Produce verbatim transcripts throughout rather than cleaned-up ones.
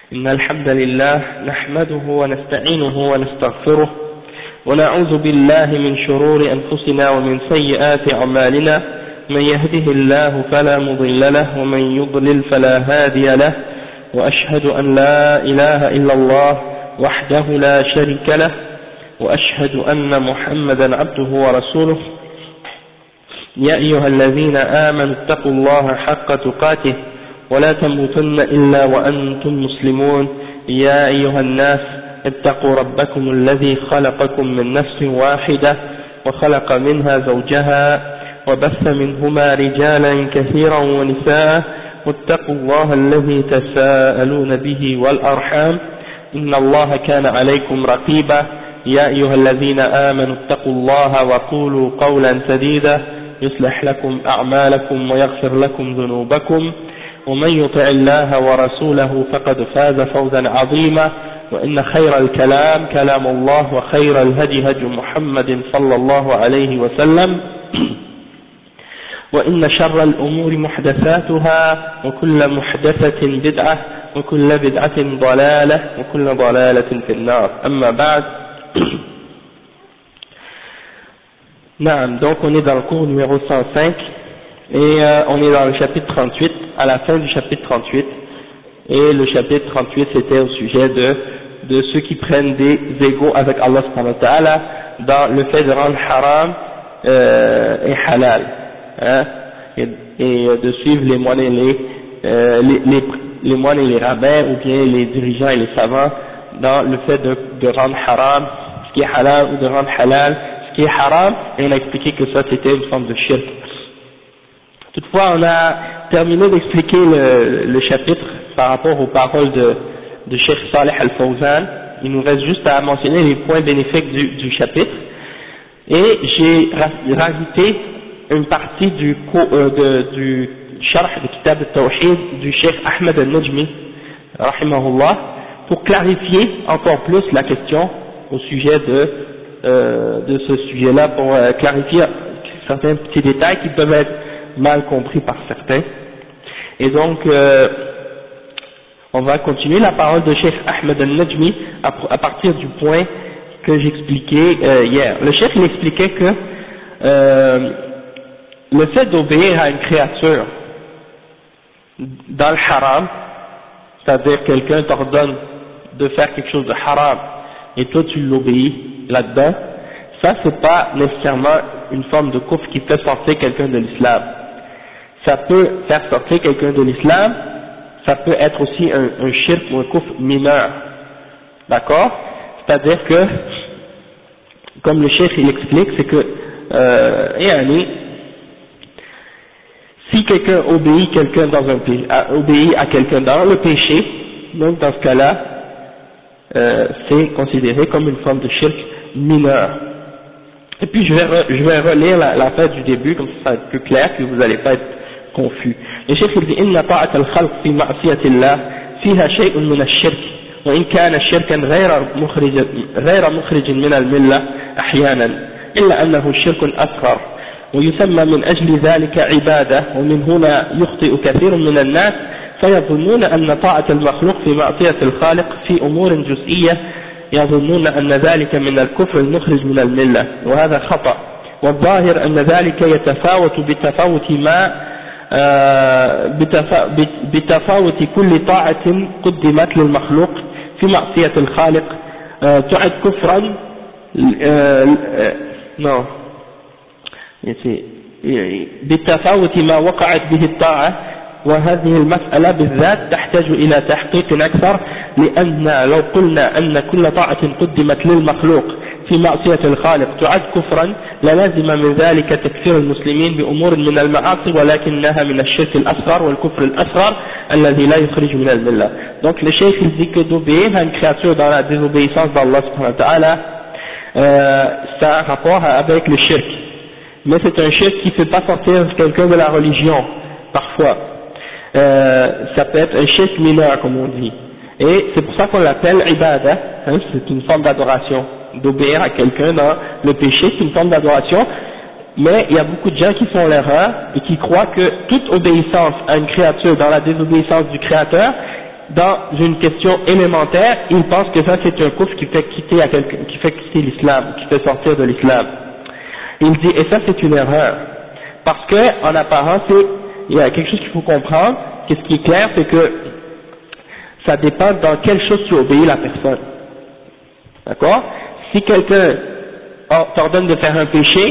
إن الحمد لله نحمده ونستعينه ونستغفره ونعوذ بالله من شرور أنفسنا ومن سيئات أعمالنا من يهده الله فلا مضل له ومن يضلل فلا هادي له وأشهد أن لا إله إلا الله وحده لا شريك له وأشهد أن محمدا عبده ورسوله يا أيها الذين آمنوا اتقوا الله حق تقاته ولا تموتن إلا وأنتم مسلمون يا أيها الناس اتقوا ربكم الذي خلقكم من نفس واحدة وخلق منها زوجها وبث منهما رجالا كثيرا ونساء واتقوا الله الذي تساءلون به والأرحام إن الله كان عليكم رقيبا يا أيها الذين آمنوا اتقوا الله وقولوا قولا سديدا يصلح لكم أعمالكم ويغفر لكم ذنوبكم ومن يطع الله ورسوله فقد فاز فوزا عظيما وإن خير الكلام كلام الله وخير الهدي هدي محمد صلى الله عليه وسلم وإن شر الأمور محدثاتها وكل محدثة بدعة وكل بدعة ضلالة وكل ضلالة في النار أما بعد. Donc on est dans le cours numéro cent cinq et euh, on est dans le chapitre trente-huit, à la fin du chapitre trente-huit, et le chapitre trente-huit c'était au sujet de, de ceux qui prennent des égaux avec Allah subhanahu wa ta'ala dans le fait de rendre haram euh, et halal, hein, et, et de suivre les moines et les, euh, les, les, les moines et les rabbins ou bien les dirigeants et les savants dans le fait de, de rendre haram ce qui est halal ou de rendre halal ce qui est haram, et on a expliqué que ça c'était une forme de shirk. Toutefois, on a terminé d'expliquer le, le chapitre par rapport aux paroles de, de Cheikh Saleh Al-Fawzan. Il nous reste juste à mentionner les points bénéfiques du, du chapitre, et j'ai rajouté une partie du, euh, de, du Sharh de Kitab al-Tawhid du Cheikh Ahmed Al-Najmi rahimahullah, pour clarifier encore plus la question au sujet de Euh, de ce sujet-là, pour euh, clarifier certains petits détails qui peuvent être mal compris par certains. Et donc, euh, on va continuer la parole de Cheikh Ahmed Al-Najmi à, à partir du point que j'expliquais euh, hier. Le Cheikh il expliquait que euh, le fait d'obéir à une créature dans le haram, c'est-à-dire quelqu'un t'ordonne de faire quelque chose de haram et toi tu l'obéis là-dedans, ça c'est pas nécessairement une forme de kufr qui fait sortir quelqu'un de l'islam. Ça peut faire sortir quelqu'un de l'islam, ça peut être aussi un, un shirk ou un kufr mineur, d'accord? C'est-à-dire que, comme le cheikh il explique, c'est que euh, yani, si quelqu'un obéit quelqu'un dans un péché, obéit à quelqu'un dans le péché, donc dans ce cas-là, euh, c'est considéré comme une forme de shirk mineur. Et puis je vais, re, je vais relire la, la fin du début, comme ça ça va être plus clair, que vous n'allez pas être confus. Le chef il dit إن طاعة الخلق في معصية الله فيها شيء من الشرك وإن كان شركا غير مخرج غير مخرج من الملة أحيانا إلا أنه شرك أصغر ويسمى من أجل ذلك عبادة ومن هنا يخطئ كثير من الناس فيظنون أن طاعة المخلوق في معصية الخالق في أمور جزئية يظنون أن ذلك من الكفر المخرج من الملة وهذا خطأ والظاهر أن ذلك يتفاوت بتفاوت ما بتفاوت كل طاعة قدمت للمخلوق في معصية الخالق تعد كفرا بتفاوت ما وقعت به الطاعة وهذه المسألة بالذات تحتاج إلى تحقيق أكثر لأن لو قلنا أن كل طاعة قدمت للمخلوق في معصية الخالق تعد كفرا للازم من ذلك تكفير المسلمين بأمور من المعاصي ولكنها من الشرك الأصغر والكفر الأصغر الذي لا يخرج من الملة. Donc le cheikh il dit que d'obéir à une créature dans la désobéissance d'Allah subhanahu wa ta'ala, euh, ça a un rapport avec le shirk, mais c'est un shirk qui ne fait pas sortir quelqu'un de la religion parfois. Euh, ça peut être un shirk mineur comme on dit, et c'est pour ça qu'on l'appelle ibadah, hein, c'est une forme d'adoration, d'obéir à quelqu'un dans le péché, c'est une forme d'adoration, mais il y a beaucoup de gens qui font l'erreur et qui croient que toute obéissance à une créature dans la désobéissance du créateur dans une question élémentaire, il pense que ça c'est un kufr qui fait quitter à quelqu'un, qui fait quitter l'islam, qui fait sortir de l'islam. Il dit, et ça c'est une erreur, parce que en apparence, il y a quelque chose qu'il faut comprendre, que ce qui est clair, c'est que ça dépend dans quelle chose tu obéis la personne. D'accord? Si quelqu'un t'ordonne de faire un péché,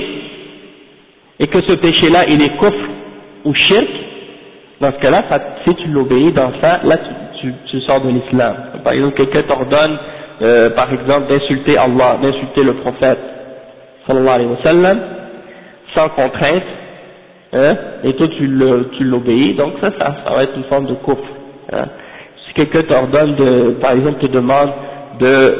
et que ce péché-là, il est kufr ou shirk, dans ce cas-là, si tu l'obéis dans ça, là tu, tu, tu sors de l'islam. Par exemple, quelqu'un t'ordonne, euh, par exemple, d'insulter Allah, d'insulter le prophète, sallallahu alayhi wa sallam, sans contrainte, hein, et toi tu l'obéis, donc ça, ça, ça va être une forme de kufr. Hein. Si quelqu'un t'ordonne de, par exemple, te demande de,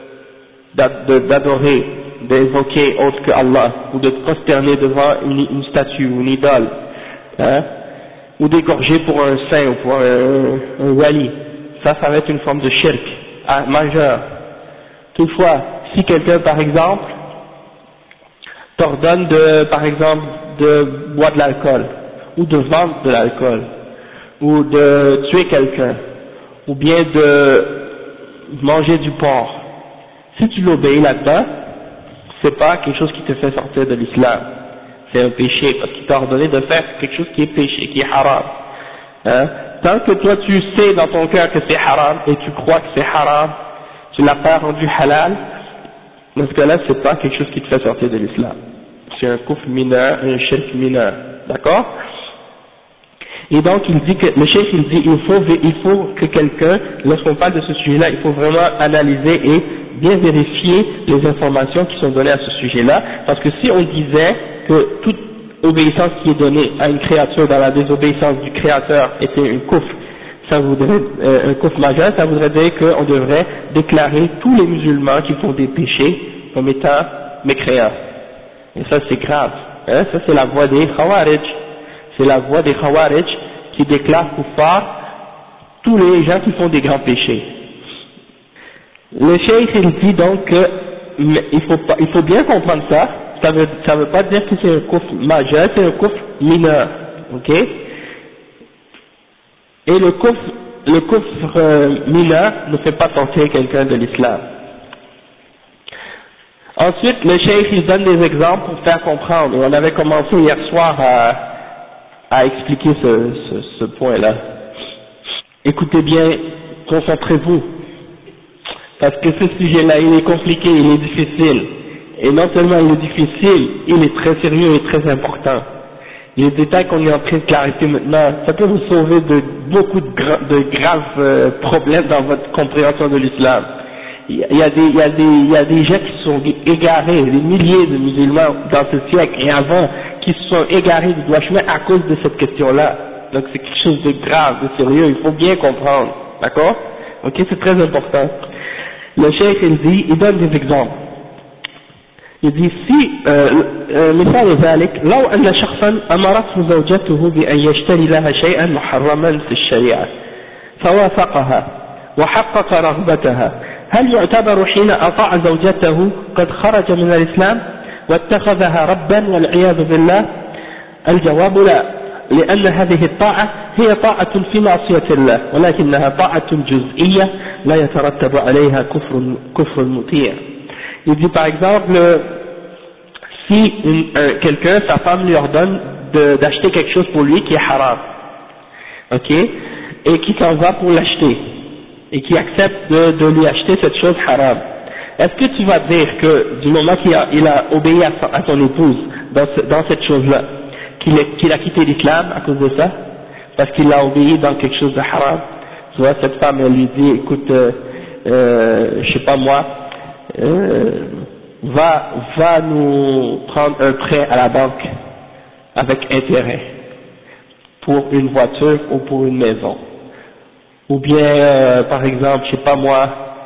d'adorer, d'évoquer autre que Allah, ou de te prosterner devant une, une statue ou une idole, hein, ou d'égorger pour un saint ou pour un, un wali, ça, ça va être une forme de shirk ah, majeur. Toutefois, si quelqu'un, par exemple, t'ordonne de, par exemple, de boire de l'alcool, ou de vendre de l'alcool, ou de tuer quelqu'un, ou bien de manger du porc, si tu l'obéis là-dedans, c'est pas quelque chose qui te fait sortir de l'islam, c'est un péché, parce qu'il t'a ordonné de faire quelque chose qui est péché, qui est haram. Hein? Tant que toi tu sais dans ton cœur que c'est haram, et tu crois que c'est haram, tu l'as pas rendu halal, dans ce cas-là, c'est pas quelque chose qui te fait sortir de l'islam. C'est un kufr mineur, un shirk mineur. D'accord? Et donc, il dit que, le cheikh, il dit, il faut, il faut que quelqu'un, lorsqu'on parle de ce sujet-là, il faut vraiment analyser et bien vérifier les informations qui sont données à ce sujet-là, parce que si on disait que toute obéissance qui est donnée à une créature dans la désobéissance du créateur était une kufr, ça voudrait, euh, un kufr majeur, ça voudrait dire qu'on devrait déclarer tous les musulmans qui font des péchés comme étant mécréants. Et ça c'est grave, hein, ça c'est la voie des Khawarij, c'est la voie des Khawarij qui déclarent kuffar tous les gens qui font des grands péchés. Le cheikh il dit donc que il faut, pas, il faut bien comprendre ça, ça veut, ça veut pas dire que c'est un kufr majeur, c'est un kufr mineur, ok? Et le kufr, le kufr euh, mineur ne fait pas sortir quelqu'un de l'islam. Ensuite, le cheikh il donne des exemples pour faire comprendre, et on avait commencé hier soir à, à expliquer ce, ce, ce point-là. Écoutez bien, concentrez-vous, parce que ce sujet-là, il est compliqué, il est difficile, et non seulement il est difficile, il est très sérieux et très important. Les détails qu'on est en train de clarifier maintenant, ça peut vous sauver de beaucoup de, gra de graves euh, problèmes dans votre compréhension de l'islam. Il y a des, il y a des, il y a des gens qui sont égarés, des milliers de musulmans dans ce siècle et avant, qui se sont égarés du droit chemin à cause de cette question-là. Donc c'est quelque chose de grave, de sérieux, il faut bien comprendre, d'accord? Ok, c'est très important. Le cheikh il dit, il donne des exemples. Il dit si مثال ذلك لو أن شخصا أمرته زوجته بأن يشتري لها شيئا محرما في الشريعة فوافقها وحقق رغبتها هل يعتبر حين أطاع زوجته قد خرج من الإسلام واتخذها ربا والعياذ بالله؟ الجواب لا، لأن هذه الطاعة هي طاعة في معصية الله ولكنها طاعة جزئية لا يترتب عليها كفر كفر مطيع. Il dit par exemple, si euh, quelqu'un, sa femme lui ordonne d'acheter quelque chose pour lui qui est haram, ok, et qui s'en va pour l'acheter, et qui accepte de, de lui acheter cette chose haram, est-ce que tu vas dire que du moment qu'il a, il a obéi à son, à son épouse dans, ce, dans cette chose-là, qu'il qu'il a quitté l'islam à cause de ça, parce qu'il a obéi dans quelque chose de haram? Tu vois, cette femme, elle lui dit, écoute, euh, euh, je sais pas moi, Euh, va, va nous prendre un prêt à la banque avec intérêt pour une voiture ou pour une maison, ou bien euh, par exemple, je sais pas moi,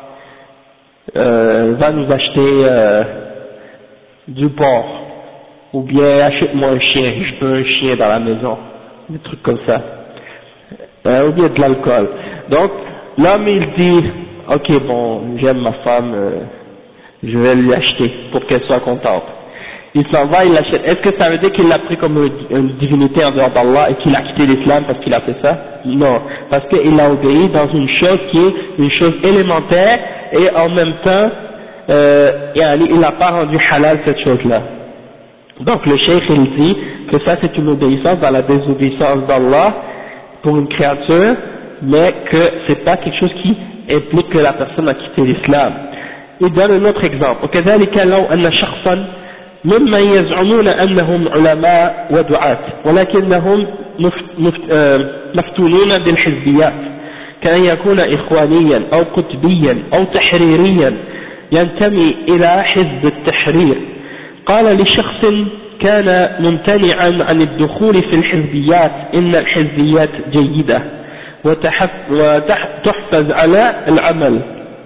euh, va nous acheter euh, du porc, ou bien achète-moi un chien, je veux un chien dans la maison, des trucs comme ça, euh, ou bien de l'alcool. Donc l'homme il dit, ok bon, j'aime ma femme, euh, je vais lui acheter pour qu'elle soit contente. il s'en va, il l'achète. Est-ce que ça veut dire qu'il l'a pris comme une divinité en dehors d'Allah et qu'il a quitté l'islam parce qu'il a fait ça? Non, parce qu'il a obéi dans une chose qui est une chose élémentaire et en même temps, euh, il n'a pas rendu halal cette chose-là. Donc le cheikh il dit que ça c'est une obéissance dans la désobéissance d'Allah pour une créature, mais que c'est pas quelque chose qui implique que la personne a quitté l'islam. Il donne un autre exemple. وكذلك لو أن شخصا ممن يزعمون أنهم علماء ودعاة ولكنهم مفتونون بالحزبيات كأن يكون إخوانيا أو قطبيا أو تحريريا ينتمي إلى حزب التحرير. قال لشخص كان ممتنعا عن الدخول في الحزبيات إن الحزبيات جيدة وتحفز على العمل،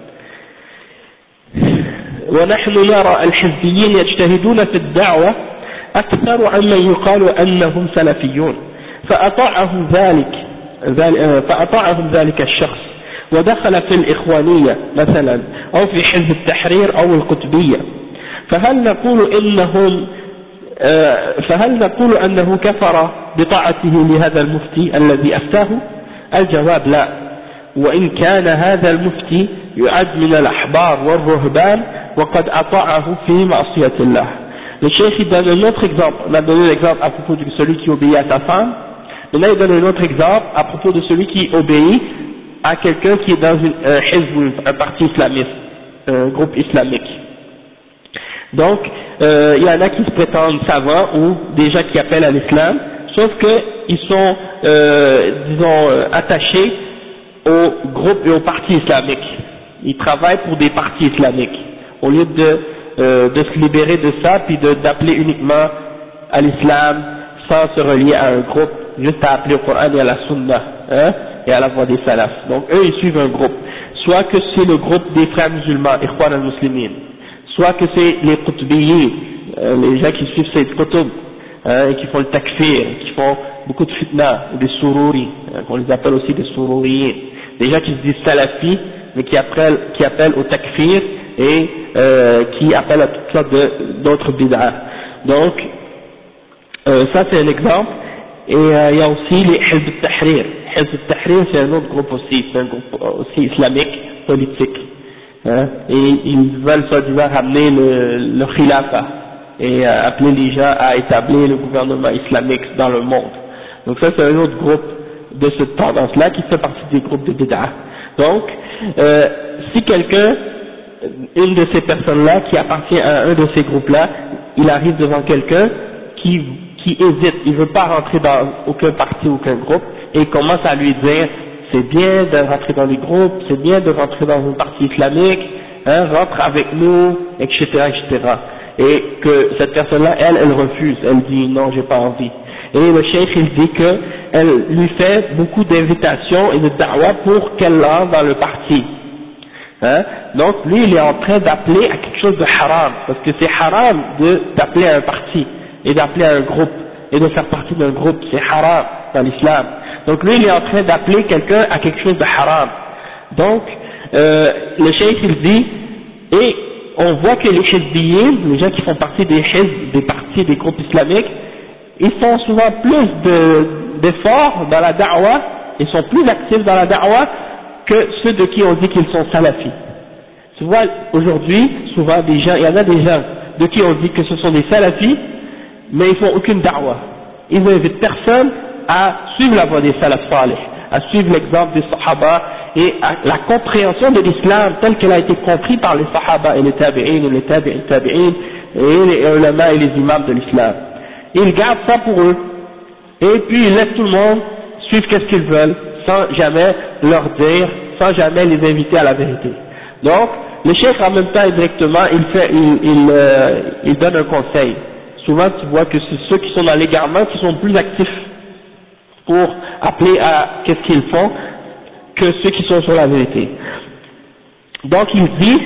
ونحن نرى الحزبيين يجتهدون في الدعوة أكثر عمن يقال أنهم سلفيون، فأطاعهم ذلك فأطاعهم ذلك الشخص ودخل في الإخوانية مثلا أو في حزب التحرير أو القطبية، فهل نقول إنهم فهل نقول أنه كفر بطاعته لهذا المفتي الذي أفتاه؟ الجواب لا، وإن كان هذا المفتي يعد من الأحبار والرهبان وقد أطاعه في معصية الله. Le cheikh donne un autre exemple. On a donné l'exemple à propos de celui qui obéit à sa femme. Maintenant il donne un autre exemple à propos de celui qui obéit à quelqu'un qui est dans une, un hizb, un parti islamiste, un groupe islamique. Donc euh, il y en a qui se prétendent savants ou des gens qui appellent à l'islam, sauf qu'ils sont euh, disons euh, attachés aux groupes et aux partis islamiques. Ils travaillent pour des partis islamiques au lieu de, euh, de se libérer de ça puis d'appeler uniquement à l'islam sans se relier à un groupe, juste à appeler au Coran et à la Sunna, hein, et à la voie des salafs. Donc eux ils suivent un groupe, soit que c'est le groupe des frères musulmans, Ikhwan al-Muslimin, soit que c'est les Qutbiyyin, euh, les gens qui suivent ces Qutb, hein, et qui font le takfir, qui font beaucoup de fitna, ou des Sururi, hein, qu'on les appelle aussi des Sururiyin, des gens qui se disent salafis, mais qui appellent, qui appellent au takfir et euh, qui appellent à toutes sortes d'autres bid'ah. Donc, euh, ça c'est un exemple. Et euh, il y a aussi les Hizb al-Tahrir. Hizb al-Tahrir c'est un autre groupe aussi, c'est un groupe aussi islamique, politique. Hein, et ils veulent soi-disant ramener le, le khilafa et euh, appeler les gens à établir le gouvernement islamique dans le monde. Donc ça c'est un autre groupe de cette tendance-là qui fait partie des groupes de bid'ah. Donc, euh, si quelqu'un, une de ces personnes-là qui appartient à un de ces groupes-là, il arrive devant quelqu'un qui, qui hésite, il ne veut pas rentrer dans aucun parti, aucun groupe, et il commence à lui dire, c'est bien de rentrer dans les groupes, c'est bien de rentrer dans une partie islamique, hein, rentre avec nous, et cetera, et cetera. Et que cette personne-là, elle, elle refuse, elle dit non, j'ai pas envie. Et le cheikh il dit que elle lui fait beaucoup d'invitations et de da'wah pour qu'elle entre dans le parti. Hein? Donc lui il est en train d'appeler à quelque chose de haram, parce que c'est haram d'appeler à un parti et d'appeler à un groupe et de faire partie d'un groupe, c'est haram dans l'islam. Donc lui il est en train d'appeler quelqu'un à quelque chose de haram. Donc euh, le cheikh il dit, et on voit que les hizbiyyin, les gens qui font partie des hizb, des partis, des groupes islamiques, ils font souvent plus d'efforts dans la da'wah, ils sont plus actifs dans la da'wah que ceux de qui on dit qu'ils sont salafis. Tu vois, aujourd'hui, souvent des gens, il y en a des gens de qui on dit que ce sont des salafis, mais ils font aucune da'wah. Ils n'invitent personne à suivre la voie des salaf salih, à suivre l'exemple des sahaba et à la compréhension de l'islam telle qu'elle a été comprise par les sahaba et les tabi'in et les tabi'in tabi'in et les ulama et les imams de l'islam. Ils gardent ça pour eux, et puis ils laissent tout le monde suivre qu'est-ce qu'ils veulent, sans jamais leur dire, sans jamais les inviter à la vérité. Donc, le cheikh en même temps indirectement, il fait, il, il, euh, il donne un conseil. Souvent tu vois que c'est ceux qui sont dans l'égarement qui sont plus actifs pour appeler à qu'est-ce qu'ils font que ceux qui sont sur la vérité. Donc il dit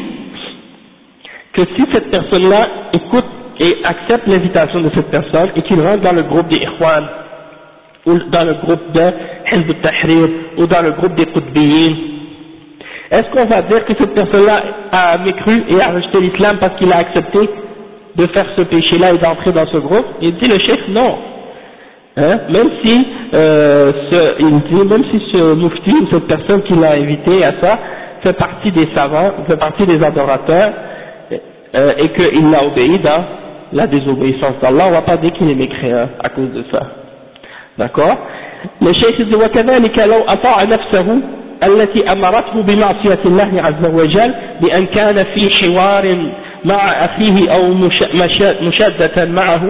que si cette personne-là écoute et accepte l'invitation de cette personne et qu'il rentre dans le groupe des Ikhwan ou dans le groupe de Hizb al-Tahrir ou dans le groupe des Qutbiyyin, est-ce qu'on va dire que cette personne-là a mécru et a rejeté l'islam parce qu'il a accepté? de faire ce péché-là et d'entrer dans ce groupe? Il dit le cheikh non. Hein? Même si, euh, ce, il dit, même si ce mufti, cette personne qui l'a invité à ça, fait partie des savants, fait partie des adorateurs, euh, et qu'il l'a obéi dans la désobéissance d'Allah, on ne va pas dire qu'il est mécréant à cause de ça. D'accord? Le cheikh dit وكذلك لو أطاع نفسه التي أمرته بمعصية الله عز وجل بأن كان في حوار مع أخيه أو مشادة معه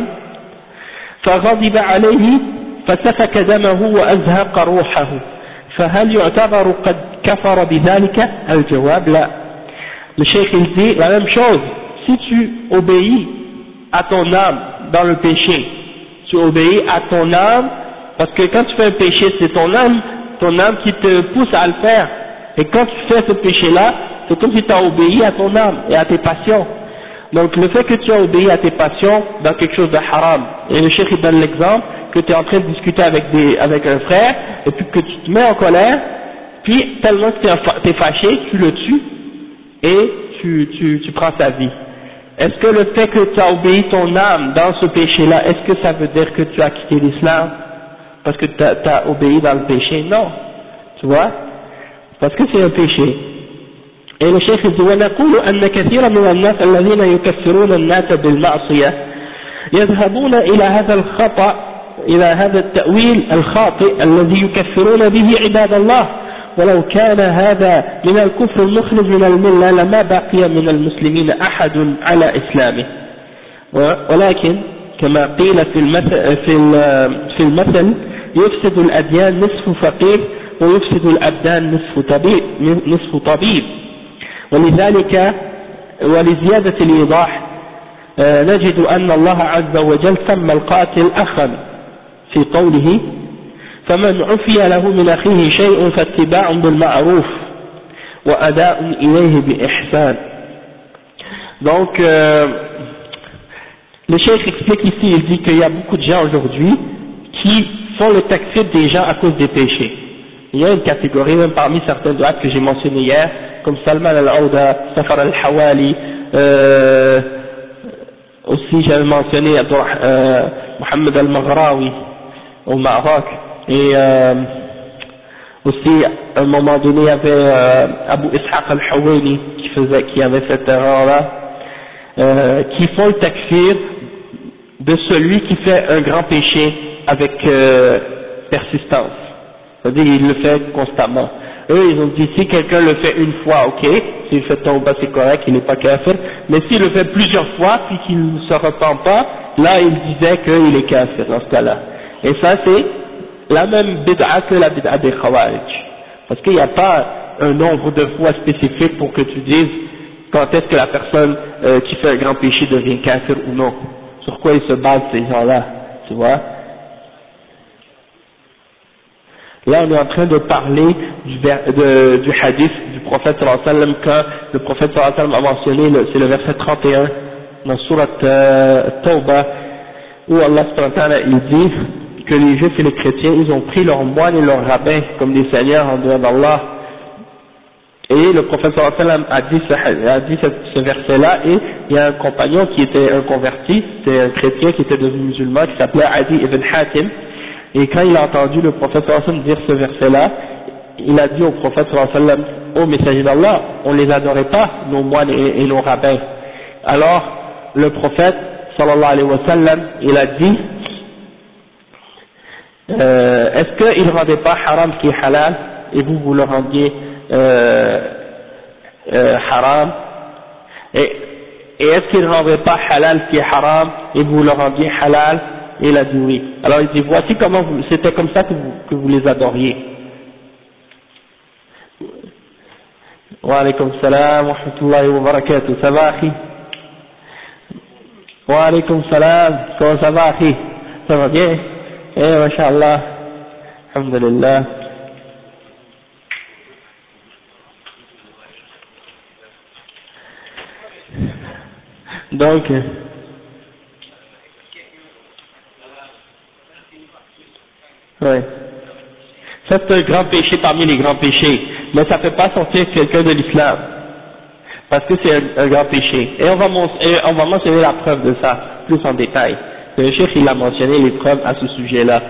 فغضب عليه فسفك دمه وأزهق روحه فهل يعتبر قد كفر بذلك؟ الجواب لا. Le cheikh il dit la même chose. Si tu obéis à ton âme dans le péché, tu obéis à ton âme, parce que quand tu fais un péché, c'est ton âme, ton âme qui te pousse à le faire. Et quand tu fais ce péché-là, c'est comme si tu as obéi à ton âme et à tes passions. Donc le fait que tu as obéi à tes passions dans quelque chose de haram, et le cheikh il donne l'exemple que tu es en train de discuter avec, des, avec un frère, et puis que tu te mets en colère, puis tellement que tu es fâché, tu le tues, et tu, tu, tu prends sa vie. Est-ce que le fait que tu as obéi ton âme dans ce péché-là, est-ce que ça veut dire que tu as quitté l'islam parce que tu as obéi dans le péché? Non, tu vois, parce que c'est un péché. Et le cheikh dit ونقول أن كثيرا من الناس الذين يكفرون الناس بالمعصية يذهبون إلى هذا الخطأ إلى هذا التأويل الخاطئ الذي يكفرون به عباد الله ولو كان هذا من الكفر المخرج من الملة لما بقي من المسلمين أحد على إسلامه. ولكن كما قيل في المثل, في المثل يفسد الأديان نصف فقير ويفسد الأبدان نصف طبيب, نصف طبيب. ولذلك ولزيادة الإيضاح نجد أن الله عز وجل سمى القاتل أخا في قوله فمن عفي له من أخيه شيء فاتباع بالمعروف وأداء إليه بإحسان. Donc euh, le cheikh explique ici, il dit qu'il y a beaucoup de gens aujourd'hui qui font le takfir des gens à cause des péchés. Il y a une catégorie, même parmi certains droites que j'ai mentionné hier, comme Salman al-Aouda, Safar al-Hawali, euh, aussi j'avais mentionné euh, Mohamed al-Maghrawi au Maroc, et euh, aussi à un moment donné il y avait euh, Abu Ishaq al-Hawani qui faisait, qui avait cette erreur-là, euh, qui font le takfir de celui qui fait un grand péché avec euh, persistance, c'est-à-dire il le fait constamment. Eux ils ont dit si quelqu'un le fait une fois, ok, s'il fait tomber c'est correct, il n'est pas kafir, mais s'il le fait plusieurs fois puis qu'il ne se repent pas, là il disait qu'il est kafir dans ce cas-là. Et ça c'est la même bid'a que la bid'a des Khawarij, parce qu'il n'y a pas un nombre de fois spécifique pour que tu dises quand est-ce que la personne euh, qui fait un grand péché devient kafir ou non. Sur quoi ils se basent ces gens-là, tu vois? Là on est en train de parler du, de, du hadith du prophète sallallahu alayhi wa sallam, quand le prophète sallallahu alayhi wa sallam a mentionné, c'est le verset trente et un dans Surat euh, Tawbah, où Allah subhanahu wa ta'ala il dit que les juifs et les chrétiens ils ont pris leurs moines et leurs rabbins comme des seigneurs en dehors d'Allah. Et le prophète sallallahu alayhi wa sallam a dit ce, a dit ce, ce verset là, et il y a un compagnon qui était un converti, c'était un chrétien qui était devenu musulman, qui s'appelait Adi ibn Hatim. Et quand il a entendu le prophète sallallahu alayhi wa sallam dire ce verset-là, il a dit au prophète sallallahu alayhi wa sallam, ô messager d'Allah, on les adorait pas, nos moines et, et nos rabbins. Alors, le prophète sallallahu alayhi wa sallam, il a dit, euh, est-ce qu'il ne rendait pas haram ce qui est halal, et vous, vous le rendiez euh, euh, haram, et, et est-ce qu'il ne rendait pas halal ce qui est haram, et vous le rendiez halal? Et il a dit oui. Alors il dit voici comment vous, c'était comme ça que vous, que vous les adoriez. Wa alaykum salam wa rahmatullahi wa barakatuh. Ça va akhi? Wa alaykum salam. Comment ça va akhi? Ça va bien? Eh mashallah. Alhamdulillah. Donc ouais. Ça c'est un grand péché parmi les grands péchés, mais ça ne fait pas sortir quelqu'un de l'islam. parce que c'est un, un grand péché. Et on va, et on va mentionner la preuve de ça, plus en détail. Le cheikh il a mentionné les preuves à ce sujet-là.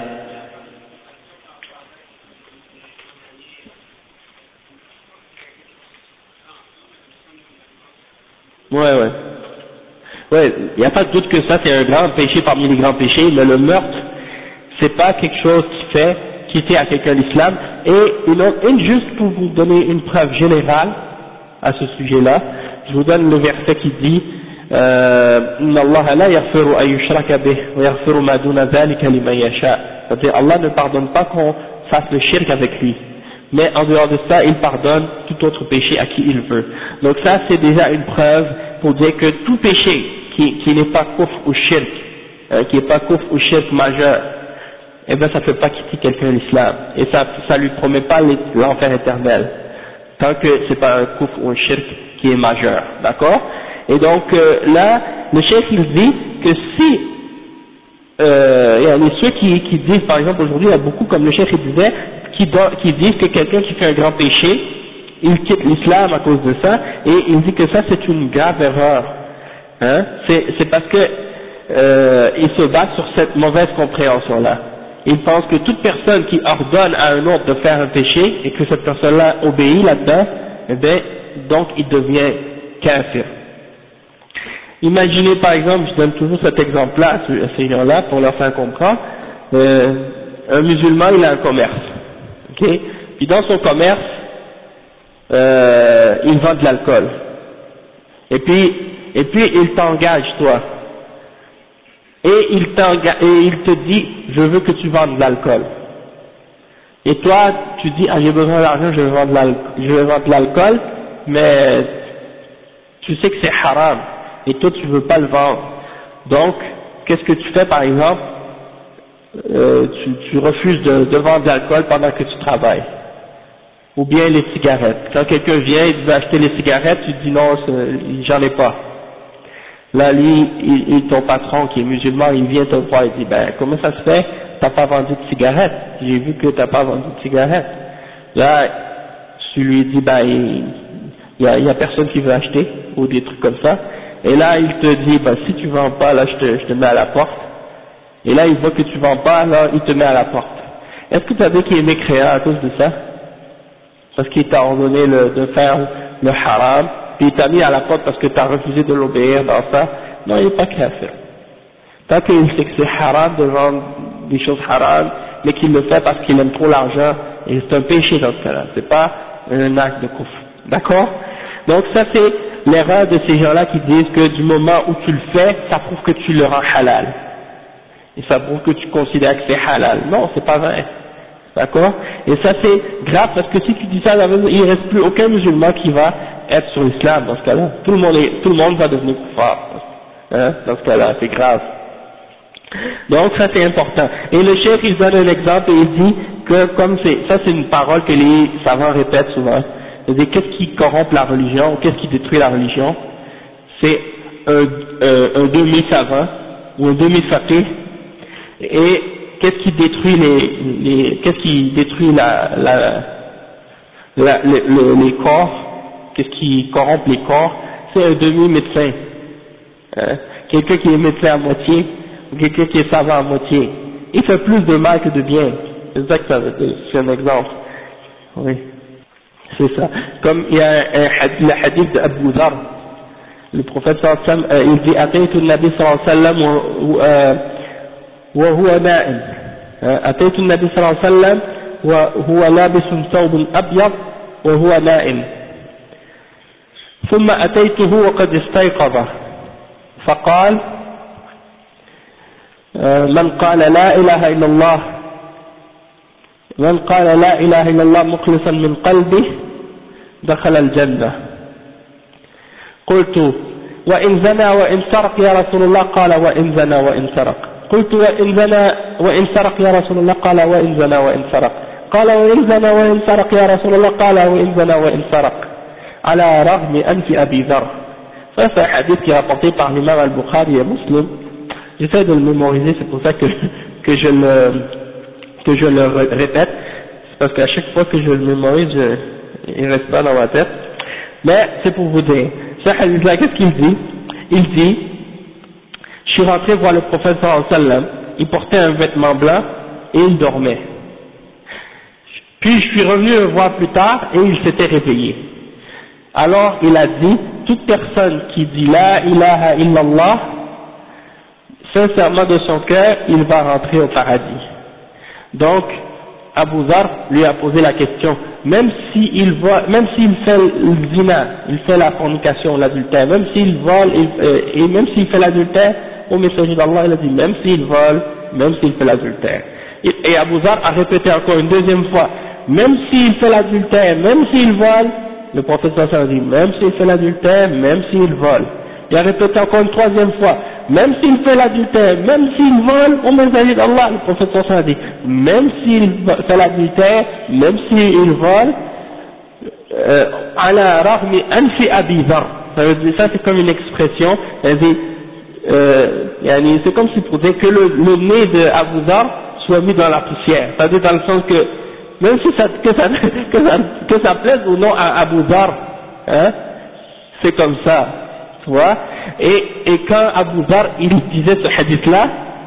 Ouais, ouais. Ouais, il n'y a pas de doute que ça c'est un grand péché parmi les grands péchés, mais le meurtre, c'est pas quelque chose qui fait quitter à quelqu'un l'islam. Et une, autre, une juste pour vous donner une preuve générale à ce sujet-là, je vous donne le verset qui dit Inna Allah la yaghfiru an yushraka bih wa yaghfiru ma duna dhalika liman yasha. C'est-à-dire Allah ne pardonne pas qu'on fasse le shirk avec lui, mais en dehors de ça il pardonne tout autre péché à qui il veut. Donc ça c'est déjà une preuve pour dire que tout péché qui, qui n'est pas kufr ou shirk, euh, qui n'est pas kufr ou shirk majeur, eh bien ça ne fait pas quitter quelqu'un l'islam, et ça ça lui promet pas l'enfer éternel, tant que c'est pas un kufr ou un shirk qui est majeur, d'accord? Et donc euh, là, le cheikh il dit que si euh, il y a ceux qui, qui disent, par exemple aujourd'hui il y a beaucoup, comme le cheikh il disait, qui, doit, qui disent que quelqu'un qui fait un grand péché, il quitte l'islam à cause de ça, et il dit que ça c'est une grave erreur, hein? C'est parce que euh, il se base sur cette mauvaise compréhension là. Il pense que toute personne qui ordonne à un autre de faire un péché et que cette personne-là obéit là-dedans, eh bien, donc il devient kafir. Imaginez par exemple, je donne toujours cet exemple-là à ces gens-là pour leur faire comprendre, euh, un musulman il a un commerce, ok, puis dans son commerce, euh, il vend de l'alcool, et puis, et puis il t'engage toi, et il, et il te dit, je veux que tu vendes de l'alcool. Et toi, tu dis, ah j'ai besoin d'argent, je vais vendre de l'alcool, mais tu sais que c'est haram, et toi tu veux pas le vendre. Donc, qu'est-ce que tu fais par exemple? euh, tu, tu refuses de, de vendre de l'alcool pendant que tu travailles. Ou bien les cigarettes. Quand quelqu'un vient et veut acheter les cigarettes, tu dis non, j'en ai pas. Là, lui, il, il, ton patron qui est musulman, il vient te voir et dit, ben, comment ça se fait, t'as pas vendu de cigarettes? J'ai vu que t'as pas vendu de cigarettes. Là, tu lui dis, ben, il y a, il y a personne qui veut acheter, ou des trucs comme ça. Et là, il te dit, ben, si tu vends pas, là, je te, je te mets à la porte. Et là, il voit que tu vends pas, là, il te met à la porte. Est-ce que tu as dit qu'il est mécréant à cause de ça? Parce qu'il t'a ordonné le, de faire le haram, puis il t'a mis à la porte parce que tu as refusé de l'obéir dans ça? Non, il n'est pas kafir. Tant qu'il sait que c'est haram de vendre des choses haram, mais qu'il le fait parce qu'il aime trop l'argent, et c'est un péché dans ce cas-là, c'est pas un acte de kufr. D'accord? Donc ça c'est l'erreur de ces gens-là qui disent que du moment où tu le fais, ça prouve que tu le rends halal. Et ça prouve que tu considères que c'est halal. Non, c'est pas vrai. D'accord? Et ça c'est grave parce que si tu dis ça, il ne reste plus aucun musulman qui va être sur l'islam dans ce cas-là. Tout le monde est, tout le monde va devenir kuffar. Hein? Dans ce cas-là, c'est grave. Donc ça c'est important. Et le cheikh il donne un exemple et il dit que comme c'est, ça c'est une parole que les savants répètent souvent. C'est-à-dire qu'est-ce qui corrompt la religion, qu'est-ce qui détruit la religion? C'est un, un, un demi-savant ou un demi-faqih. Et qu'est-ce qui détruit les, les qu'est-ce qui détruit la, la, la le, le, les corps, qu'est-ce qui corrompt les corps? C'est un demi-médecin, hein? Quelqu'un qui est médecin à moitié, ou quelqu'un qui est savant à moitié. Il fait plus de mal que de bien. C'est ça que ça veut dire, c'est un exemple. Oui, c'est ça. Comme il y a un, un, le hadith d'Abu Dhar, le prophète sallallahu alayhi wa sallam, il dit Ataytu an-nabi sallallahu alayhi wa sallam وهو نائم أتيت النبي صلى الله عليه وسلم وهو لابس ثوب أبيض وهو نائم ثم أتيته وقد استيقظ فقال من قال لا إله إلا الله من قال لا إله إلا الله مخلصا من قلبه دخل الجنة قلت وإن زنى وإن سرق يا رسول الله قال وإن زنى وإن سرق قلت وإن زنى وإن سرق يا رسول الله قال وإن زنى وإن سرق قال وإن زنى وإن سرق يا رسول الله قال وإن زنى وإن سرق على رغم أنف أبي ذر. Ça c'est un hadith qui est rapporté par l'imam al-Bukhari et Muslim. J'essaie de le mémoriser, c'est pour ça que, que je le que je le répète. C'est parce qu'à chaque fois que je le mémorise, je, il reste pas dans ma tête. Mais c'est pour vous dire. ce hadith-là, qu'est-ce qu'il dit? Il dit, je suis rentré voir le prophète sallallahu alayhi wa sallam, il portait un vêtement blanc et il dormait. Puis je suis revenu le voir plus tard et il s'était réveillé. Alors il a dit, toute personne qui dit la ilaha illallah, sincèrement de son cœur, il va rentrer au paradis. Donc, Abu Dhar lui a posé la question, même s'il voit, même s'il fait le zina, il fait la fornication, l'adultère, même s'il vole et, euh, et même s'il fait l'adultère, au messager d'Allah il a dit, même s'il vole, même s'il fait l'adultère. Et, et Abu Dhar a répété encore une deuxième fois, même s'il fait l'adultère, même s'il vole, le prophète sallallahu alayhi wa sallam a dit, même s'il fait l'adultère, même s'il vole. Il a répété encore une troisième fois, même s'il fait l'adultère, même s'il vole, au messager d'Allah, le prophète sallallahu alayhi wa sallam a dit, même s'il fait l'adultère, même s'il vole, ala rahmi anfi Abi Dhar. Ça veut dire, ça c'est comme une expression, elle dit, euh, c'est comme si pour dire que le, le nez de Abu Dhar soit mis dans la poussière. Ça veut dire dans le sens que, même si ça, que ça, que ça, que ça plaise ou non à Abu Dhar, hein, c'est comme ça, tu vois. Et, et quand Abu Dhar, il disait ce hadith-là,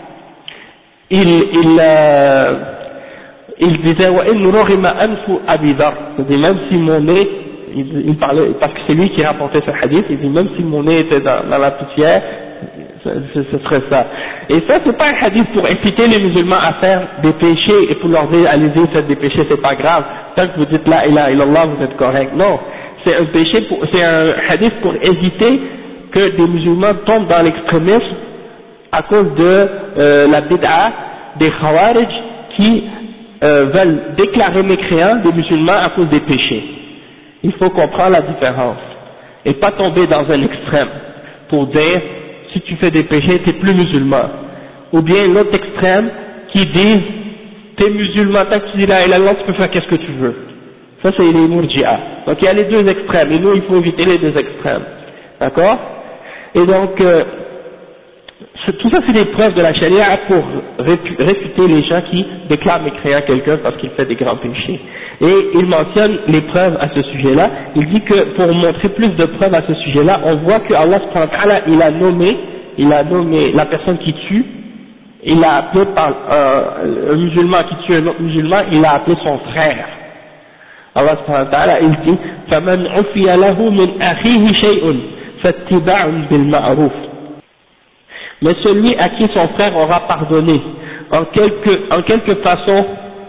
il, il, euh, il disait, wa in rughima anfu Abi Dhar, c'est-à-dire même si mon nez, il, il parlait, parce que c'est lui qui rapportait ce hadith, il dit même si mon nez était dans, dans la poussière, ce serait ça. Et ça, c'est pas un hadith pour inciter les musulmans à faire des péchés et pour leur dire, allez-y, faites des péchés, c'est pas grave. Tant que vous dites la ilaha illallah, vous êtes correct. Non. C'est un péché pour, c'est un hadith pour éviter que des musulmans tombent dans l'extrémisme à cause de euh, la bid'a des khawarij qui euh, veulent déclarer mécréants des musulmans à cause des péchés. Il faut comprendre la différence et pas tomber dans un extrême pour dire si tu fais des péchés, tu n'es plus musulman. Ou bien l'autre extrême qui dit tu es musulman, tant que tu dis la ilaha illallah, tu peux faire qu'est-ce que tu veux. Ça c'est les murji'a. Donc il y a les deux extrêmes et nous il faut éviter les deux extrêmes. D'accord? Et donc euh, tout ça c'est des preuves de la charia pour réfuter les gens qui déclarent mécréant quelqu'un parce qu'il fait des grands péchés. Et il mentionne les preuves à ce sujet-là. Il dit que pour montrer plus de preuves à ce sujet-là, on voit que Allah subhanahu wa ta'ala, il a nommé, il a nommé la personne qui tue, il a appelé par euh, un musulman qui tue un autre musulman, il a appelé son frère. Allah subhanahu wa ta'ala, il dit فَمَنْ عُفِيَ لَهُ مِنْ أَخِيهِ شَيْءٌ فَاتِّبَاعٌ بِالْمَعْرُوفِ. Mais celui à qui son frère aura pardonné, en quelque, en quelque façon,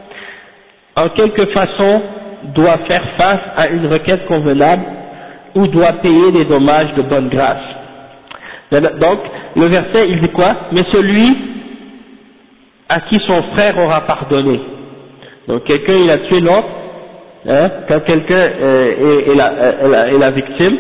en quelque façon, doit faire face à une requête convenable ou doit payer des dommages de bonne grâce. Donc, le verset, il dit quoi? Mais celui à qui son frère aura pardonné. Donc, quelqu'un, il a tué l'autre, hein, quand quelqu'un euh, est, est, la, est, la, est la victime,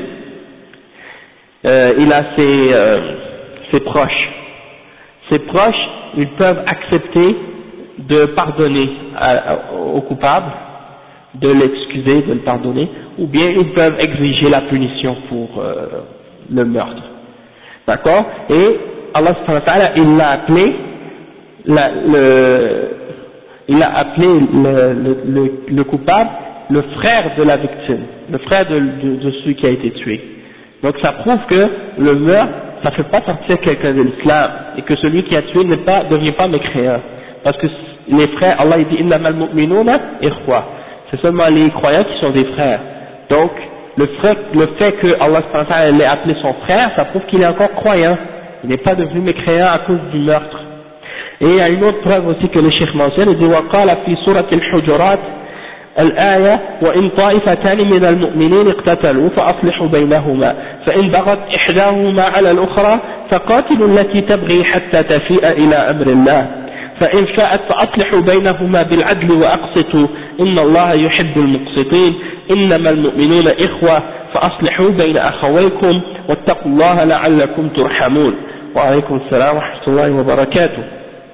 euh, il a ses, euh, ses proches. Ses proches, ils peuvent accepter de pardonner à, à, au coupable, de l'excuser, de le pardonner, ou bien ils peuvent exiger la punition pour euh, le meurtre. D'accord? Et Allah subhanahu wa ta'ala, il l'a appelé, la, le, il a appelé le, le, le, le coupable le frère de la victime, le frère de, de, de celui qui a été tué. Donc ça prouve que le meurtre, ça ne fait pas sortir quelqu'un de l'islam, et que celui qui a tué ne pas, devient pas mécréant. Parce que les frères, Allah il dit innamal mu'minuna ikhwa, c'est seulement les croyants qui sont des frères. Donc le fait, le fait que Allah subhanahu wa ta'ala l'ait appelé son frère, ça prouve qu'il est encore croyant, il n'est pas devenu mécréant à cause du meurtre. Et il y a une autre preuve aussi que le cheikh mentionne, il dit وقال في سورة الحجرات الآية وإن طائفتان من المؤمنين اقتتلوا فأصلحوا بينهما فإن بغت إحداهما على الأخرى فقاتلوا التي تبغي حتى تفيء إلى أمر الله فإن فاءت فأصلحوا بينهما بالعدل وأقسطوا إن الله يحب المقسطين إنما المؤمنون إخوة فأصلحوا بين أخويكم واتقوا الله لعلكم ترحمون. وعليكم السلام ورحمة الله وبركاته.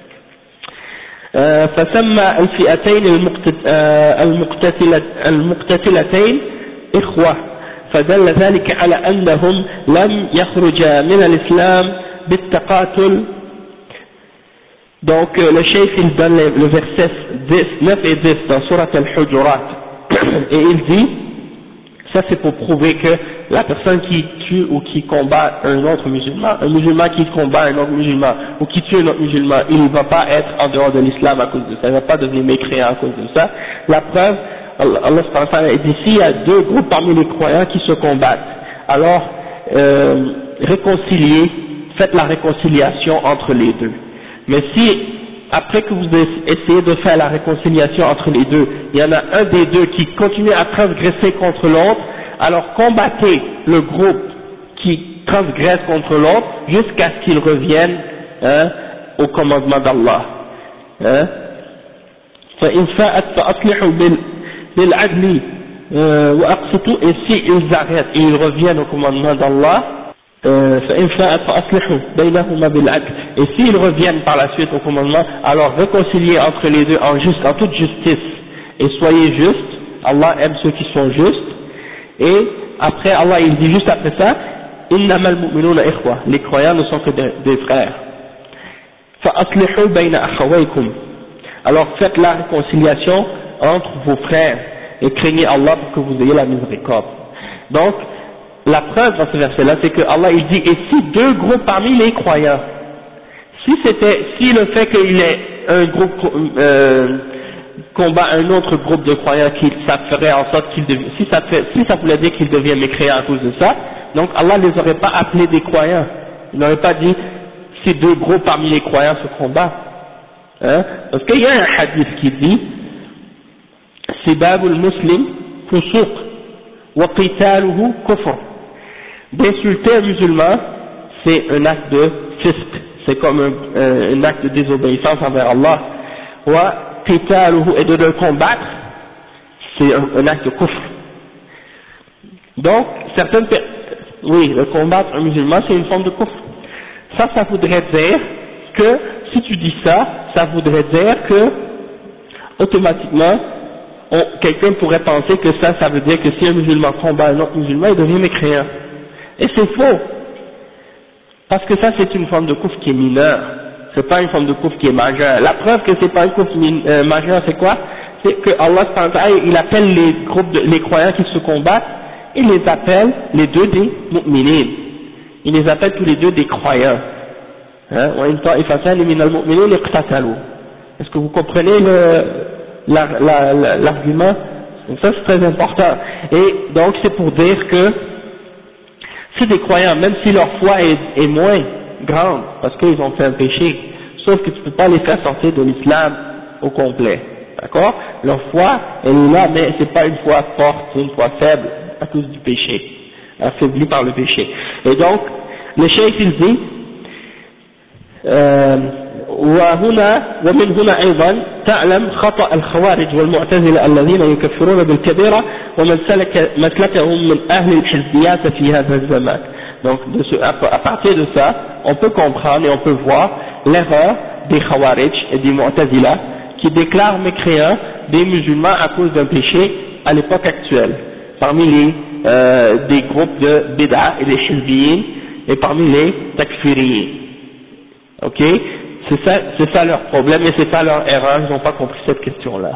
فسمى الفئتين المقتتلتين إخوة فدل ذلك على أنهم لم يخرجا من الإسلام بالتقاتل. Donc le cheikh il donne le verset neuf et dix dans Surat al-Hujurat et il dit Ça c'est pour prouver que la personne qui tue ou qui combat un autre musulman, un musulman qui combat un autre musulman, ou qui tue un autre musulman, il ne va pas être en dehors de l'islam à cause de ça, il ne va pas devenir mécréant à cause de ça. La preuve, Allah subhanahu wa ta'ala dit, ici, il y a deux groupes parmi les croyants qui se combattent. Alors, euh, réconciliez, faites la réconciliation entre les deux. Mais si, après que vous essayez de faire la réconciliation entre les deux, il y en a un des deux qui continue à transgresser contre l'autre, alors combattez le groupe qui transgresse contre l'autre jusqu'à ce qu'il revienne hein, au commandement d'Allah. Hein. فإن فاءت فأصلحوا بالعدل وأقسطوا, et s'ils arrêtent et ils reviennent au commandement d'Allah, فإن فاءت فأصلحوا بينهما بالعدل, et s'ils reviennent par la suite au commandement, alors réconciliez entre les deux en, juste, en toute justice et soyez justes. Allah aime ceux qui sont justes. Et après Allah il dit juste après ça, innamal mu'minuna ikhwa, les croyants ne sont que des, des frères. فأصلحوا بين أخويكم, alors faites la réconciliation entre vos frères et craignez Allah pour que vous ayez la miséricorde. Donc la preuve dans ce verset-là, c'est que Allah il dit, et si deux groupes parmi les croyants, si c'était, si le fait qu'il y ait un groupe euh, combat un autre groupe de croyants, qui, ça ferait en sorte qu'ils deviennent, si ça fait, si ça voulait dire qu'ils deviennent mécréants à cause de ça, donc Allah ne les aurait pas appelés des croyants. Il n'aurait pas dit, si deux groupes parmi les croyants se combattent. Hein? Parce qu'il y a un hadith qui dit, Sibabul muslim fusuq wa qitaluhu kufr. D'insulter un musulman, c'est un acte de fisq, c'est comme un, un, un acte de désobéissance envers Allah. Wa qitaluhu, et de le combattre, c'est un, un acte de kufr. Donc, certaines personnes, oui, le combattre un musulman, c'est une forme de kufr. Ça, ça voudrait dire que, si tu dis ça, ça voudrait dire que, automatiquement, quelqu'un pourrait penser que ça, ça veut dire que si un musulman combat un autre musulman, il devient mécréant. Et c'est faux. Parce que ça, c'est une forme de kufr qui est mineure. C'est pas une forme de kufr qui est majeure. La preuve que c'est pas une kufr euh, majeure, c'est quoi? C'est que Allah, il appelle les groupes, de, les croyants qui se combattent, il les appelle les deux des mu'minin. Il les appelle tous les deux des croyants. Hein? Est-ce que vous comprenez le, la, la, la, l'argument? Donc ça, c'est très important. Et donc, c'est pour dire que c'est des croyants, même si leur foi est, est moins grande, parce qu'ils ont fait un péché, sauf que tu ne peux pas les faire sortir de l'islam au complet, d'accord? Leur foi, elle est là, mais c'est pas une foi forte, c'est une foi faible à cause du péché, affaiblie par le péché. Et donc, le cheikh il dit, euh, وهنا ومن هنا أيضا تعلم خطأ الخوارج والمعتزلة الذين يكفرون بالكبيرة ومن سلك مسلكهم من أهل الحزبيات في هذا الزمان. Donc de ce, à partir de ça, on peut comprendre et on peut voir l'erreur des Khawarij et des Mu'tazila qui déclarent mécréants des musulmans à cause d'un péché à l'époque actuelle, parmi les euh, des groupes de Bid'a et des Hizbiyin et parmi les Takfiriyin. Ok? C'est ça, c'est ça leur problème et c'est ça leur erreur, ils n'ont pas compris cette question-là.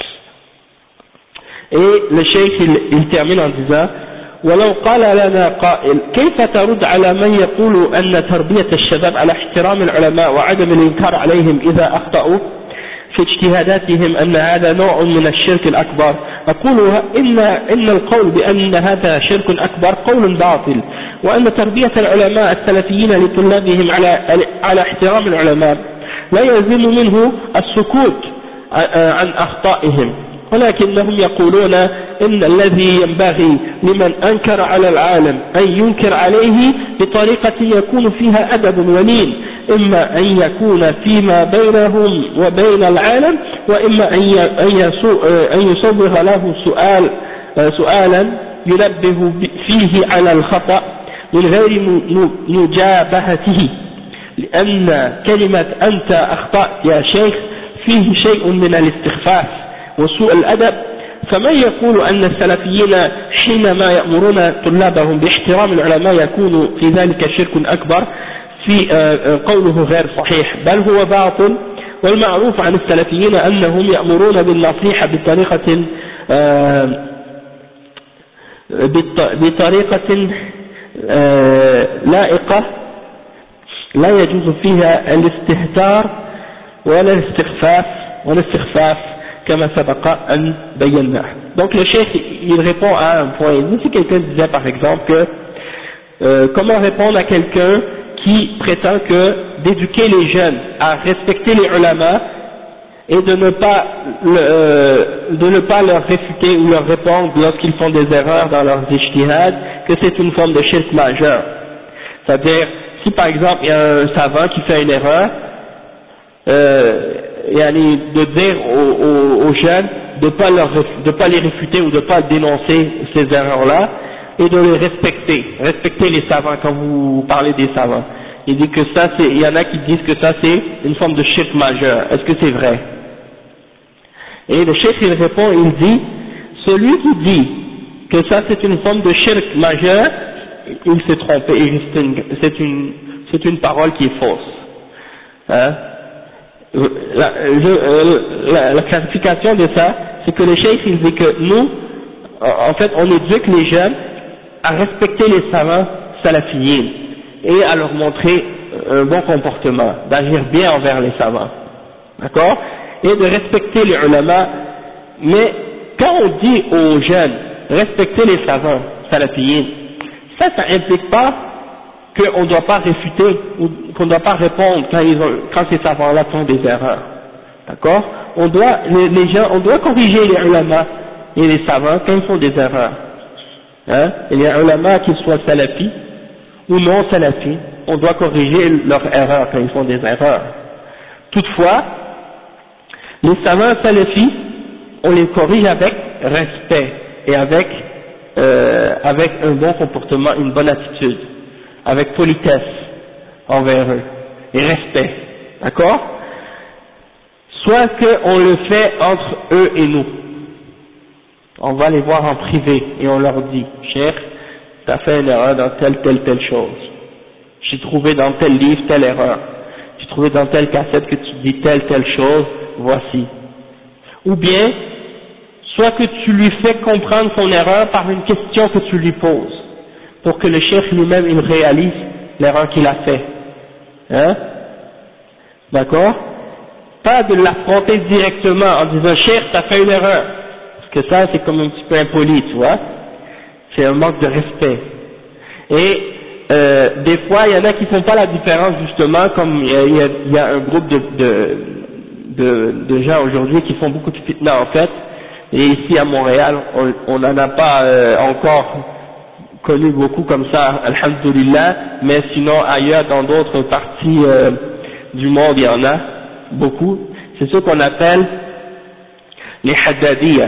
Et le cheikh il, il termine en disant ولو قال لنا قائل كيف ترد على من يقول أن تربية الشباب على احترام العلماء وعدم الإنكار عليهم إذا أخطأوا في اجتهاداتهم أن هذا نوع من الشرك الأكبر؟ أقول إن, إن القول بأن هذا شرك أكبر قول باطل، وأن تربية العلماء السلفيين لطلابهم على, على احترام العلماء لا يلزم منه السكوت عن أخطائهم، ولكنهم يقولون إن الذي ينبغي لمن أنكر على العالم أن ينكر عليه بطريقة يكون فيها أدب ولين، إما أن يكون فيما بينهم وبين العالم، وإما أن يصوغ له سؤال سؤالا ينبه فيه على الخطأ من غير مجابهته، لأن كلمة أنت أخطأت يا شيخ فيه شيء من الاستخفاف وسوء الأدب. فمن يقول أن السلفيين حينما يأمرون طلابهم باحترام العلماء يكون في ذلك شرك أكبر، في قوله غير صحيح بل هو باطل. والمعروف عن السلفيين أنهم يأمرون بالنصيحة بطريقة بطريقة لائقة لا يجوز فيها الاستهتار ولا الاستخفاف ولا الاستخفاف كما سبق أن بيناه. Donc le cheikh il répond à un point. Il dit, si quelqu'un disait par exemple que euh, comment répondre à quelqu'un qui prétend que d'éduquer les jeunes à respecter les ulama et de ne pas le, euh, de ne pas leur réfuter ou leur répondre lorsqu'ils font des erreurs dans leurs ijtihad, que c'est une forme de shirk majeur. C'est-à-dire, si par exemple il y a un savant qui fait une erreur, euh, yani de dire aux, aux, aux jeunes de pas leur de pas les réfuter ou de pas dénoncer ces erreurs-là et de les respecter, respecter les savants quand vous parlez des savants. Il dit que ça c'est, il y en a qui disent que ça c'est une forme de shirk majeur. Est-ce que c'est vrai? Et le cheikh il répond, il dit, celui qui dit que ça c'est une forme de shirk majeur, il s'est trompé, c'est une, c'est une, c'est une parole qui est fausse. Hein? La, je, la, la clarification de ça, c'est que le cheikh il dit que nous, en fait, on éduque les jeunes à respecter les savants salafiyyin et à leur montrer un bon comportement, d'agir bien envers les savants, d'accord, et de respecter les ulama. Mais quand on dit aux jeunes respecter les savants salafiyyin, ça, ça implique pas qu'on ne doit pas réfuter ou qu'on ne doit pas répondre quand, ils ont, quand ces savants-là font des erreurs, d'accord. On doit, les, les gens, on doit corriger les ulama et les savants quand ils font des erreurs. Hein? Et les ulama, qu'ils soient salafis ou non salafis, on doit corriger leurs erreurs quand ils font des erreurs. Toutefois, les savants salafis, on les corrige avec respect et avec, euh, avec un bon comportement, une bonne attitude, avec politesse envers eux et respect, d'accord? Soit qu'on le fait entre eux et nous. On va les voir en privé et on leur dit, cheikh, tu as fait une erreur dans telle, telle, telle chose. J'ai trouvé dans tel livre telle erreur. J'ai trouvé dans telle cassette que tu dis telle, telle chose, voici. Ou bien, soit que tu lui fais comprendre son erreur par une question que tu lui poses, pour que le cheikh lui-même il réalise l'erreur qu'il a fait. Hein? D'accord? Pas de l'affronter directement en disant cheikh, tu as fait une erreur. Parce que ça, c'est comme un petit peu impoli, tu vois. C'est un manque de respect. Et euh, des fois, il y en a qui font pas la différence, justement, comme il y a, il y a, il y a un groupe de, de, de, de gens aujourd'hui qui font beaucoup de fitna, en fait. Et ici, à Montréal, on n'en a pas euh, encore connu beaucoup comme ça, alhamdoulilah, mais sinon, ailleurs, dans d'autres parties euh, du monde, il y en a beaucoup. C'est ce qu'on appelle les haddadiyas.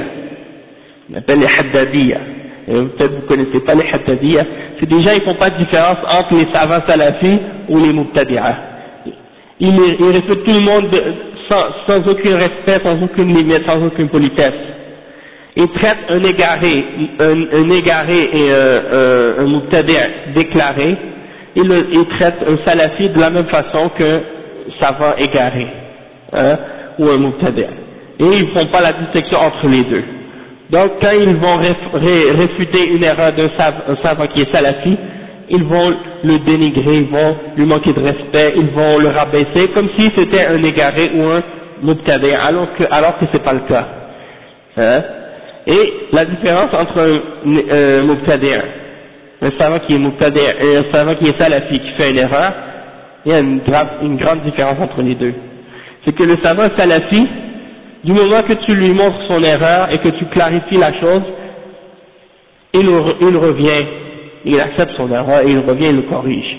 On appelle les haddadiyas. Peut-être vous ne connaissez pas les haddadiyas. C'est des gens, ils ne font pas de différence entre les savants salafis ou les mubtadi'ah. Ils, ils réfutent tout le monde de, sans, sans aucun respect, sans aucune limite, sans aucune politesse. Ils traitent un égaré, un, un égaré et un, un, un mubtadi' déclaré, ils, le, ils traitent un salafi de la même façon qu'un savant égaré, hein, ou un mubtadi'. Et ils ne font pas la distinction entre les deux. Donc quand ils vont ré, ré, réfuter une erreur d'un sav, savant qui est salafi, ils vont le dénigrer, ils vont lui manquer de respect, ils vont le rabaisser comme si c'était un égaré ou un mubtadi', alors que alors que c'est pas le cas. Hein? Et la différence entre un, un mubtadi', un savant qui est mubtadi' et un savant qui est salafi qui fait une erreur, il y a une, grave, une grande différence entre les deux. C'est que le savant salafi, du moment que tu lui montres son erreur et que tu clarifies la chose, il, il revient, il accepte son erreur et il revient et le corrige.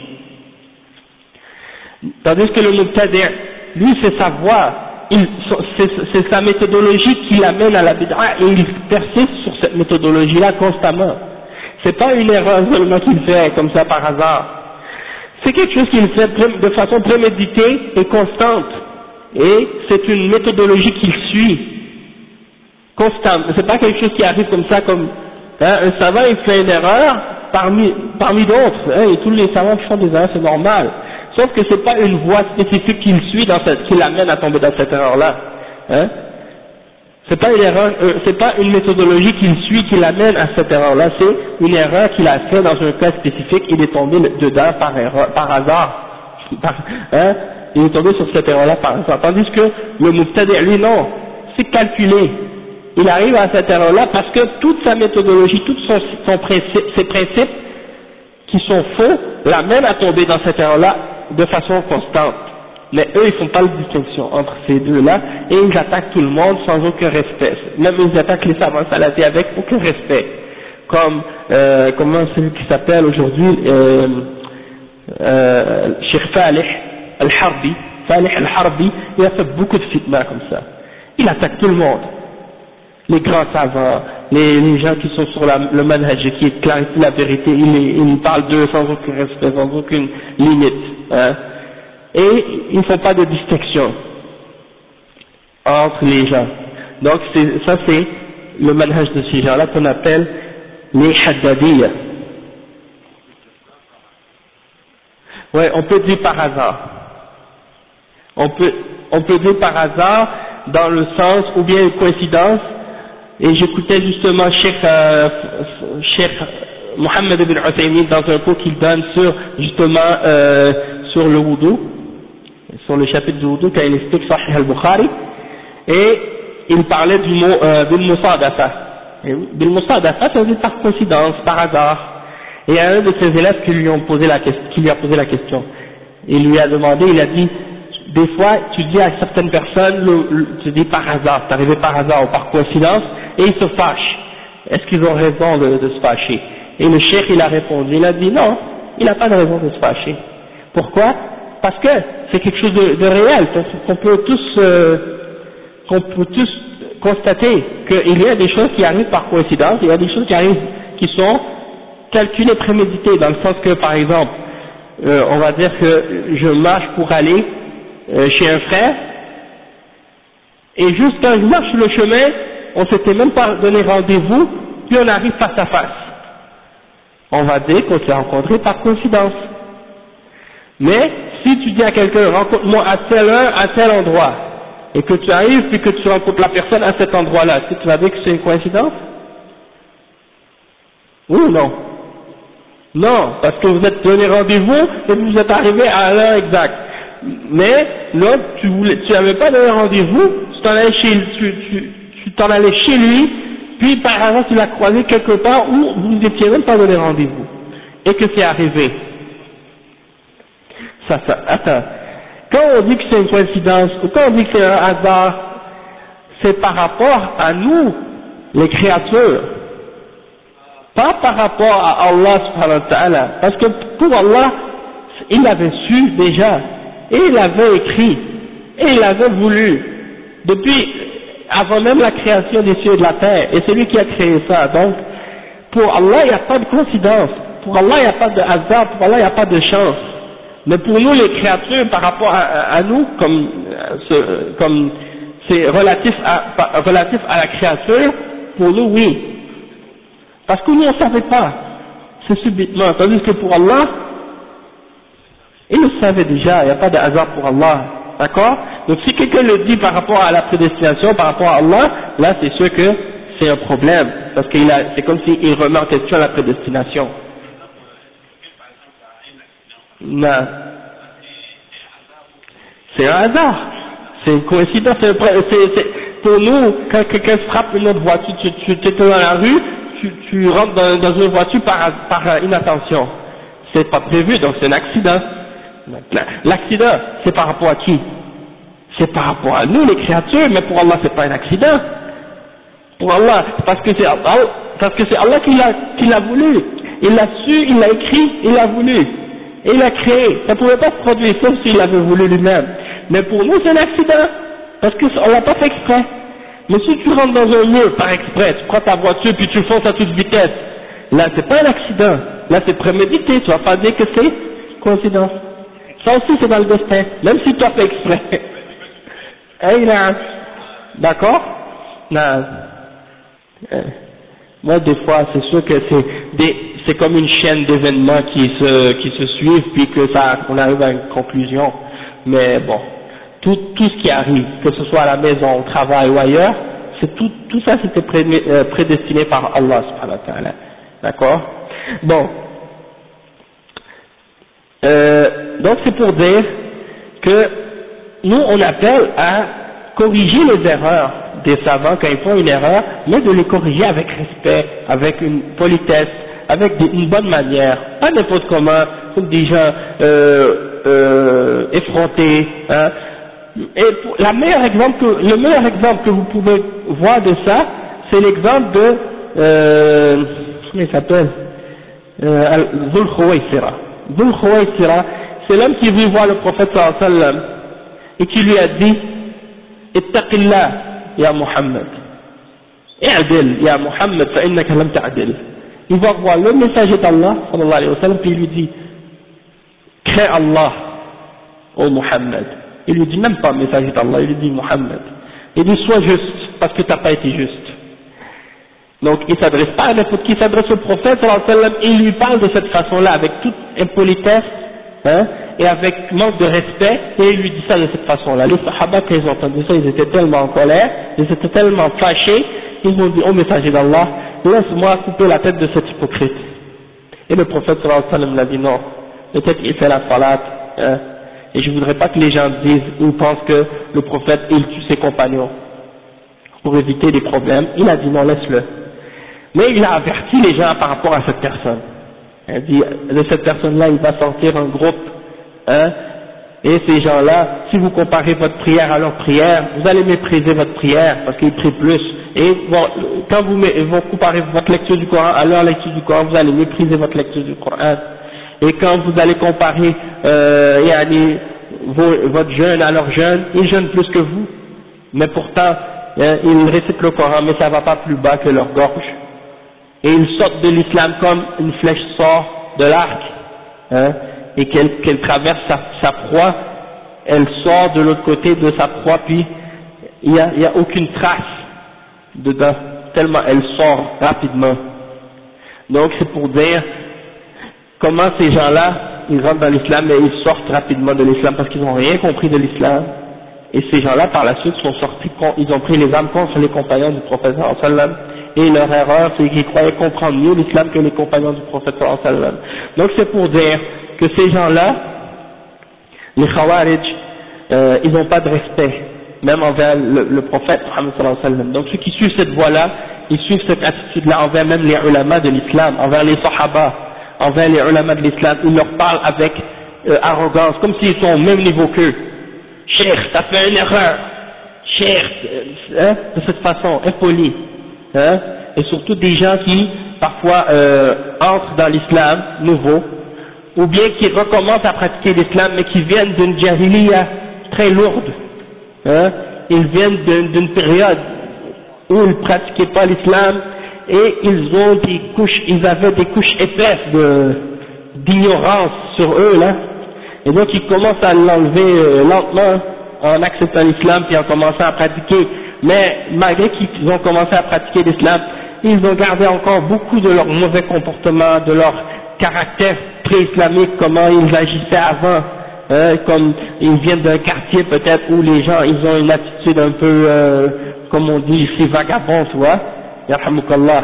Tandis que le mubtadi', lui c'est sa voie, c'est sa méthodologie qui l'amène à la bid'a et il persiste sur cette méthodologie-là constamment. C'est pas une erreur seulement qu'il fait comme ça par hasard. C'est quelque chose qu'il fait de façon préméditée et constante. Et c'est une méthodologie qu'il suit, constante. C'est pas quelque chose qui arrive comme ça, comme hein, un savant il fait une erreur parmi, parmi d'autres, hein, et tous les savants qui font des erreurs c'est normal. Sauf que c'est pas une voie spécifique qu'il suit dans cette, qui l'amène à tomber dans cette erreur-là. Hein. C'est pas une erreur, euh, c'est pas une méthodologie qu'il suit qui l'amène à cette erreur-là, c'est une erreur qu'il a fait dans un cas spécifique, il est tombé dedans par erreur, par hasard, par, hein, il est tombé sur cette erreur-là par hasard. Tandis que le mubtadi', lui, non, c'est calculé. Il arrive à cette erreur-là parce que toute sa méthodologie, tous son, son principe, ses principes qui sont faux, l'amènent à tomber dans cette erreur-là de façon constante. Mais eux, ils font pas de distinction entre ces deux-là, et ils attaquent tout le monde sans aucun respect. Même ils attaquent les savants salafis avec aucun respect. Comme, euh, comment celui qui s'appelle aujourd'hui, euh, euh, Cheikh Falih Al-Harbi, Falih Al-Harbi, il a fait beaucoup de fitna comme ça. Il attaque tout le monde. Les grands savants, les, les gens qui sont sur la, le manhaj, qui clarifient la vérité, il, il parle d'eux sans aucun respect, sans aucune limite. Hein. Et ils ne font pas de distinction entre les gens. Donc ça c'est le manhaj de ces gens-là qu'on appelle les haddadiyya. Ouais, on peut dire par hasard. On peut, on peut dire par hasard dans le sens, ou bien une coïncidence, et j'écoutais justement Cheikh, euh, Cheikh Mohammed ibn Uthaymin dans un cours qu'il donne sur, justement, euh, sur le wudu, sur le chapitre du wudu, quand il explique Sahih al-Bukhari, et il parlait du mot euh, bil musadafa. Bil musadafa, ça veut dire par coïncidence, par hasard. Et il y a un de ses élèves qui lui, ont posé la question, qui lui a posé la question. Il lui a demandé, il a dit, des fois, tu dis à certaines personnes, le, le, tu dis par hasard, c'est arrivé par hasard ou par coïncidence, et ils se fâchent. Est-ce qu'ils ont raison de, de se fâcher? Et le cheikh, il a répondu, il a dit non, il n'a pas de raison de se fâcher. Pourquoi? Parce que c'est quelque chose de, de réel, qu'on peut tous, euh, qu'on peut tous constater qu'il y a des choses qui arrivent par coïncidence, il y a des choses qui arrivent, qui sont calculées, préméditées, dans le sens que, par exemple, euh, on va dire que je marche pour aller euh, chez un frère, et juste quand je marche sur le chemin, on s'était même pas donné rendez-vous, puis on arrive face à face. On va dire qu'on s'est rencontrés par coïncidence. Mais si tu dis à quelqu'un, rencontre-moi à telle heure, à tel endroit, et que tu arrives, puis que tu rencontres la personne à cet endroit-là, est-ce que tu vas dire que c'est une coïncidence? Oui ou non? Non, parce que vous êtes donné rendez-vous, et vous êtes arrivé à l'heure exacte. Mais, là, tu voulais, tu n'avais pas donné rendez-vous, tu t'en allais chez, tu, tu, tu t'en allais chez lui, puis par hasard tu l'as croisé quelque part où vous n'étiez même pas donné rendez-vous, et que c'est arrivé. Ça, ça, attends. Quand on dit que c'est une coïncidence, ou quand on dit que c'est un hasard, c'est par rapport à nous, les créatures, pas par rapport à Allah subhanahu wa ta'ala, parce que pour Allah, il l'avait su déjà, et il l'avait écrit, et il l'avait voulu, depuis, avant même la création des cieux et de la terre, et c'est lui qui a créé ça. Donc, pour Allah, il n'y a pas de coïncidence, pour Allah, il n'y a pas de hasard, pour Allah, il n'y a pas de chance. Mais pour nous, les créatures, par rapport à, à nous, comme euh, comme c'est relatif à, relatif à la créature, pour nous, oui. Parce que nous, on ne savait pas, c'est subitement. Tandis que pour Allah, il le savait déjà, il n'y a pas de hasard pour Allah. D'accord? Donc si quelqu'un le dit par rapport à la prédestination, par rapport à Allah, là c'est sûr que c'est un problème, parce qu'il a, c'est comme s'il remet en question la prédestination. Non. C'est un hasard, c'est une coïncidence, c'est, c'est, c'est, pour nous, quand quelqu'un frappe une autre voiture, tu, tu, tu es dans la rue, tu, tu rentres dans, dans une voiture par, par inattention. C'est pas prévu, donc c'est un accident. L'accident, c'est par rapport à qui? C'est par rapport à nous, les créatures, mais pour Allah, c'est pas un accident. Pour Allah, parce que c'est Allah, parce que c'est Allah qui l'a, qui l'a voulu. Il l'a su, il l'a écrit, il l'a voulu. Et il l'a créé. Ça ne pouvait pas se produire sauf s'il l'avait voulu lui-même. Mais pour nous, c'est un accident. Parce qu'on l'a pas fait exprès. Mais si tu rentres dans un mur par exprès, tu prends ta voiture puis tu fonces à toute vitesse, là, c'est pas un accident. Là, c'est prémédité. Tu vas pas dire que c'est coïncidence. Ça aussi, c'est dans le destin. Même si tu as fait exprès. Hey, là. D'accord? Non. Euh, moi, des fois, c'est sûr que c'est des, c'est comme une chaîne d'événements qui se, qui se suivent, puis que ça, on arrive à une conclusion. Mais bon, tout, tout ce qui arrive, que ce soit à la maison, au travail ou ailleurs, c'est tout, tout ça c'était prédestiné par Allah subhanahu wa ta'ala. D'accord? Bon. Euh, donc c'est pour dire que nous on appelle à corriger les erreurs des savants quand ils font une erreur, mais de les corriger avec respect, avec une politesse, avec des, une bonne manière, pas n'importe comment, comme des gens euh, euh, effrontés. Hein. Et pour, la meilleure exemple que, le meilleur exemple que vous pouvez voir de ça, c'est l'exemple de euh, comment il s'appelle euh, Dhul Khuwaysira. Dhul Khuwaysira, c'est l'homme qui est venu voir le prophète sallallahu alayhi wa sallam et qui lui a dit Ittaqillah ya Muhammad, i'dil ya Muhammad fa innaka lam ta'dil. Il va voir le messager d'Allah sallallahu alayhi wa sallam puis il lui dit crains Allah ô Muhammad. Il lui dit même pas messager d'Allah, il lui dit Muhammad. Il dit sois juste parce que tu n'as pas été juste. Donc il ne s'adresse pas à n'importe qui, il s'adresse au prophète sallallahu alayhi wa sallam et il lui parle de cette façon-là avec toute impolitesse hein, et avec manque de respect et il lui dit ça de cette façon-là. Les sahaba quand ils ont entendu ça, ils étaient tellement en colère, ils étaient tellement fâchés, ils ont dit ô messager d'Allah, laisse-moi couper la tête de cet hypocrite. Et le prophète sallallahu alayhi wa sallam l'a dit non, peut-être qu'il fait la salat hein, et je voudrais pas que les gens disent ou pensent que le prophète il tue ses compagnons pour éviter des problèmes. Il a dit non, laisse-le. Mais il a averti les gens par rapport à cette personne. Il a dit de cette personne-là il va sortir un groupe hein, et ces gens-là, si vous comparez votre prière à leur prière, vous allez mépriser votre prière parce qu'ils prient plus. Et bon, quand vous, vous comparez votre lecture du Coran à leur lecture du Coran, vous allez mépriser votre lecture du Coran. Et quand vous allez comparer euh, yani, vos, votre jeûne à leur jeûne, ils jeûnent plus que vous, mais pourtant hein, ils récitent le Coran, mais ça ne va pas plus bas que leur gorge. Et ils sortent de l'islam comme une flèche sort de l'arc, hein, et qu'elle qu'elle traverse sa, sa proie, elle sort de l'autre côté de sa proie, puis il n'y a, il y a aucune trace dedans, tellement elle sort rapidement. Donc c'est pour dire comment ces gens-là, ils rentrent dans l'islam et ils sortent rapidement de l'islam parce qu'ils n'ont rien compris de l'islam. Et ces gens-là, par la suite, sont sortis, ils ont pris les armes contre les compagnons du prophète sallallahu alayhi wa sallam. Et leur erreur, c'est qu'ils croyaient comprendre mieux l'islam que les compagnons du prophète sallallahu alayhi wa sallam. Donc c'est pour dire que ces gens-là, les Khawarij, euh, ils n'ont pas de respect, même envers le, le prophète Muhammad sallallahu alayhi wa sallam. Donc ceux qui suivent cette voie-là, ils suivent cette attitude-là envers même les ulama de l'islam, envers les sahaba, envers les ulama de l'islam, ils leur parlent avec euh, arrogance, comme s'ils sont au même niveau qu'eux. Cheikh, t'as fait une erreur. Cheikh, hein, de cette façon, impoli. Hein, et surtout des gens qui, parfois, euh, entrent dans l'islam nouveau, ou bien qui recommencent à pratiquer l'islam, mais qui viennent d'une jahiliya très lourde. Hein, ils viennent d'une période où ils ne pratiquaient pas l'islam, et ils ont des couches, ils avaient des couches épaisses de, d'ignorance sur eux, là. Et donc ils commencent à l'enlever euh, lentement en acceptant l'islam puis en commençant à pratiquer. Mais malgré qu'ils ont commencé à pratiquer l'islam, ils ont gardé encore beaucoup de leur mauvais comportement, de leur caractère pré-islamique, comment ils agissaient avant. Hein, comme ils viennent d'un quartier peut-être où les gens ils ont une attitude un peu, euh, comme on dit ici, vagabond, tu vois. Yarhamukallah.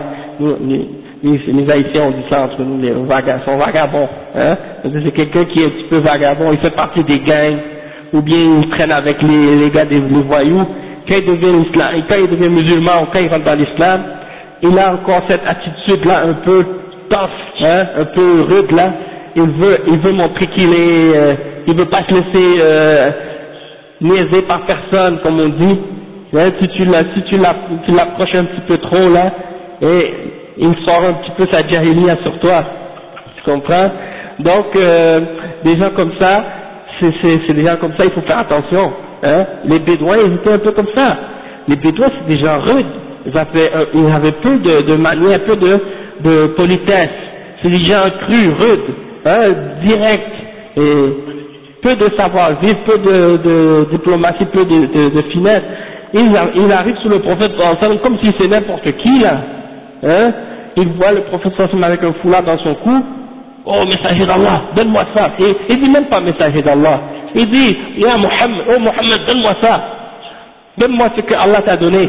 Les, les Haïtiens ont dit ça entre nous, les vagabonds, sont vagabonds, hein. C'est quelqu'un qui est un petit peu vagabond, il fait partie des gangs, ou bien il traîne avec les, les gars des les voyous. Quand il devient islam, quand il devient musulman ou quand il rentre dans l'islam, il a encore cette attitude-là un peu tough, hein, un peu rude là. Il veut, il veut montrer qu'il est, euh, il veut pas se laisser euh, niaiser par personne, comme on dit. Hein, si tu la, si tu la, tu l'approches un petit peu trop là, et il sort un petit peu sa jahiliya sur toi, tu comprends? Donc, euh, des gens comme ça, c'est des gens comme ça, il faut faire attention. Hein? Les Bédouins, ils étaient un peu comme ça. Les Bédouins, c'est des gens rudes. Ils avaient, euh, ils avaient peu de, de manière, peu de, de politesse. C'est des gens crus, rudes, hein, directs, et peu de savoir-vivre, peu de, de diplomatie, peu de, de, de finesse. Ils, ils arrivent sous le prophète comme si c'est n'importe qui là. Hein, il voit le prophète avec un foulard dans son cou. Oh messager d'Allah, donne-moi ça. Et il dit même pas messager d'Allah. Il dit, Ya Muhammad, oh Muhammad, donne-moi ça. Donne-moi ce que Allah t'a donné.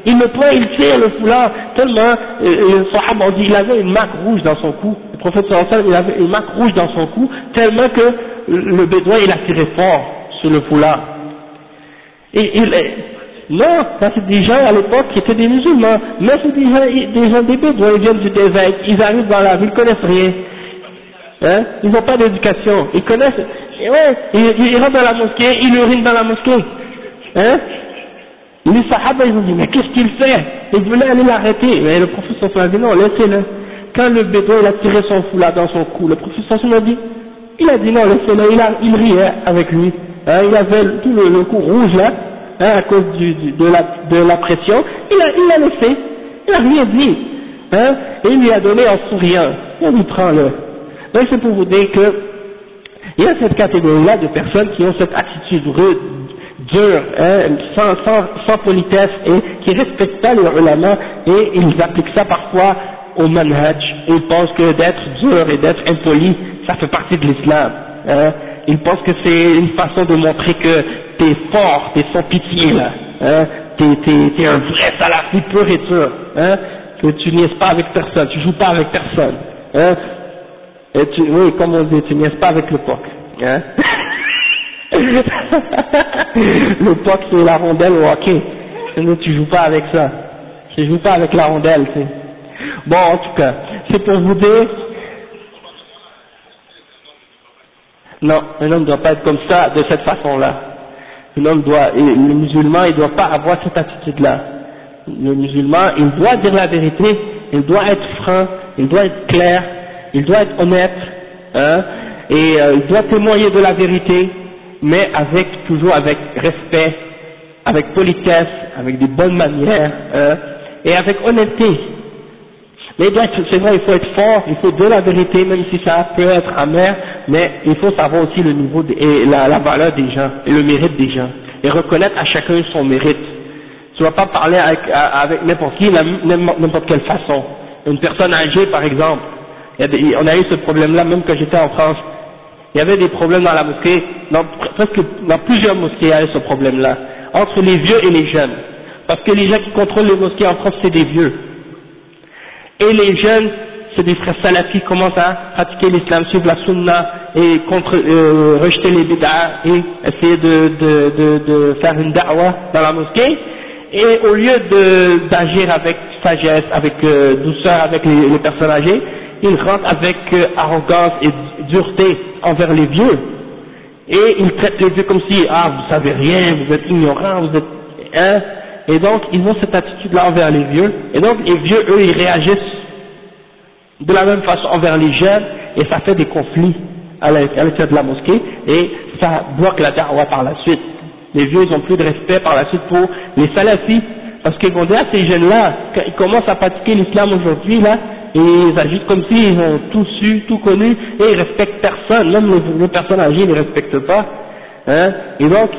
il le prend, il tire le foulard, tellement, euh, le sahaba on dit, il avait une marque rouge dans son cou, le prophète sallallahu alayhi wa sallam, il avait une marque rouge dans son cou, tellement que le bédouin, il a tiré fort sur le foulard. Et il, non, ça c'est des gens à l'époque qui étaient des musulmans, mais c'est des gens, des gens des bédouins, ils viennent du désert, ils arrivent dans la ville, ils connaissent rien. Hein, ils n'ont pas d'éducation, ils connaissent, et ouais, ils, ils rentrent dans la mosquée, ils urinent dans la mosquée, hein, les sahaba ils ont dit, mais qu'est-ce qu'il fait? Ils voulaient aller l'arrêter, mais le professeur a dit non, laissez-le. Quand le bédouin il a tiré son foulard dans son cou, le professeur a dit, il a dit non, laissez-le, il, a, il riait avec lui, hein, il avait tout le, le cou rouge là, hein, à cause du, du, de, la, de la pression, il a, il l'a laissé, il n'a rien dit, hein, et il lui a donné en souriant, il a dit prends-le. Donc c'est pour vous dire que il y a cette catégorie-là de personnes qui ont cette attitude rude, dure, hein, sans, sans, sans politesse et qui ne respectent pas les ulama et ils appliquent ça parfois au manhaj. Ils pensent que d'être dur et d'être impoli, ça fait partie de l'islam. Hein. Ils pensent que c'est une façon de montrer que t'es fort, t'es sans pitié là, hein, t'es, t'es, t'es un vrai salafi pur et dur, hein, que tu niaises pas avec personne, tu joues pas avec personne. Hein. Et tu, oui, comme on dit, tu niaises pas avec le P O C. Hein? Le P O C c'est la rondelle au hockey. Sinon tu joues pas avec ça. Tu joues pas avec la rondelle, tu sais. Bon, en tout cas, c'est pour vous dire. Non, un homme ne doit pas être comme ça, de cette façon-là. Un homme doit, et le musulman, il ne doit pas avoir cette attitude-là. Le musulman, il doit dire la vérité, il doit être franc, il doit être clair. Il doit être honnête, hein, et euh, il doit témoigner de la vérité, mais avec toujours avec respect, avec politesse, avec des bonnes manières, hein, et avec honnêteté. Mais il doit être, c'est vrai, il faut être fort, il faut dire la vérité, même si ça peut être amer, mais il faut savoir aussi le niveau de, et la, la valeur des gens et le mérite des gens, et reconnaître à chacun son mérite. Tu ne vas pas parler avec, avec n'importe qui, n'importe quelle façon. Une personne âgée, par exemple. Il y a des, on a eu ce problème-là même quand j'étais en France. Il y avait des problèmes dans la mosquée, dans, presque dans plusieurs mosquées il y avait ce problème-là, entre les vieux et les jeunes. Parce que les gens qui contrôlent les mosquées en France c'est des vieux. Et les jeunes, c'est des frères salafis qui commencent à pratiquer l'islam, suivre la sunna et contre, euh, rejeter les bid'ah et essayer de, de, de, de faire une da'wah dans la mosquée. Et au lieu de, d'agir avec sagesse, avec euh, douceur avec les, les personnes âgées, ils rentrent avec euh, arrogance et dureté envers les vieux, et ils traitent les vieux comme si, ah, vous savez rien, vous êtes ignorants, vous êtes, hein, et donc ils ont cette attitude-là envers les vieux, et donc les vieux, eux, ils réagissent de la même façon envers les jeunes, et ça fait des conflits à l'intérieur de la mosquée, et ça bloque la da'wah par la suite. Les vieux, ils ont plus de respect par la suite pour les salafis, parce qu'ils vont dire, ah, ces jeunes-là, quand ils commencent à pratiquer l'islam aujourd'hui, là, et ils agissent comme s'ils ont tout su, tout connu, et ils respectent personne, même les, les personnes âgées ne les respectent pas, hein, et donc,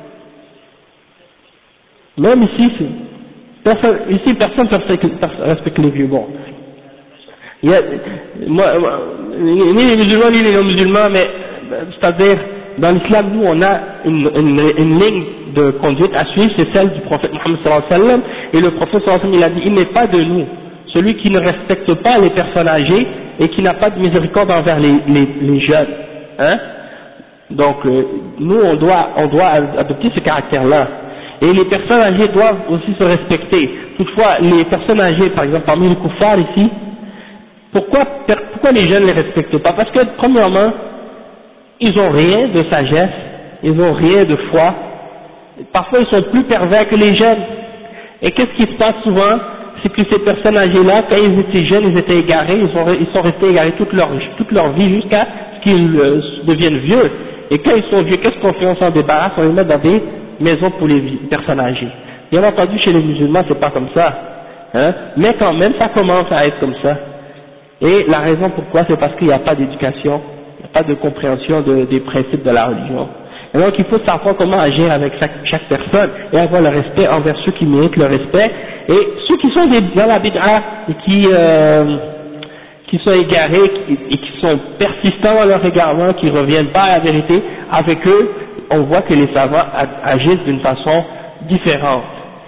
même ici, personne, ici personne ne respecte les vieux, bon. Il y a, moi, ni les musulmans ni les non-musulmans, mais, c'est-à-dire, dans l'islam, nous, on a une, une, une ligne de conduite à suivre, c'est celle du prophète Mohammed sallallahu alayhi wa sallam, et le prophète sallallahu alayhi wa sallam, il a dit, il n'est pas de nous celui qui ne respecte pas les personnes âgées et qui n'a pas de miséricorde envers les, les, les jeunes, hein. Donc, euh, nous, on doit, on doit adopter ce caractère-là. Et les personnes âgées doivent aussi se respecter. Toutefois, les personnes âgées, par exemple, parmi les koufars ici, pourquoi, pourquoi les jeunes ne les respectent pas? Parce que, premièrement, ils n'ont rien de sagesse, ils n'ont rien de foi. Parfois, ils sont plus pervers que les jeunes. Et qu'est-ce qui se passe souvent? C'est que ces personnes âgées-là, quand ils étaient jeunes, ils étaient égarés, ils sont, ils sont restés égarés toute leur, toute leur vie jusqu'à ce qu'ils euh, deviennent vieux. Et quand ils sont vieux, qu'est-ce qu'on fait? On s'en débarrasse, on les met dans des maisons pour les personnes âgées. Bien entendu, chez les musulmans, c'est pas comme ça, hein, mais quand même, ça commence à être comme ça. Et la raison pourquoi, c'est parce qu'il n'y a pas d'éducation, il n'y a pas de compréhension de, des principes de la religion. Et donc, il faut savoir comment agir avec chaque, chaque personne et avoir le respect envers ceux qui méritent le respect, et ceux qui sont des, dans la bid'a et qui, euh, qui sont égarés et qui sont persistants dans leur égarement, qui ne reviennent pas à la vérité, avec eux, on voit que les savants agissent d'une façon différente.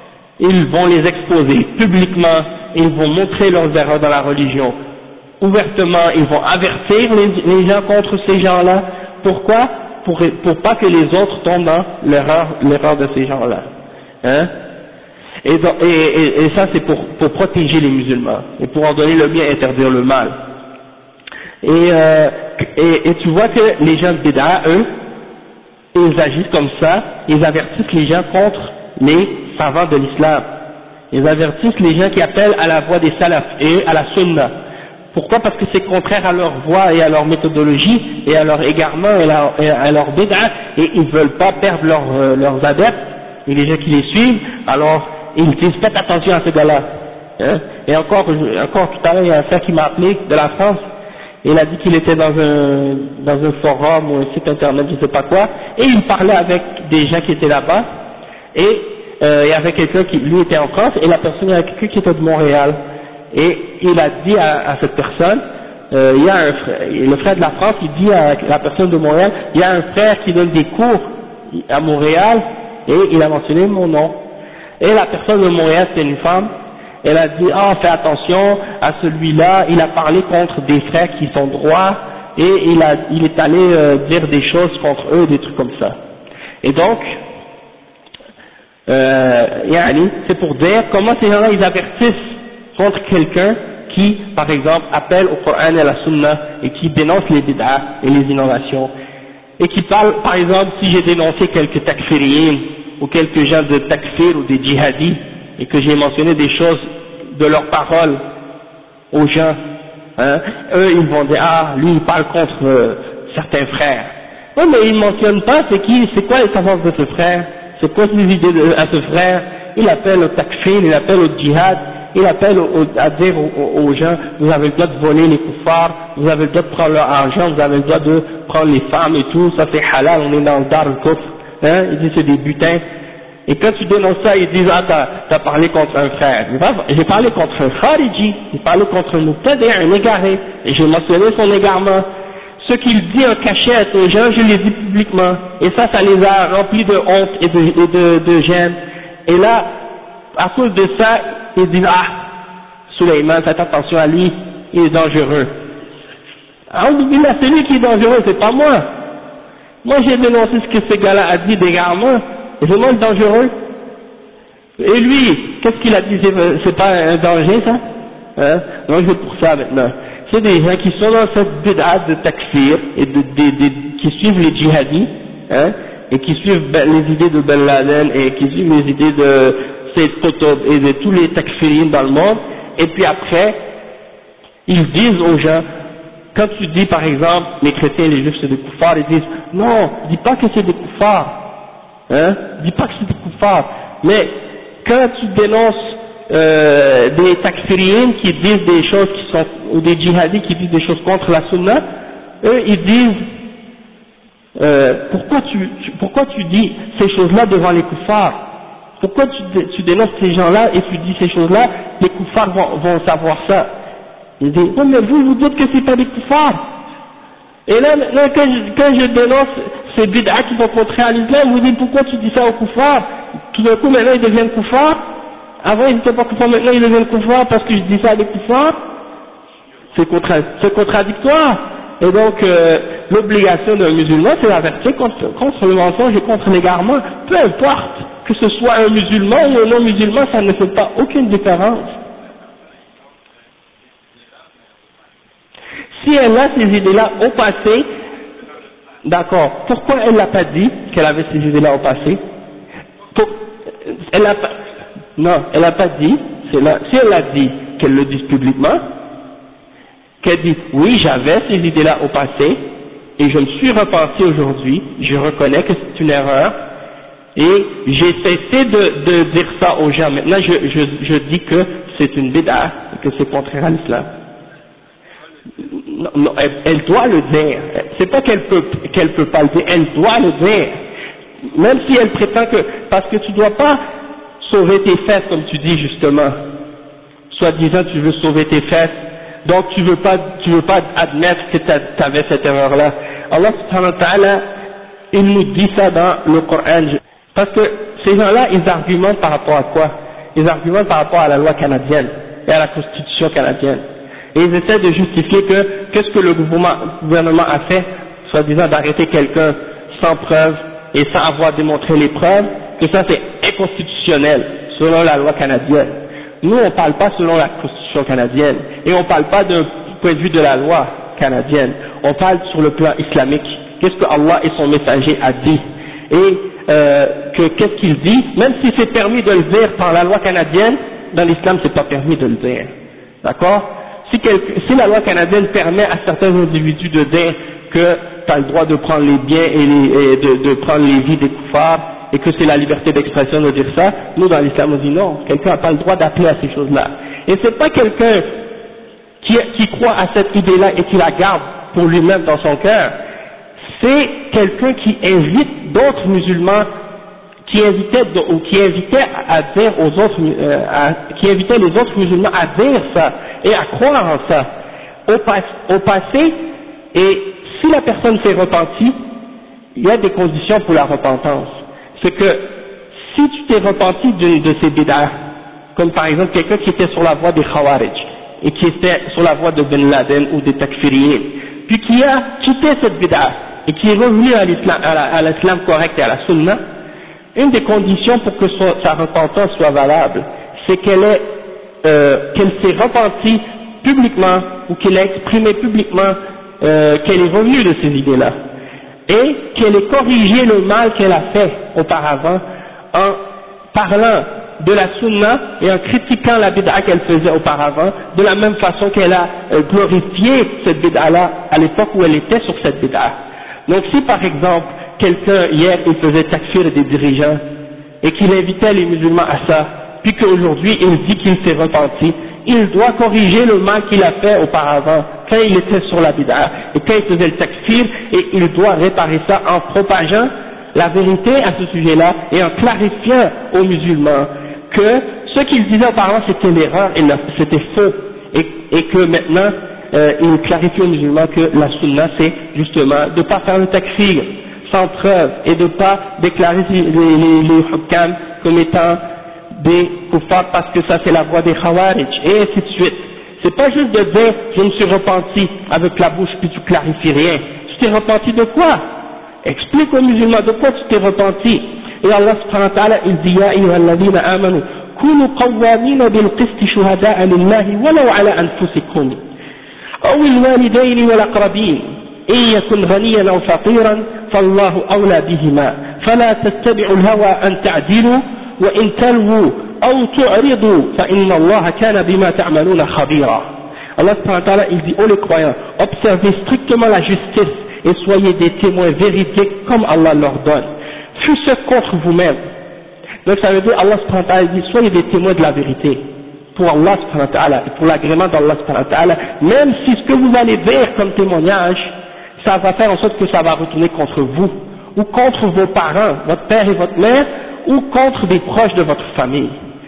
ils vont les exposer publiquement, ils vont montrer leurs erreurs dans la religion. Ouvertement, ils vont avertir les, les gens contre ces gens-là. Pourquoi? Pour, pour pas que les autres tombent dans l'erreur, l'erreur de ces gens-là. Hein? Et, donc, et, et, et ça, c'est pour, pour protéger les musulmans, et pour en donner le bien et interdire le mal. Et, euh, et, et tu vois que les gens de Bid'a, eux, ils agissent comme ça, ils avertissent les gens contre les savants de l'islam. Ils avertissent les gens qui appellent à la voie des salaf et à la sunna. Pourquoi? Parce que c'est contraire à leur voie et à leur méthodologie et à leur égarement et à leur, et à leur bid'a, et ils ne veulent pas perdre leur, euh, leurs adeptes et les gens qui les suivent, alors ils disent faites attention à ce gars-là. Hein? Et encore, encore tout à l'heure, il y a un frère qui m'a appelé de la France, et il a dit qu'il était dans un, dans un forum ou un site internet, je ne sais pas quoi, et il parlait avec des gens qui étaient là-bas, et euh, il y avait quelqu'un qui, lui était en France, et la personne, il y avait quelqu'un qui était de Montréal. Et il a dit à, à cette personne, euh, il y a un frère, le frère de la France, il dit à la personne de Montréal, il y a un frère qui donne des cours à Montréal, et il a mentionné mon nom. Et la personne de Montréal, c'est une femme, elle a dit, ah, fais attention à celui-là, il a parlé contre des frères qui sont droits, et il, a, il est allé euh, dire des choses contre eux, des trucs comme ça. Et donc, euh, yani, c'est pour dire comment ces gens-là, ils avertissent contre quelqu'un qui, par exemple, appelle au Coran et à la Sunna et qui dénonce les bid'ah et les innovations, et qui parle, par exemple, si j'ai dénoncé quelques takfiriyin ou quelques gens de takfir ou des djihadis et que j'ai mentionné des choses de leurs paroles aux gens, hein, eux ils vont dire ah lui il parle contre euh, certains frères. Oui, mais ils ne mentionnent pas c'est qui, c'est quoi les tendances de ce frère, c'est quoi ses idées de, à ce frère. Il appelle au takfir, il appelle au djihad. Il appelle au, à dire aux, aux gens, vous avez le droit de voler les kuffars, vous avez le droit de prendre leur argent, vous avez le droit de prendre les femmes et tout, ça c'est halal, on est dans le dar al-kufr, hein, ils disent c'est des butins. Et quand tu dénonces ça, ils disent ah t'as, t'as parlé contre un frère. J'ai parlé contre un khariji, j'ai parlé contre un mubtadi', un égaré, et j'ai mentionné son égarement. Ce qu'il dit en cachette aux gens, je les dis publiquement, et ça, ça les a remplis de honte et de, et de, de gêne. Et là, à cause de ça, ils disent ah, Suleiman, faites attention à lui, il est dangereux. Ah, c'est lui qui est dangereux, c'est pas moi. Moi j'ai dénoncé ce que ce gars-là a dit d'égarement, et c'est moi le dangereux. Et lui, qu'est-ce qu'il a dit, c'est pas un danger ça? Hein? Donc c'est pour ça maintenant. C'est des gens qui sont dans cette bid'a de takfir, et de, de, de, qui suivent les djihadis, hein, et qui suivent les idées de Ben Laden, et qui suivent les idées de Sayyid Qutb et de tous les takfirines dans le monde, et puis après, ils disent aux gens, quand tu dis par exemple, les chrétiens et les juifs c'est des kuffars, ils disent, non, dis pas que c'est des kuffars, hein, dis pas que c'est des kuffars, mais quand tu dénonces euh, des takfirines qui disent des choses qui sont, ou des djihadis qui disent des choses contre la sunna, eux ils disent, euh, pourquoi tu, tu, pourquoi tu dis ces choses-là devant les kuffars? Pourquoi tu, tu dénonces ces gens-là et tu dis ces choses-là, les kuffars vont, vont savoir ça? Il dit, non mais vous, vous dites que c'est pas des kuffars. Et là, là quand, je, quand je dénonce ces bid'ah qui vont contrer à l'islam, vous dites pourquoi tu dis ça aux kuffars? Tout d'un coup maintenant ils deviennent kuffars. Avant ils n'étaient pas kuffars, maintenant ils deviennent kuffars parce que je dis ça à des kuffars. C'est contra, contradictoire. Et donc euh, l'obligation d'un musulman c'est d'avertir contre, contre le mensonge et contre l'égarement, peu importe. Que ce soit un musulman ou un non-musulman, ça ne fait pas aucune différence. Si elle a ces idées-là au passé, d'accord, pourquoi elle n'a pas dit qu'elle avait ces idées-là au passé? Pour, elle a pas, non, elle n'a pas dit, là, si elle a dit qu'elle le dise publiquement, qu'elle dit, oui, j'avais ces idées-là au passé, et je me suis repensé aujourd'hui, je reconnais que c'est une erreur, et j'ai cessé de, de dire ça aux gens. Maintenant, je, je, je dis que c'est une bid'a, que c'est contraire à l'islam. Non, non, elle, elle doit le dire. C'est pas qu'elle peut, qu'elle peut pas le dire. Elle doit le dire. Même si elle prétend que, parce que tu dois pas sauver tes fesses, comme tu dis justement. Soi-disant, tu veux sauver tes fesses. Donc, tu veux pas, tu veux pas admettre que tu avais cette erreur-là. Allah subhanahu wa ta'ala, il nous dit ça dans le Coran. Parce que ces gens-là, ils argumentent par rapport à quoi? Ils argumentent par rapport à la loi canadienne et à la constitution canadienne. Et ils essaient de justifier que qu'est-ce que le gouvernement, gouvernement a fait, soi-disant d'arrêter quelqu'un sans preuve et sans avoir démontré les preuves, que ça c'est inconstitutionnel selon la loi canadienne. Nous on ne parle pas selon la constitution canadienne et on ne parle pas d'un point de vue de la loi canadienne, on parle sur le plan islamique. Qu'est-ce que Allah et son messager a dit et euh, que qu'est-ce qu'il dit, même si c'est permis de le dire par la loi canadienne, dans l'islam c'est pas permis de le dire. D'accord? Si, si la loi canadienne permet à certains individus de dire que tu as le droit de prendre les biens et, les, et de, de prendre les vies des koufars et que c'est la liberté d'expression de dire ça, nous dans l'islam on dit non, quelqu'un n'a pas le droit d'appeler à ces choses-là. Et c'est pas quelqu'un qui, qui croit à cette idée-là et qui la garde pour lui-même dans son cœur, c'est quelqu'un qui invite d'autres musulmans, qui invitait ou qui invitait à dire aux autres, euh, à, qui invitait les autres musulmans à dire ça et à croire en ça au, pas, au passé. Et si la personne s'est repentie, il y a des conditions pour la repentance. C'est que si tu t'es repenti d'une de ces bid'ah, comme par exemple quelqu'un qui était sur la voie des Khawarij et qui était sur la voie de Ben Laden ou des Takfiriyin, puis qui a quitté cette bid'ah et qui est revenu à l'islam, à l'islam correct et à la sunna, une des conditions pour que sa repentance soit valable, c'est qu'elle est, euh, qu'elle s'est repentie publiquement ou qu'elle a exprimé publiquement euh, qu'elle est revenue de ces idées-là et qu'elle ait corrigé le mal qu'elle a fait auparavant en parlant de la sunna et en critiquant la bid'a qu'elle faisait auparavant de la même façon qu'elle a euh, glorifié cette bid'a-là à l'époque où elle était sur cette bid'a. Donc si par exemple quelqu'un hier il faisait takfir des dirigeants et qu'il invitait les musulmans à ça, puis qu'aujourd'hui il dit qu'il s'est repenti, il doit corriger le mal qu'il a fait auparavant quand il était sur la bid'a et quand il faisait le takfir, et il doit réparer ça en propageant la vérité à ce sujet-là et en clarifiant aux musulmans que ce qu'il disait auparavant c'était l'erreur et c'était faux et, et que maintenant euh, il clarifie aux musulmans que la sunna c'est justement de ne pas faire le takfir sans preuve et de ne pas déclarer les, les, les hukam comme étant des kuffars parce que ça c'est la voie des khawarij et ainsi de suite. C'est pas juste de dire je me suis repenti avec la bouche puis tu clarifies rien. Tu t'es repenti de quoi? Explique aux musulmans de quoi tu t'es repenti. Et Allah subhanahu wa ta'ala il dit ya ayyuhalladhina amanu kunu qawwamina bil qisti shuhada'a lillahi walau ala anfusikum aw al walidayn wal aqrabin in yakun ghaniyan aw faqiran fallahu awla bihima fala tattabi'u al hawa an ta'dilu wa in talwu aw tu'ridu fa inna Allah kana bima ta'maluna khabira. Allah subhanahu wa ta'ala il dit ô les croyants, observez strictement la justice et soyez des témoins véridiques comme Allah leur donne, fût-ce contre vous-même. Donc ça veut dire Allah subhanahu wa ta'ala dit soyez des témoins de la vérité pour Allah subhanahu wa ta'ala et pour l'agrément d'Allah subhanahu wa ta'ala, même si ce que vous allez dire comme témoignage ça va faire en sorte que ça va retourner contre vous ou contre vos parents, votre père et votre mère, ou contre des proches de votre famille.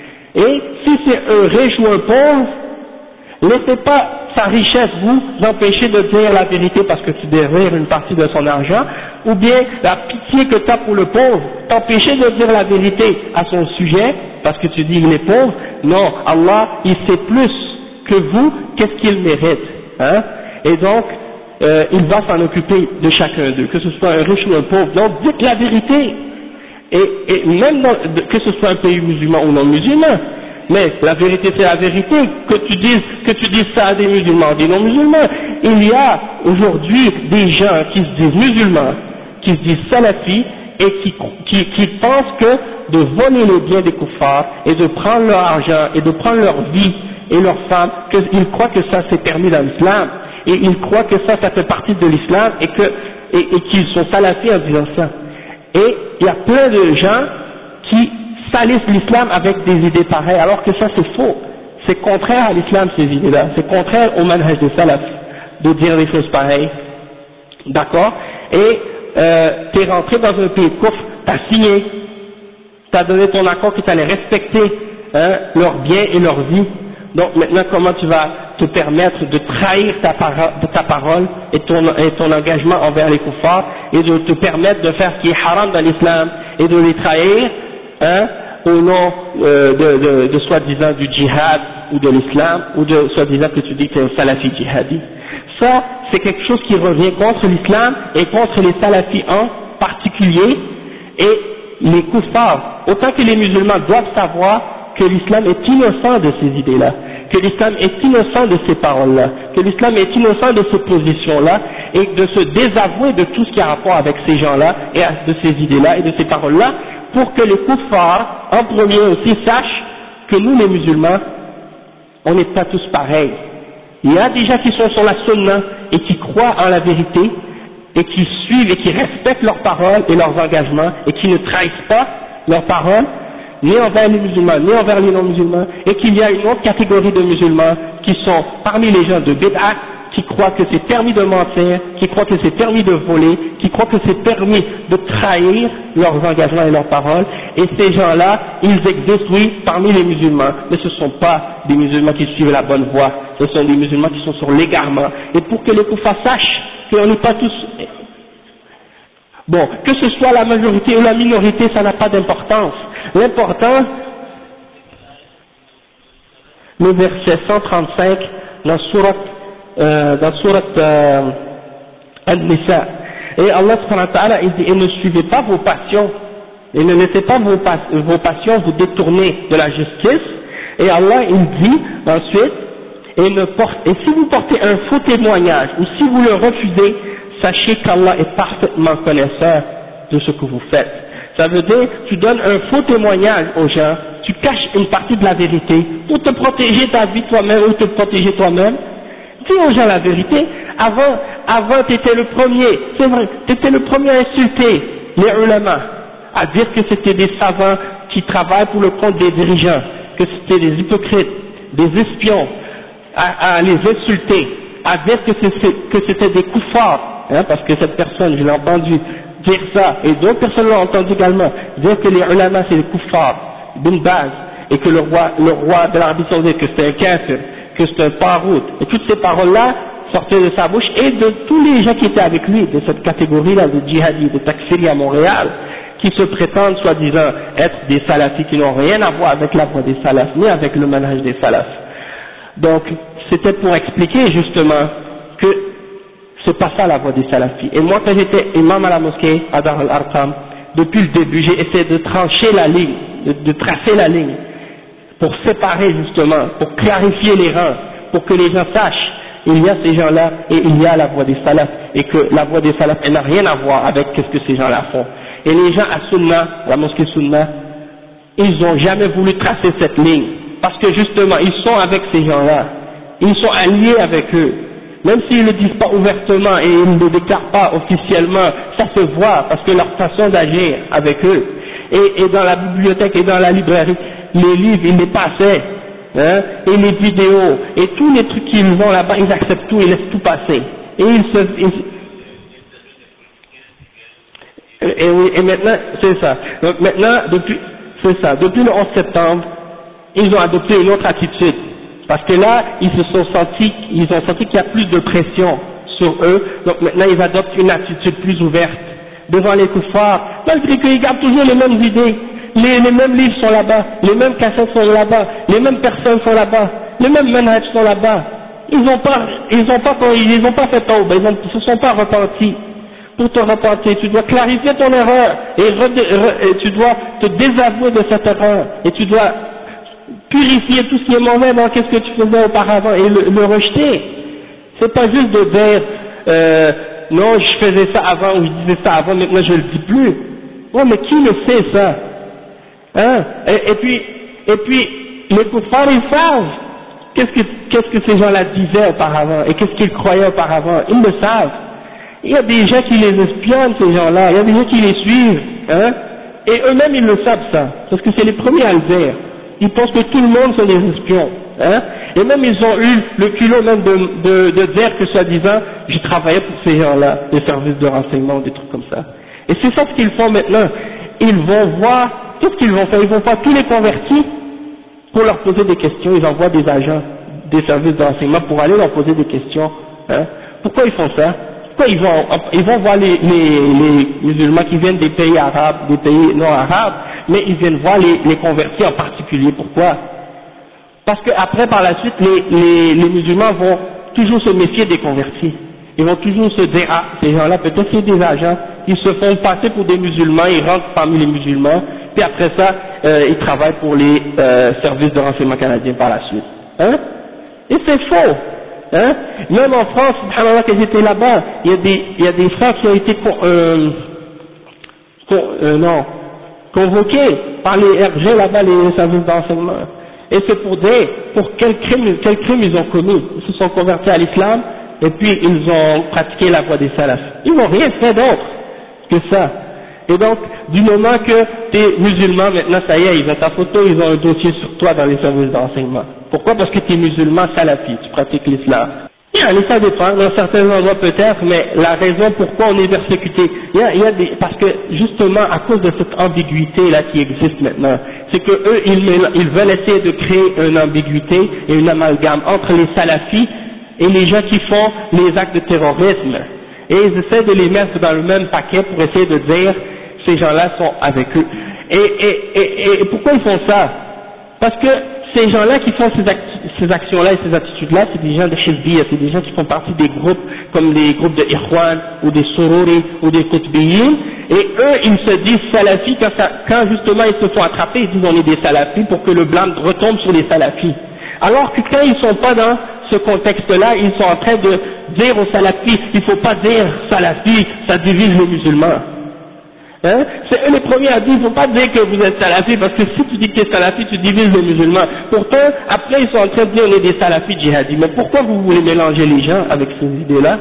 Et si c'est un riche ou un pauvre, laissez pas sa richesse vous empêcher de dire la vérité parce que tu dévires une partie de son argent, ou bien la pitié que tu as pour le pauvre t'empêcher de dire la vérité à son sujet parce que tu dis il est pauvre. Non, Allah il sait plus que vous qu'est-ce qu'il mérite, hein? Et donc euh, il va s'en occuper de chacun d'eux, que ce soit un riche ou un pauvre. Donc dites la vérité, et, et même dans, que ce soit un pays musulman ou non musulman. Mais la vérité c'est la vérité, que tu dises, que tu dises ça à des musulmans ou des non musulmans. Il y a aujourd'hui des gens qui se disent musulmans, qui se disent salafis et qui, qui, qui pensent que de voler les biens des kuffars et de prendre leur argent et de prendre leur vie et leurs femmes, qu'ils croient que ça c'est permis dans l'islam et ils croient que ça ça fait partie de l'islam et que et, et qu'ils sont salafis en disant ça. Et il y a plein de gens qui salissent l'islam avec des idées pareilles, alors que ça c'est faux. C'est contraire à l'islam ces idées-là, c'est contraire au manhaj des salaf de dire des choses pareilles. D'accord? Et euh, tu es rentré dans un pays de kufr, tu as signé, tu as donné ton accord que tu allais respecter hein, leurs biens et leur vie. Donc maintenant comment tu vas te permettre de trahir ta, para ta parole et ton, et ton engagement envers les kuffars et de te permettre de faire ce qui est haram dans l'islam et de les trahir hein, au nom euh, de, de, de soi-disant du djihad ou de l'islam, ou de soi-disant que tu dis que tu es un salafi djihadi. Ça, c'est quelque chose qui revient contre l'islam et contre les salafis en particulier, et les kuffars, autant que les musulmans doivent savoir que l'islam est innocent de ces idées-là, que l'islam est innocent de ces paroles-là, que l'islam est innocent de ces positions-là, et de se désavouer de tout ce qui a rapport avec ces gens-là, et de ces idées-là, et de ces paroles-là, pour que les kuffars, en premier aussi, sachent que nous les musulmans, on n'est pas tous pareils. Il y a des gens qui sont sur la sunna, et qui croient en la vérité, et qui suivent et qui respectent leurs paroles et leurs engagements, et qui ne trahissent pas leurs paroles, ni envers les musulmans, ni envers les non-musulmans, et qu'il y a une autre catégorie de musulmans qui sont parmi les gens de bid'ah, qui croient que c'est permis de mentir, qui croient que c'est permis de voler, qui croient que c'est permis de trahir leurs engagements et leurs paroles, et ces gens-là, ils existent, oui, parmi les musulmans, mais ce ne sont pas des musulmans qui suivent la bonne voie, ce sont des musulmans qui sont sur l'égarement, et pour que les kuffars sachent qu'on n'est pas tous... Bon, que ce soit la majorité ou la minorité, ça n'a pas d'importance. L'important, le verset cent trente-cinq dans Surat, euh, dans Surat euh, An-Nisa, et Allah subhanahu wa ta'ala, il dit, et ne suivez pas vos passions, et ne laissez pas vos, pas, vos passions vous détourner de la justice, et Allah, il dit ensuite, et, ne porte, et si vous portez un faux témoignage, ou si vous le refusez, sachez qu'Allah est parfaitement connaisseur de ce que vous faites. Ça veut dire, tu donnes un faux témoignage aux gens, tu caches une partie de la vérité pour te protéger ta vie toi-même ou te protéger toi-même. Dis aux gens la vérité. Avant, avant tu étais le premier, c'est vrai, tu étais le premier à insulter les ulama, à dire que c'était des savants qui travaillent pour le compte des dirigeants, que c'était des hypocrites, des espions, à, à les insulter, à dire que c'était des kuffars, hein, parce que cette personne, je l'ai entendu dire ça, et d'autres personnes l'ont entendu également, dire que les ulama c'est des kuffars, bin Baz, et que le roi, le roi de l'Arabie Saoudite, que c'était un kafir, que c'était un parout, et toutes ces paroles-là sortaient de sa bouche, et de tous les gens qui étaient avec lui, de cette catégorie-là de djihadis, de takfiri à Montréal, qui se prétendent soi-disant être des salafis qui n'ont rien à voir avec la voie des salafs, ni avec le manhaj des salafs. Donc, c'était pour expliquer justement que c'est pas ça la voie des salafis. Et moi, quand j'étais imam à la mosquée à Dar al-Arqam, depuis le début, j'ai essayé de trancher la ligne, de, de tracer la ligne, pour séparer justement, pour clarifier les rangs, pour que les gens sachent, il y a ces gens-là et il y a la voie des salafs, et que la voie des salafs, elle n'a rien à voir avec ce que ces gens-là font. Et les gens à Sunna, la mosquée Sunna, ils n'ont jamais voulu tracer cette ligne, parce que justement, ils sont avec ces gens-là, ils sont alliés avec eux. Même s'ils ne le disent pas ouvertement et ils ne le déclarent pas officiellement, ça se voit parce que leur façon d'agir avec eux, et, et dans la bibliothèque et dans la librairie, les livres, ils les passaient, hein, et les vidéos, et tous les trucs qu'ils ont là-bas, ils acceptent tout, ils laissent tout passer. Et ils se... Ils, et, et, et maintenant, c'est ça. Donc maintenant, depuis, c'est ça, depuis le onze septembre, ils ont adopté une autre attitude. Parce que là, ils se sont sentis, ils ont senti qu'il y a plus de pression sur eux, donc maintenant ils adoptent une attitude plus ouverte devant les kuffars, malgré qu'ils gardent toujours les mêmes idées, les, les mêmes livres sont là-bas, les mêmes cassettes sont là-bas, les mêmes personnes sont là-bas, les mêmes manhaj sont là-bas. Ils n'ont pas, ils ont pas, ils ont pas fait tauba, ils ne se sont pas repentis. Pour te repentir, tu dois clarifier ton erreur et, re, re, et tu dois te désavouer de cette erreur et tu dois purifier tout ce qui est mauvais dans qu'est-ce que tu faisais auparavant et le, le rejeter. C'est pas juste de dire euh, non, je faisais ça avant ou je disais ça avant, maintenant je le dis plus. Ouais, mais qui le sait ça, hein? Et, et puis, et puis les kuffars ils savent qu'est-ce que qu'est-ce que ces gens-là disaient auparavant et qu'est-ce qu'ils croyaient auparavant. Ils le savent. Il y a des gens qui les espionnent, ces gens-là. Il y a des gens qui les suivent, hein? Et eux-mêmes ils le savent ça, parce que c'est les premiers à le dire. Ils pensent que tout le monde sont des espions, hein? Et même ils ont eu le culot même de, de, de dire que soi-disant, j'ai travaillé pour ces gens-là, des services de renseignement, des trucs comme ça. Et c'est ça ce qu'ils font maintenant. Ils vont voir, qu'est-ce qu'ils vont faire? Ils vont faire tous les convertis pour leur poser des questions. Ils envoient des agents des services de renseignement pour aller leur poser des questions, hein? Pourquoi ils font ça? Pourquoi ils vont, ils vont voir les, les, les musulmans qui viennent des pays arabes, des pays non arabes, mais ils viennent voir les, les convertis en particulier. Pourquoi? Parce qu'après, par la suite, les, les, les musulmans vont toujours se méfier des convertis. Ils vont toujours se dire, ah, ces gens-là, peut-être c'est des agents, ils se font passer pour des musulmans, ils rentrent parmi les musulmans, puis après ça, euh, ils travaillent pour les euh, services de renseignement canadiens par la suite. Hein? Et c'est faux. Hein? Même en France, subhanallah, que j'étais là-bas, il y a des, il y a des frères qui ont été con, euh, con, euh, non, convoqués par les R G là-bas, les services d'enseignement. Et c'est pour des, pour quel crime, quel crime ils ont commis. Ils se sont convertis à l'islam, et puis ils ont pratiqué la voie des salafs. Ils n'ont rien fait d'autre que ça. Et donc, du moment que tu es musulman, maintenant ça y est, ils ont ta photo, ils ont un dossier sur toi dans les services d'enseignement. Pourquoi? Parce que tu es musulman salafi, tu pratiques l'islam. Et ça dépend, dans certains endroits peut-être, mais la raison pourquoi on est persécuté, il y a, il y a des, parce que justement à cause de cette ambiguïté là qui existe maintenant, c'est que eux ils, ils veulent essayer de créer une ambiguïté et une amalgame entre les salafis et les gens qui font les actes de terrorisme. Et ils essaient de les mettre dans le même paquet pour essayer de dire ces gens-là sont avec eux. Et, et, et, et pourquoi ils font ça? Parce que ces gens-là qui font ces, act ces actions-là et ces attitudes-là, c'est des gens de Hizbiyya, c'est des gens qui font partie des groupes comme les groupes de Ikhwan ou des Sururi ou des Qutbiyin, et eux ils se disent salafis quand, ça, quand justement ils se font attraper, ils disent on est des salafis pour que le blâme retombe sur les salafis. Alors que quand ils sont pas dans ce contexte-là, ils sont en train de dire aux salafis, il ne faut pas dire salafi, ça divise les musulmans. Hein? C'est eux les premiers à dire, il ne faut pas dire que vous êtes salafi, parce que si tu dis que tu es salafi, tu divises les musulmans. Pourtant, après ils sont en train de dire on est des salafis djihadis. Mais pourquoi vous voulez mélanger les gens avec ces idées-là?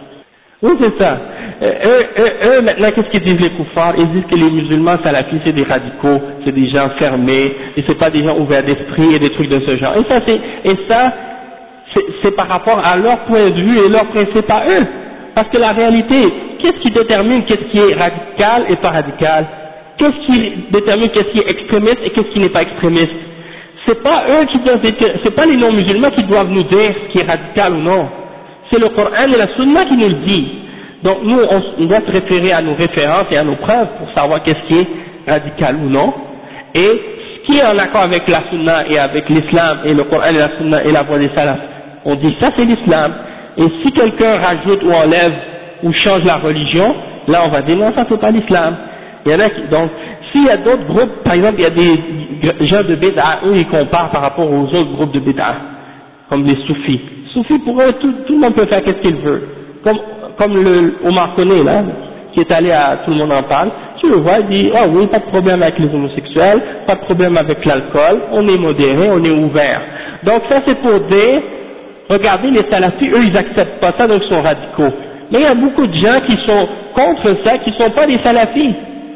Oui, c'est ça. Euh, eux, eux, eux, maintenant, qu'est-ce qu'ils disent les koufars? Ils disent que les musulmans salafis, c'est des radicaux, c'est des gens fermés, et c'est pas des gens ouverts d'esprit et des trucs de ce genre. Et ça, c'est, et ça, c'est par rapport à leur point de vue et leur principe à eux. Parce que la réalité, qu'est-ce qui détermine qu'est-ce qui est radical et pas radical? Qu'est-ce qui détermine qu'est-ce qui est extrémiste et qu'est-ce qui n'est pas extrémiste? C'est pas eux qui doivent, c'est pas les non-musulmans qui doivent nous dire ce qui est radical ou non. C'est le Coran et la Sunna qui nous le dit. Donc nous, on doit se référer à nos références et à nos preuves pour savoir qu'est-ce qui est radical ou non. Et ce qui est en accord avec la Sunna et avec l'islam et le Coran et la Sunna et la voie des salafs, on dit ça c'est l'islam. Et si quelqu'un rajoute ou enlève ou change la religion, là on va dire non, ça c'est pas l'islam. Il y en a qui, donc, s'il y a d'autres groupes, par exemple il y a des gens de bid'a, eux ils comparent par rapport aux autres groupes de bid'a, comme les soufis. Soufis pour eux, tout, tout le monde peut faire qu'est-ce qu'il veut. Comme, comme le Omar Koné là, qui est allé à Tout le monde en parle, tu le vois, il dit, ah oui, pas de problème avec les homosexuels, pas de problème avec l'alcool, on est modéré, on est ouvert. Donc ça c'est pour dire, regardez les salafis, eux ils acceptent pas ça, donc ils sont radicaux. Mais il y a beaucoup de gens qui sont contre ça, qui ne sont pas des salafis.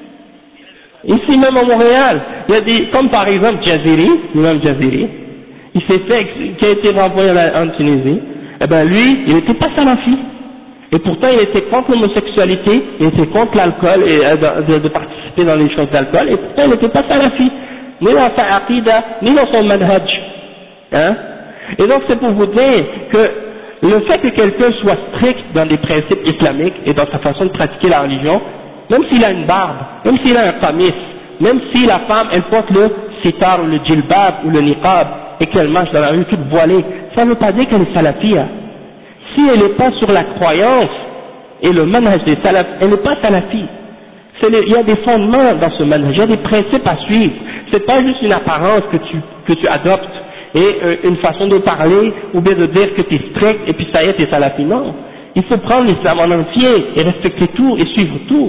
Ici même à Montréal, il y a des, comme par exemple Jaziri, l'imam Jaziri, il s'est fait, qui a été renvoyé en Tunisie, eh ben lui, il n'était pas salafi. Et pourtant il était contre l'homosexualité, il était contre l'alcool et de, de, de participer dans les choses d'alcool, et pourtant il n'était pas salafi, ni dans sa aqida, ni dans son manhaj. Hein? Et donc c'est pour vous dire que le fait que quelqu'un soit strict dans des principes islamiques et dans sa façon de pratiquer la religion, même s'il a une barbe, même s'il a un qamis, même si la femme elle porte le sitar ou le djilbab ou le niqab et qu'elle marche dans la rue toute voilée, ça ne veut pas dire qu'elle est salafia. Si elle n'est pas sur la croyance et le manhaj des salaf, elle n'est pas salafi. Le, il y a des fondements dans ce manhaj, il y a des principes à suivre. C'est pas juste une apparence que tu, que tu adoptes et euh, une façon de parler ou bien de dire que tu es strict et puis ça y est, tu es salafi. Non. Il faut prendre l'islam en entier et respecter tout et suivre tout.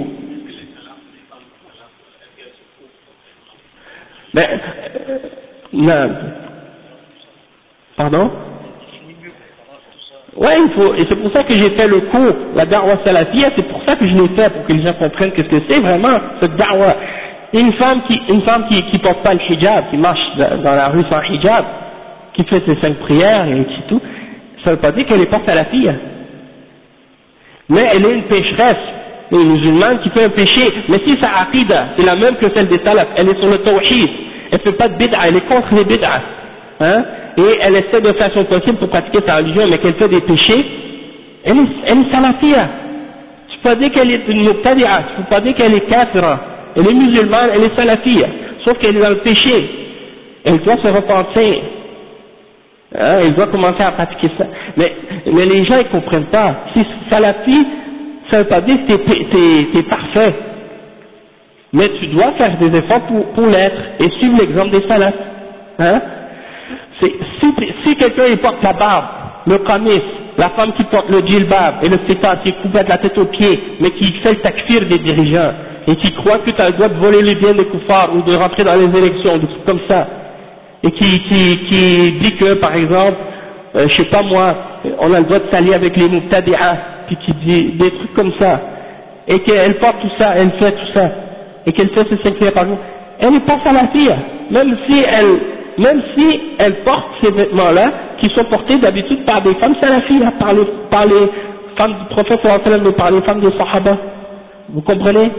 Mais, euh, non. Pardon? Ouais, il faut, et c'est pour ça que j'ai fait le cours, la da'wa salafiyya, c'est pour ça que je l'ai fait, pour que les gens comprennent qu'est-ce que c'est vraiment, cette da'wa. Une femme qui, une femme qui, qui porte pas le hijab, qui marche dans la rue sans hijab, qui fait ses cinq prières et qui tout, ça veut pas dire qu'elle est pas salafiyya. Mais elle est une pécheresse, une musulmane qui fait un péché, mais si sa aqida, c'est la même que celle des salafs, elle est sur le tawhid, elle fait pas de bid'a, elle est contre les bid'a, hein, et elle essaie de faire son possible pour pratiquer sa religion, mais qu'elle fait des péchés, elle est, elle est salafia. Tu peux pas dire qu'elle est une mubtadi'a, tu peux pas dire qu'elle est kafira, elle est musulmane, elle est salafia. sauf qu'elle est dans le péché, elle doit se repentir, hein, elle doit commencer à pratiquer ça, mais, mais les gens ils comprennent pas, si salafi, ça veut pas dire que t'es, t'es, t'es parfait, mais tu dois faire des efforts pour, pour l'être, et suivre l'exemple des salafs, hein. C'est, si, si quelqu'un il porte la barbe, le qamis, la femme qui porte le djilbab et le feta qui coupe la tête aux pieds, mais qui fait le takfir des dirigeants, et qui croit que tu as le droit de voler les biens des koufars ou de rentrer dans les élections, des trucs comme ça, et qui, qui, qui dit que, par exemple, euh, je sais pas moi, on a le droit de s'allier avec les mubtadi'ah, puis qui dit des trucs comme ça, et qu'elle porte tout ça, elle fait tout ça, et qu'elle fait ses cinq prières par jour, elle n'est pas salafie, même si elle, même si elle porte ces vêtements-là, qui sont portés d'habitude par des femmes salafis, par les, par les femmes du prophète sallallahu alayhi wa sallam, par les femmes des sahaba. Vous comprenez?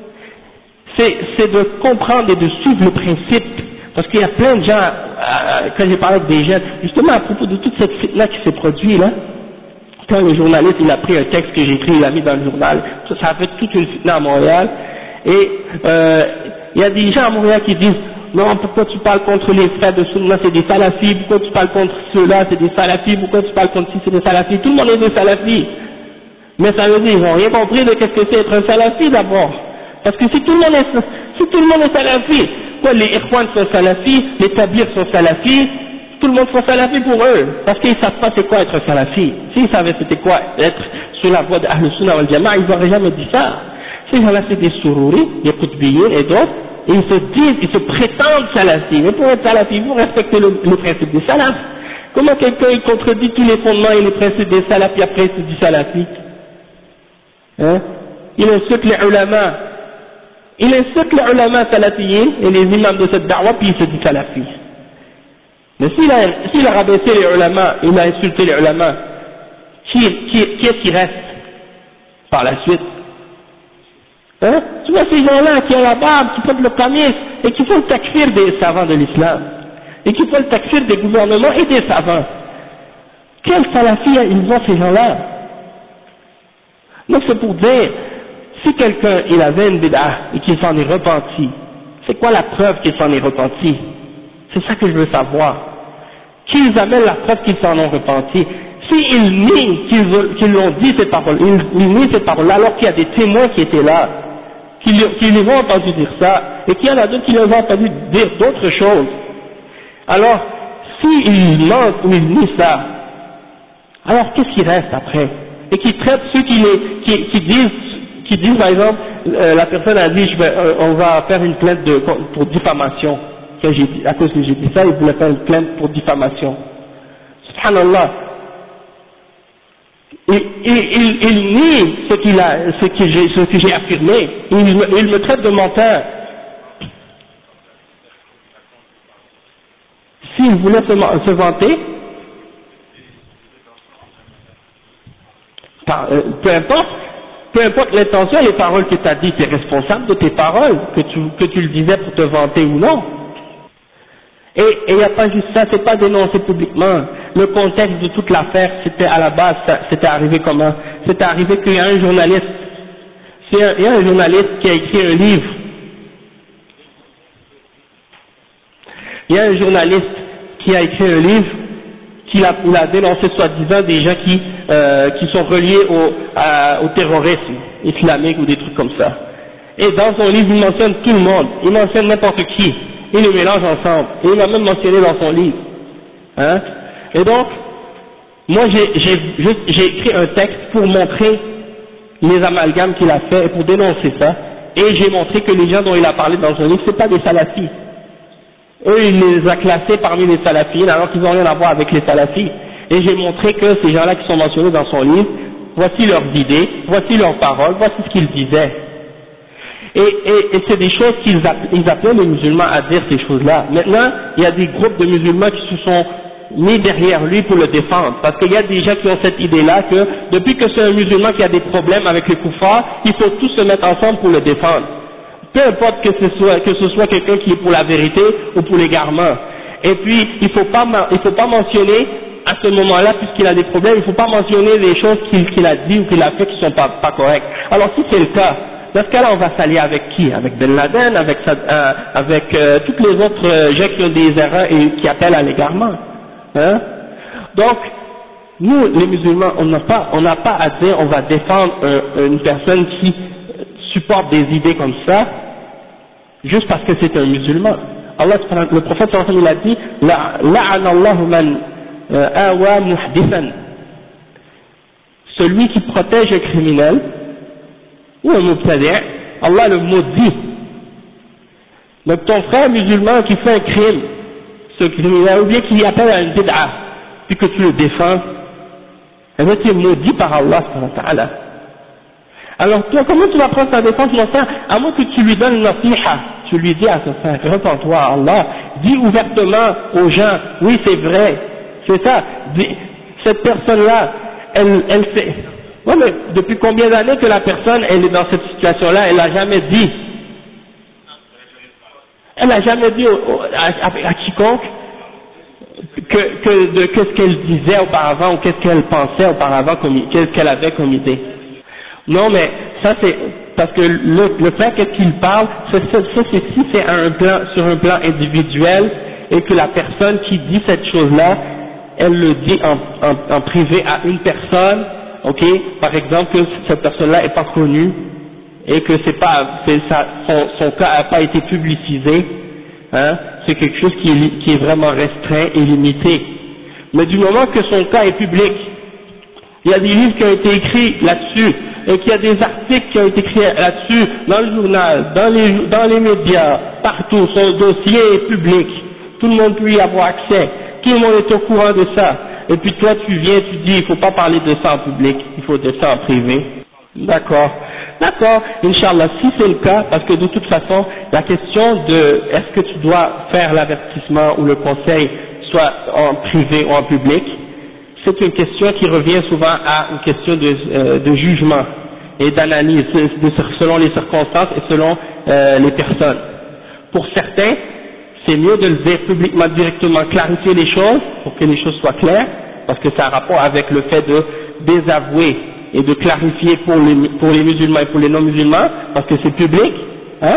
C'est, c'est de comprendre et de suivre le principe, parce qu'il y a plein de gens, euh, quand j'ai parlé avec des jeunes, justement à propos de toute cette fitna qui s'est produite là, quand le journaliste il a pris un texte que j'ai écrit, il l'a mis dans le journal, ça, ça a fait toute une fitna à Montréal, et euh, il y a des gens à Montréal qui disent non, pourquoi tu parles contre les frères de Sunna, c'est des salafis, pourquoi tu parles contre ceux-là, c'est des salafis, pourquoi tu parles contre ci, c'est des salafis, tout le monde est des salafis. Mais ça veut dire, ils n'ont rien compris de qu'est-ce que c'est être un salafi d'abord. Parce que si tout le monde est, si tout le monde est salafi, quoi, les ikhwan sont salafis, les tablirs sont salafis, tout le monde sont salafis pour eux, parce qu'ils ne savent pas c'est quoi être un salafi. S'ils savaient c'était quoi être sur la voie de Ahl Sunnah wal Jama'a, ils n'auraient jamais dit ça. Ces gens-là c'est des sourouris, des qutbiyin et d'autres, et ils se disent, ils se prétendent salafis, mais pour être salafi, il faut respecter le, le principe des salafs. Comment quelqu'un il contredit tous les fondements et les principes des salafs, et après il se dit salafi? Hein? Il insulte les ulama, il insulte les ulama salafiyin et les imams de cette da'wa, puis il se dit salafi. Mais s'il a, s'il a rabaissé les ulama, il a insulté les ulama, qui, qui, qui est-ce qui reste par la suite? Hein? Tu vois ces gens-là qui ont la barbe, qui portent le qamis, et qui font le takfir des savants de l'islam, et qui font le takfir des gouvernements et des savants. Quel salafi ils ont ces gens-là? Donc c'est pour dire, si quelqu'un il avait une bid'ah et qu'il s'en est repenti, c'est quoi la preuve qu'il s'en est repenti? C'est ça que je veux savoir. Qu'ils amènent la preuve qu'ils s'en ont repenti. S'ils nient qu'ils, qu'ils l'ont dit ces paroles, ils, ils nient ces paroles-là alors qu'il y a des témoins qui étaient là, qui, qui les ont entendu dire ça, et qu'il y en a d'autres qui les ont entendu dire d'autres choses. Alors, s'ils mentent ou ils nient ça, alors qu'est-ce qui reste après? Et qui traitent ceux qui, les, qui, qui disent, qui disent par exemple, euh, la personne a dit, je vais, euh, on va faire une plainte de, pour diffamation. Que j'ai dit, à cause que j'ai dit ça, il voulait faire une plainte pour diffamation. Subhanallah. Il, il, il, il nie ce, qu'il a, ce, que j'ai, ce que j'ai affirmé. Il me, il me traite de menteur. S'il voulait se, se vanter, par, euh, peu importe, peu importe l'intention, les paroles que tu as dites, tu es responsable de tes paroles, que tu, que tu le disais pour te vanter ou non. Et il n'y a pas juste ça, c'est pas dénoncé publiquement. Le contexte de toute l'affaire, c'était à la base, c'était arrivé comment? C'était arrivé qu'il y a un journaliste, c'est un, il y a un journaliste qui a écrit un livre. Il y a un journaliste qui a écrit un livre, qui a, il a dénoncé soi-disant des gens qui, euh, qui sont reliés au, à, au terrorisme islamique ou des trucs comme ça. Et dans son livre, il mentionne tout le monde, il mentionne n'importe qui. Il les mélange ensemble, et il m'a même mentionné dans son livre. Hein? Et donc, moi j'ai, j'ai, j'ai écrit un texte pour montrer les amalgames qu'il a fait et pour dénoncer ça, et j'ai montré que les gens dont il a parlé dans son livre, c'est pas des salafis. Eux, il les a classés parmi les salafis, alors qu'ils n'ont rien à voir avec les salafis. Et j'ai montré que ces gens-là qui sont mentionnés dans son livre, voici leurs idées, voici leurs paroles, voici ce qu'ils disaient. Et, et, et c'est des choses qu'ils ils appellent les musulmans à dire ces choses-là. Maintenant, il y a des groupes de musulmans qui se sont mis derrière lui pour le défendre. Parce qu'il y a des gens qui ont cette idée-là que depuis que c'est un musulman qui a des problèmes avec les koufars, il faut tous se mettre ensemble pour le défendre. Peu importe que ce soit, que ce soit quelqu'un qui est pour la vérité ou pour l'égarement. Et puis, il faut pas, il faut pas mentionner à ce moment-là, puisqu'il a des problèmes, il faut pas mentionner les choses qu'il, qu'il a dit ou qu'il a fait qui sont pas, pas correctes. Alors si c'est le cas, Dans ce cas-là, on va s'allier avec qui? Avec Ben Laden, avec, euh, avec euh, toutes les autres euh, gens qui ont des erreurs et qui appellent à l'égarement. Hein? Donc, nous, les musulmans, on n'a pas, on n'a pas à dire on va défendre euh, une personne qui supporte des idées comme ça, juste parce que c'est un musulman. Allah, le prophète il a dit, la'ana Allahu man awa muhdithan. Celui qui protège un criminel ou un mubtadi', Allah le maudit. Donc ton frère musulman qui fait un crime, ce criminel, ou bien qui y appelle à une bid'a, puis que tu le défends, eh bien tu es maudit par Allah subhanahu wa ta'ala. Alors toi, comment tu vas prendre ta défense, mon frère, à moins que tu lui donnes une nasiha, tu lui dis à ce frère, repens-toi à Allah, dis ouvertement aux gens, oui c'est vrai, c'est ça, dis, cette personne-là, elle, elle fait, ouais mais depuis combien d'années que la personne, elle est dans cette situation-là, elle n'a jamais dit, elle n'a jamais dit au, au, à, à, à quiconque que, que, de, que ce qu'elle disait auparavant ou qu'est-ce qu'elle pensait auparavant, qu'est-ce qu'elle avait comme idée. Non, mais ça c'est parce que le, le fait qu'il parle, ça, ça, ça c'est si c'est un plan, sur un plan individuel et que la personne qui dit cette chose-là, elle le dit en, en, en privé à une personne, ok, par exemple que cette personne-là est pas connue et que c'est pas, c'est ça, son, son cas n'a pas été publicisé, hein, c'est quelque chose qui est, qui est vraiment restreint et limité. Mais du moment que son cas est public, il y a des livres qui ont été écrits là-dessus, et qu'il y a des articles qui ont été écrits là-dessus, dans le journal, dans les, dans les médias, partout, son dossier est public, tout le monde peut y avoir accès, tout le monde est au courant de ça, et puis toi tu viens, tu dis, il faut pas parler de ça en public, il faut de ça en privé. D'accord, d'accord, Inch'Allah, si c'est le cas, parce que de toute façon, la question de est-ce que tu dois faire l'avertissement ou le conseil, soit en privé ou en public, c'est une question qui revient souvent à une question de, euh, de jugement et d'analyse selon les circonstances et selon euh, les personnes. Pour certains, c'est mieux de le dire publiquement directement, clarifier les choses pour que les choses soient claires, parce que ça a rapport avec le fait de désavouer et de clarifier pour les, pour les musulmans et pour les non-musulmans, parce que c'est public, hein,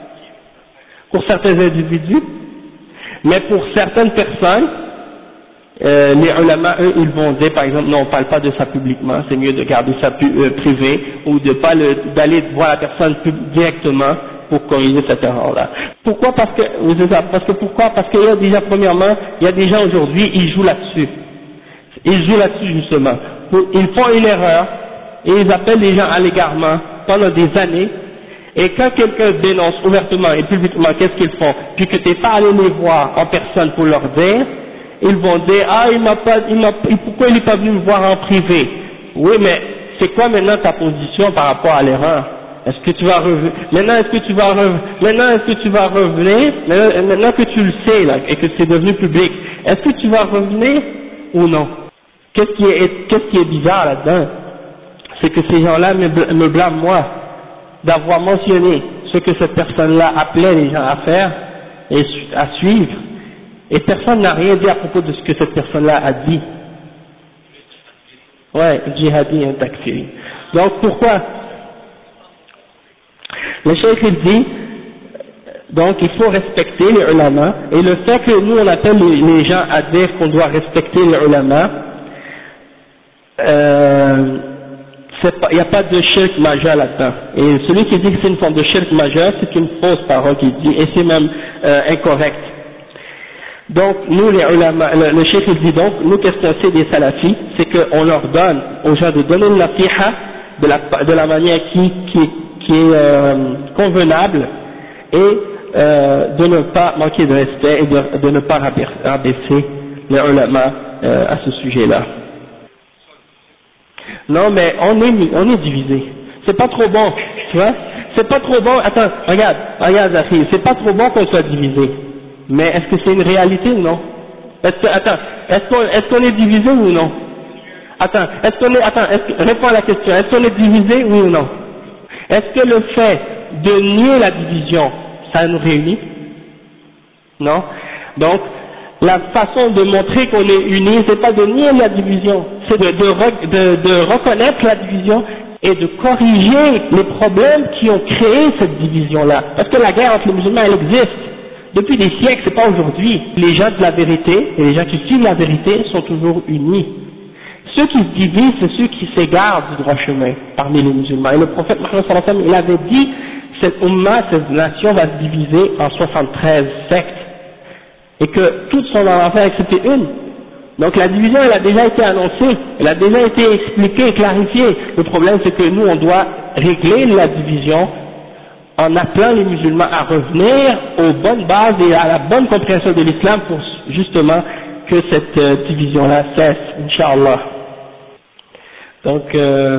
pour certains individus, mais pour certaines personnes, Euh, les ulama, eux, ils vont dire, par exemple, non, on ne parle pas de ça publiquement, c'est mieux de garder ça pu, euh, privé, ou de pas le, d'aller voir la personne directement pour corriger cette erreur-là. Pourquoi? Parce que, oui, c'est ça, parce que pourquoi? Parce qu'il y a déjà, premièrement, il y a des gens aujourd'hui, ils jouent là-dessus. Ils jouent là-dessus, justement. Ils font une erreur, et ils appellent les gens à l'égarement pendant des années, et quand quelqu'un dénonce ouvertement et publiquement, qu'est-ce qu'ils font? Puis que tu n'es pas allé les voir en personne pour leur dire, ils vont dire, ah, il m'a pas, il m'a, pourquoi il n'est pas venu me voir en privé? Oui, mais c'est quoi maintenant ta position par rapport à l'erreur? Est-ce que tu vas revenir, maintenant est-ce que tu vas revenir, maintenant est-ce que tu vas revenir, maintenant, maintenant que tu le sais, là, et que c'est devenu public, est-ce que tu vas revenir ou non? Qu'est-ce qui est, qu'est-ce qui est bizarre là-dedans? C'est que ces gens-là me, me blâment moi, d'avoir mentionné ce que cette personne-là appelait les gens à faire, et à suivre, et personne n'a rien dit à propos de ce que cette personne-là a dit. Ouais, djihadi et takfiri. Donc pourquoi? Le cheikh il dit, donc il faut respecter les ulama, et le fait que nous on appelle les, les gens à dire qu'on doit respecter les ulama, euh, il n'y a pas de shirk majeur là-dedans. Et celui qui dit que c'est une forme de shirk majeur, c'est une fausse parole qu'il dit, et c'est même euh, incorrect. Donc, nous, les ulama, le, le cheikh il dit donc, nous, qu'est-ce qu'on sait des salafis, c'est qu'on leur donne aux gens de donner une nasiha de la, de la manière qui, qui, qui est euh, convenable, et euh, de ne pas manquer de respect et de, de ne pas rabaisser les ulama euh, à ce sujet-là. Non, mais on est, on est divisé. C'est pas trop bon, tu vois. C'est pas trop bon. Attends, regarde, regarde, Zahir, c'est pas trop bon qu'on soit divisé. Mais est-ce que c'est une réalité ou non? Est-ce que, attends, est-ce qu'on, est-ce qu'on est divisé ou non? Attends, est-ce qu'on est, attends, est-ce que, réponds à la question, est-ce qu'on est divisé, oui ou non? Est-ce que le fait de nier la division, ça nous réunit? Non? Donc, la façon de montrer qu'on est unis, c'est pas de nier la division, c'est de, de, de, de reconnaître la division et de corriger les problèmes qui ont créé cette division-là. Parce que la guerre entre les musulmans, elle existe. Depuis des siècles, c'est pas aujourd'hui. Les gens de la vérité, et les gens qui suivent la vérité, sont toujours unis. Ceux qui se divisent, c'est ceux qui s'égarent du droit chemin parmi les musulmans. Et le prophète Mohammed sallallahu alayhi wa sallam, il avait dit, cette umma, cette nation va se diviser en soixante-treize sectes. Et que toutes sont dans l'enfer excepté une. Donc la division, elle a déjà été annoncée, elle a déjà été expliquée, clarifiée. Le problème, c'est que nous, on doit régler la division en appelant les musulmans à revenir aux bonnes bases et à la bonne compréhension de l'islam pour justement que cette euh, division-là cesse, Inch'Allah. Donc, euh,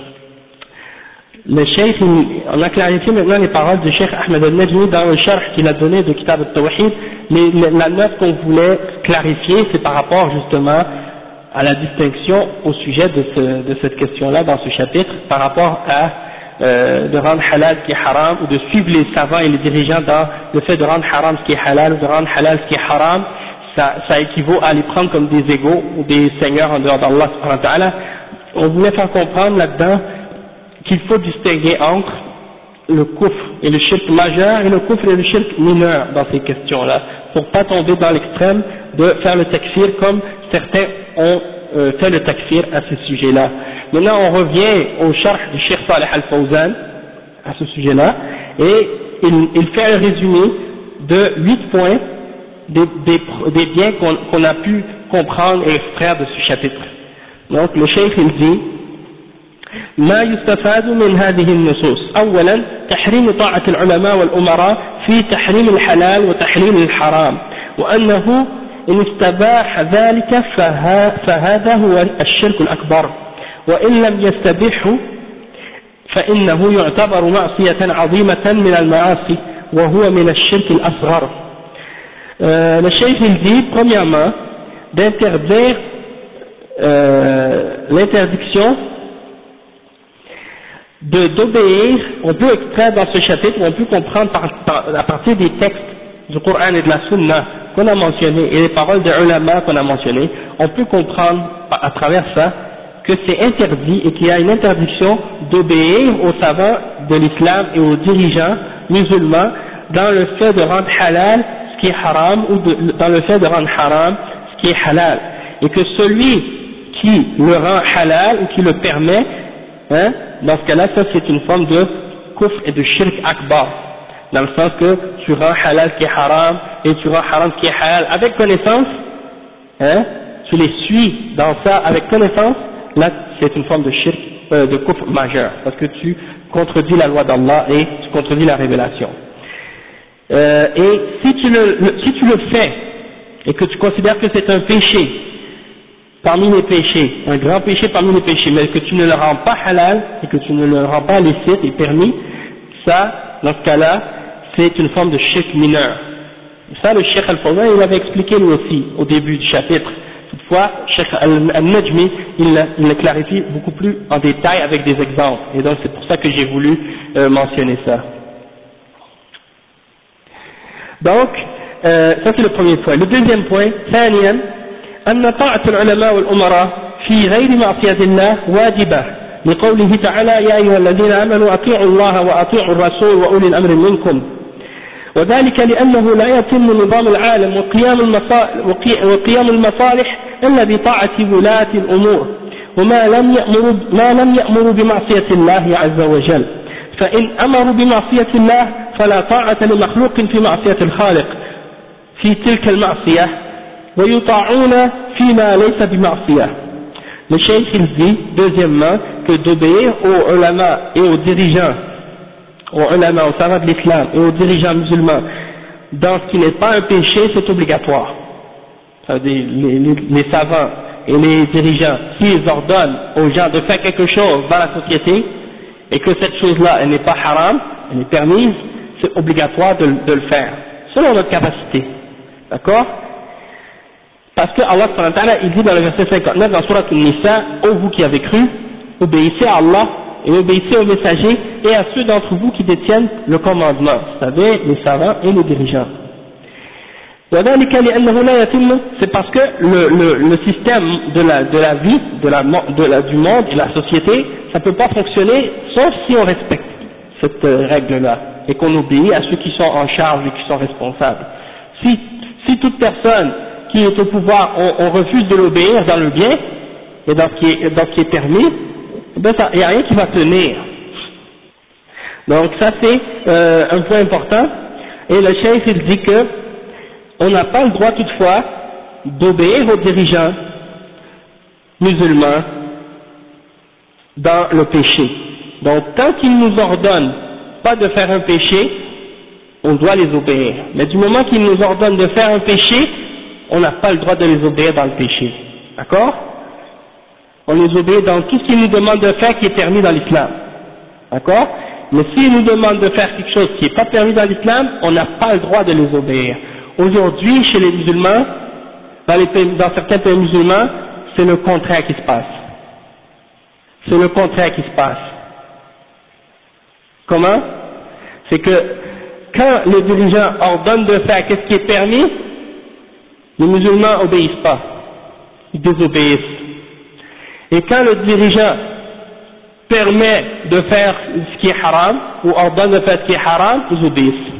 le cheikh, on a clarifié maintenant les paroles du cheikh Ahmed al-Najmi dans le sharh qu'il a donné de Kitab al-Tawhid. La note qu'on voulait clarifier, c'est par rapport justement à la distinction au sujet de, ce, de cette question-là dans ce chapitre, par rapport à euh, de rendre halal ce qui est haram, ou de suivre les savants et les dirigeants dans le fait de rendre haram ce qui est halal, ou de rendre halal ce qui est haram, ça, ça équivaut à les prendre comme des égaux ou des seigneurs en dehors d'Allah subhanahu wa ta'ala. On voulait faire comprendre là-dedans qu'il faut distinguer entre le kufr et le shirk majeur et le kufr et le shirk mineur dans ces questions-là, pour pas tomber dans l'extrême de faire le takfir comme certains ont euh, fait le takfir à ce sujet-là. Maintenant on revient au sharh du Cheikh Saleh Al-Fawzan à ce sujet-là, et il, il fait un résumé de huit points des, des, des biens qu'on qu'on a pu comprendre et extraire de ce chapitre. Donc le Cheikh il dit ما يستفاد من هذه النصوص. أولا تحريم طاعة العلماء والأمراء في تحريم الحلال وتحريم الحرام، وأنه إن استباح ذلك فهذا هو الشرك الأكبر، وإن لم يستبحه فإنه يعتبر معصية عظيمة من المعاصي وهو من الشرك الأصغر. euh, Le cheikh il dit premièrement d'interdire euh, l'interdiction de d'obéir. On peut extraire dans ce chapitre, on peut comprendre par, par, à partir des textes du Coran et de la Sunna qu'on a mentionné et les paroles des ulama qu'on a mentionnées, on peut comprendre à travers ça que c'est interdit et qu'il y a une interdiction d'obéir aux savants de l'islam et aux dirigeants musulmans dans le fait de rendre halal ce qui est haram, ou de, dans le fait de rendre haram ce qui est halal, et que celui qui le rend halal ou qui le permet, hein, dans ce cas-là, ça c'est une forme de kufr et de shirk akbar, dans le sens que tu rends halal ce qui est haram et tu rends haram ce qui est halal avec connaissance, hein, tu les suis dans ça avec connaissance, là c'est une forme de shirk, euh, de kufr majeur, parce que tu contredis la loi d'Allah et tu contredis la révélation. Euh, et si tu, le, le, si tu le fais et que tu considères que c'est un péché parmi les péchés, un grand péché parmi les péchés, mais que tu ne le rends pas halal et que tu ne le rends pas licite et permis, ça, dans ce cas-là, c'est une forme de shirk mineur. Ça, le Cheikh Al-Fawzan, il avait expliqué lui aussi au début du chapitre. Toutefois, Cheikh Al-Najmi, il, il le clarifie beaucoup plus en détail avec des exemples. Et donc, c'est pour ça que j'ai voulu euh, mentionner ça. Donc, euh, ça c'est le premier point. Le deuxième point, ثانيا أن طاعة العلماء والأمراء في غير معصية الله واجبة، لقوله تعالى يا أيها الذين آمنوا أطيعوا الله وأطيعوا الرسول وأولي الأمر منكم، وذلك لأنه لا يتم نظام العالم وقيام وقيام المصالح إلا بطاعة ولاة الأمور، وما لم يأمروا ما لم يأمروا بمعصية الله عز وجل، فإن أمروا بمعصية الله فلا طاعة لمخلوق في معصية الخالق في تلك المعصية ويطاعون فيما ليس بمعصية. Le cheikh il dit deuxièmement que d'obéir aux ulama et aux dirigeants, aux ulama, aux savants de l'islam et aux dirigeants musulmans dans ce qui n'est pas un péché, c'est obligatoire. C'est-à-dire les, les, les savants et les dirigeants, s'ils ordonnent aux gens de faire quelque chose dans la société et que cette chose-là elle n'est pas haram, elle est permise, c'est obligatoire de, de le faire, selon notre capacité. D'accord? Parce que Allah subhanahu wa ta'ala, il dit dans le verset cinquante-neuf dans Sourate An-Nisa, ô vous qui avez cru, obéissez à Allah et obéissez aux messagers et à ceux d'entre vous qui détiennent le commandement, c'est-à-dire les savants et les dirigeants. C'est parce que le, le, le système de la, de la vie, de la, de la, du monde et la société, ça peut pas fonctionner sauf si on respecte cette euh, règle-là et qu'on obéit à ceux qui sont en charge et qui sont responsables. Si, si toute personne qui est au pouvoir, on, on refuse de l'obéir dans le bien et dans ce qui est, dans ce qui est permis, ben il n'y a rien qui va tenir. Donc ça c'est euh, un point important. Et le cheikh il dit que on n'a pas le droit toutefois d'obéir aux dirigeants musulmans dans le péché. Donc tant qu'ils nous ordonnent pas de faire un péché, on doit les obéir. Mais du moment qu'ils nous ordonnent de faire un péché, on n'a pas le droit de les obéir dans le péché. D'accord? On les obéit dans tout ce qu'ils nous demandent de faire qui est permis dans l'islam. D'accord? Mais s'ils nous demandent de faire quelque chose qui n'est pas permis dans l'islam, on n'a pas le droit de les obéir. Aujourd'hui, chez les musulmans, dans, les pays, dans certains pays musulmans, c'est le contraire qui se passe. C'est le contraire qui se passe. Comment? C'est que quand les dirigeants ordonnent de faire qu'est-ce qui est permis, les musulmans obéissent pas, ils désobéissent. Et quand le dirigeant permet de faire ce qui est haram, ou ordonne de faire ce qui est haram, ils obéissent.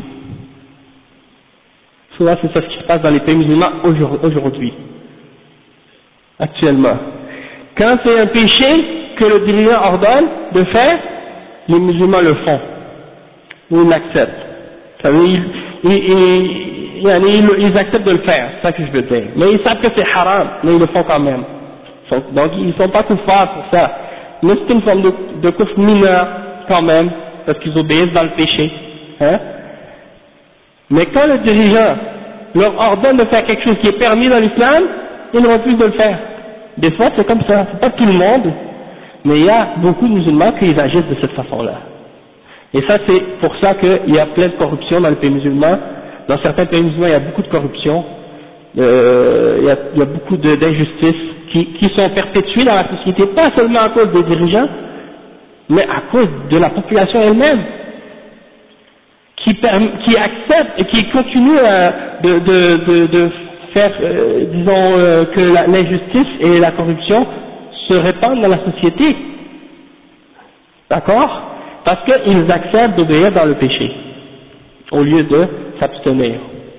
Souvent c'est ça ce qui se passe dans les pays musulmans aujourd'hui, actuellement. Quand c'est un péché que le dirigeant ordonne de faire, les musulmans le font, ou ils l'acceptent. Ça veut dire, ils, ils, ils, ils acceptent de le faire, c'est ça que je veux dire. Mais ils savent que c'est haram, mais ils le font quand même. Donc ils ne sont pas coupables pour ça. Mais c'est une forme de, de kufr mineur quand même, parce qu'ils obéissent dans le péché. Hein? Mais quand le dirigeant leur ordonne de faire quelque chose qui est permis dans l'islam, ils refusent de le faire. Des fois c'est comme ça, c'est pas tout le monde, mais il y a beaucoup de musulmans qui agissent de cette façon-là. Et ça c'est pour ça qu'il y a plein de corruption dans les pays musulmans. Dans certains pays musulmans il y a beaucoup de corruption, euh, il, y a, il y a beaucoup d'injustices qui, qui sont perpétuées dans la société, pas seulement à cause des dirigeants, mais à cause de la population elle-même, qui, qui accepte et qui continue à, de, de, de, de faire, euh, disons, euh, que l'injustice et la corruption se répandent dans la société. D'accord? Parce qu'ils acceptent d'obéir dans le péché, au lieu de s'abstenir.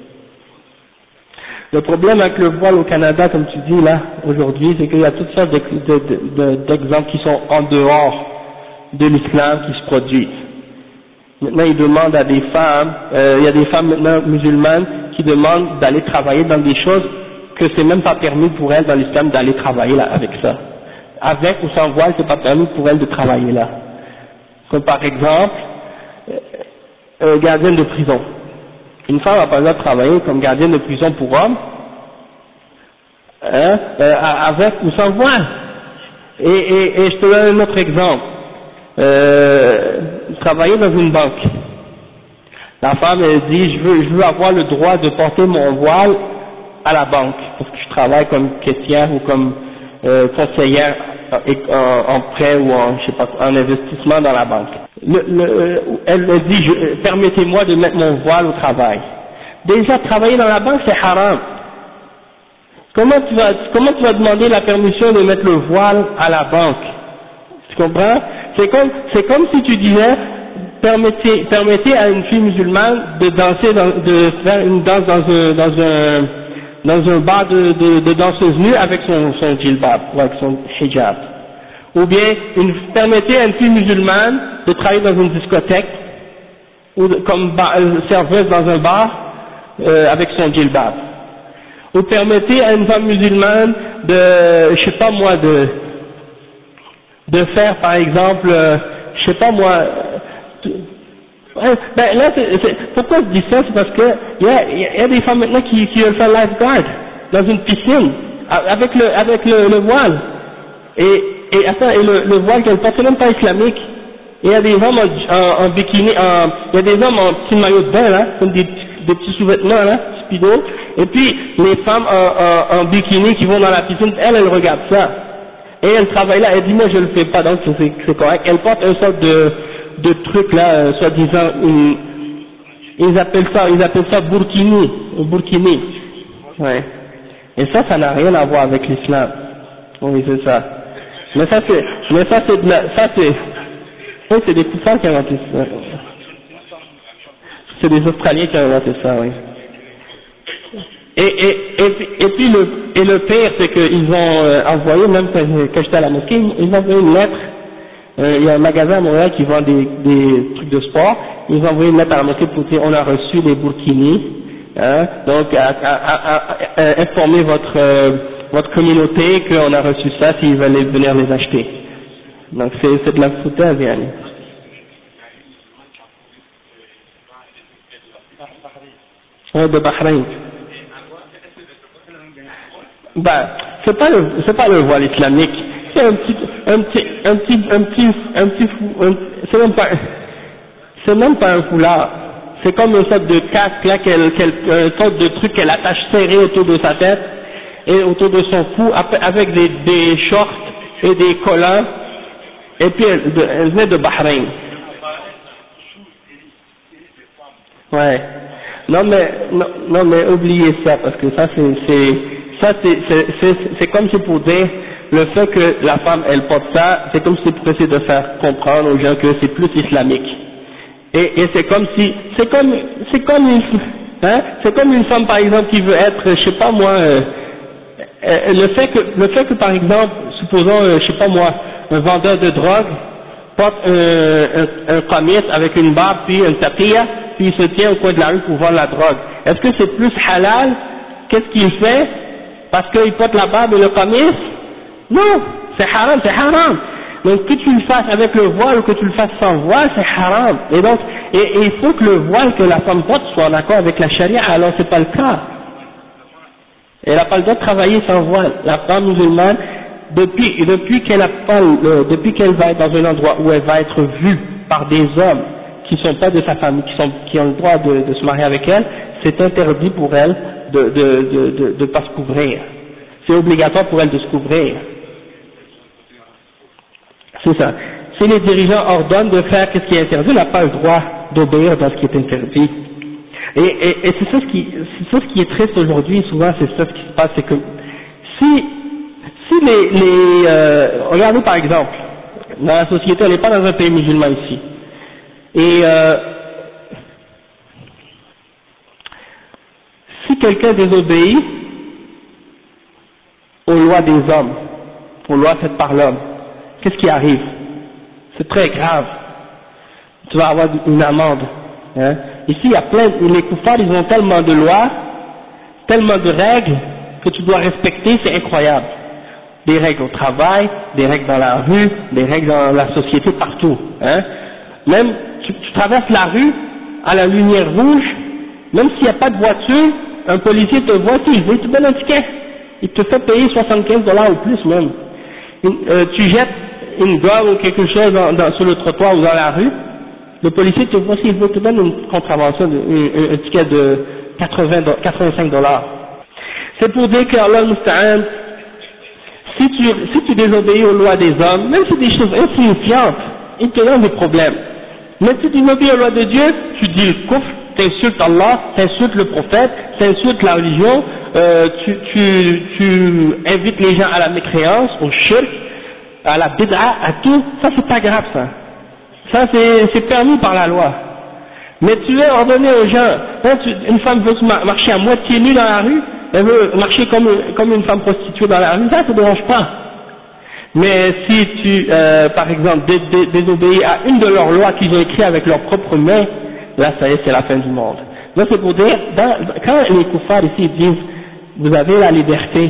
Le problème avec le voile au Canada, comme tu dis là, aujourd'hui, c'est qu'il y a toutes sortes d'exemples qui sont en dehors de l'islam qui se produisent. Maintenant, ils demandent à des femmes, euh, il y a des femmes maintenant musulmanes qui demandent d'aller travailler dans des choses que c'est même pas permis pour elles dans l'islam d'aller travailler là avec ça. Avec ou sans voile, c'est pas permis pour elles de travailler là. Comme par exemple, euh, euh, gardienne de prison. Une femme a pas le droit de travailler comme gardienne de prison pour hommes, hein, euh, avec ou sans voile. Et, et, et je te donne un autre exemple. Euh, travailler dans une banque. La femme elle dit je veux, je veux avoir le droit de porter mon voile à la banque parce que je travaille comme caissière ou comme euh, conseillère en, en prêt ou en, je sais pas, en investissement dans la banque. Le, le, elle me dit permettez-moi de mettre mon voile au travail. Déjà travailler dans la banque c'est haram. Comment tu vas comment tu vas demander la permission de mettre le voile à la banque? Tu comprends? C'est comme, c'est comme si tu disais, permettez, permettez à une fille musulmane de danser, dans, de faire une danse dans un, dans un, dans un bar de, de, de danseuse nue avec son, son djilbab, ou avec son hijab. Ou bien, une, permettez à une fille musulmane de travailler dans une discothèque, ou de, comme bar, serveuse dans un bar, euh, avec son djilbab. Ou permettez à une femme musulmane de, je sais pas moi, de, de faire par exemple, euh, je sais pas moi, euh, ben là, c'est, c'est, pourquoi je dis ça, c'est parce que il y a, y a des femmes maintenant qui, qui veulent faire lifeguard dans une piscine avec le avec le, le voile et et attends et le, le voile qu'elle porte c'est même pas islamique. Et il y a des hommes en, en, en bikini, en, il y a des hommes en petit maillot de bain là, comme des, des petits sous-vêtements là, speedo, et puis les femmes en, en, en bikini qui vont dans la piscine, elles elles regardent ça. Et elle travaille là, elle dit moi je le fais pas, donc c'est, c'est correct. Elle porte un sorte de, de truc là, euh, soi-disant, une, ils appellent ça, ils appellent ça burkini, un burkini. Ouais. Et ça, ça n'a rien à voir avec l'islam. Oui, c'est ça. Mais ça c'est, mais ça c'est de la, ça c'est, oui, c'est des couffins qui ont inventé ça. C'est des Australiens qui ont inventé ça, oui. Et, et, et, et puis le, et le pire, c'est qu'ils ont euh, envoyé, même quand, quand j'étais à la mosquée, ils ont envoyé une lettre. Euh, il y a un magasin à Montréal qui vend des, des trucs de sport. Ils ont envoyé une lettre à la mosquée pour dire on a reçu les burkinis, hein, donc à, à, à, à, à informer votre euh, votre communauté qu'on a reçu ça s'ils veulent venir les acheter. Donc c'est c'est de la foutaise, Yann. Ouais, de Bahreïn. Ben, c'est pas le, c'est pas le voile islamique. C'est un petit, un petit, un petit, un petit, un petit fou, un, c'est même pas, c'est même pas un foulard. C'est comme une sorte de casque là, qu'elle, qu'elle, une sorte de truc qu'elle attache serré autour de sa tête et autour de son cou, avec des, des shorts et des collants. Et puis elle, elle venait de Bahreïn. Ouais. Non mais, non, non mais oubliez ça parce que ça c'est, c'est ça c'est, c'est, c'est, c'est comme si pour dire le fait que la femme elle porte ça, c'est comme si pour essayer de faire comprendre aux gens que c'est plus islamique. Et, et c'est comme si, c'est comme, c'est comme une, hein, c'est comme une femme par exemple qui veut être, je sais pas moi, euh, euh, le fait que, le fait que par exemple, supposons, euh, je sais pas moi, un vendeur de drogue porte un, un, un qamis avec une barbe puis un taqiya, puis il se tient au coin de la rue pour vendre la drogue. Est-ce que c'est plus halal? Qu'est-ce qu'il fait? Parce qu'il porte la barbe et le qamis? Non, c'est haram, c'est haram. Donc que tu le fasses avec le voile ou que tu le fasses sans voile, c'est haram. Et donc, et, et il faut que le voile que la femme porte soit en accord avec la charia, alors c'est pas le cas. Elle n'a pas le droit de travailler sans voile. La femme musulmane, depuis, depuis qu'elle a pas le, depuis qu'elle va être dans un endroit où elle va être vue par des hommes qui sont pas de sa famille, qui sont, qui ont le droit de, de se marier avec elle, c'est interdit pour elle de, de, de, de, de pas se couvrir. C'est obligatoire pour elle de se couvrir. C'est ça. Si les dirigeants ordonnent de faire ce qui est interdit, elle n'a pas le droit d'obéir dans ce qui est interdit. Et, et, et c'est ça ce qui, c'est ça ce qui est triste aujourd'hui, souvent c'est ça ce qui se passe, c'est que si, si les, les euh, regardez par exemple, dans la société, on n'est pas dans un pays musulman ici, et euh, si quelqu'un désobéit aux lois des hommes, aux lois faites par l'homme, qu'est-ce qui arrive? C'est très grave. Tu vas avoir une amende. Hein? Ici, il y a plein, les koufars, ils ont tellement de lois, tellement de règles que tu dois respecter, c'est incroyable. Des règles au travail, des règles dans la rue, des règles dans la société, partout. Hein? Même, tu, tu traverses la rue à la lumière rouge, même s'il n'y a pas de voiture, un policier te voit, il veut te donne un ticket. Il te fait payer soixante-quinze dollars ou plus même. Une, euh, tu jettes une gomme ou quelque chose dans, dans, sur le trottoir ou dans la rue, le policier te voit s'il veut te donner une contravention, de, un, un ticket de quatre-vingts, quatre-vingt-cinq dollars. C'est pour dire que Allah Musta'an, si tu, si tu désobéis aux lois des hommes, même si c'est des choses insignifiantes, il te donne des problèmes. Mais si tu désobéis aux lois de Dieu, tu dis le kufr, tu insultes Allah, tu insultes le prophète, tu insultes la religion, euh, tu, tu, tu invites les gens à la mécréance, au shirk, à la bid'a, à tout, ça c'est pas grave ça. Ça c'est permis par la loi. Mais tu veux ordonner aux gens, quand tu, une femme veut marcher à moitié nue dans la rue, elle veut marcher comme, comme une femme prostituée dans la rue, ça ne te dérange pas. Mais si tu, euh, par exemple, dé, dé, désobéis à une de leurs lois qu'ils ont écrites avec leurs propres mains, là ça y est, c'est la fin du monde. Donc c'est pour dire, dans, quand les koufars ici disent, vous avez la liberté,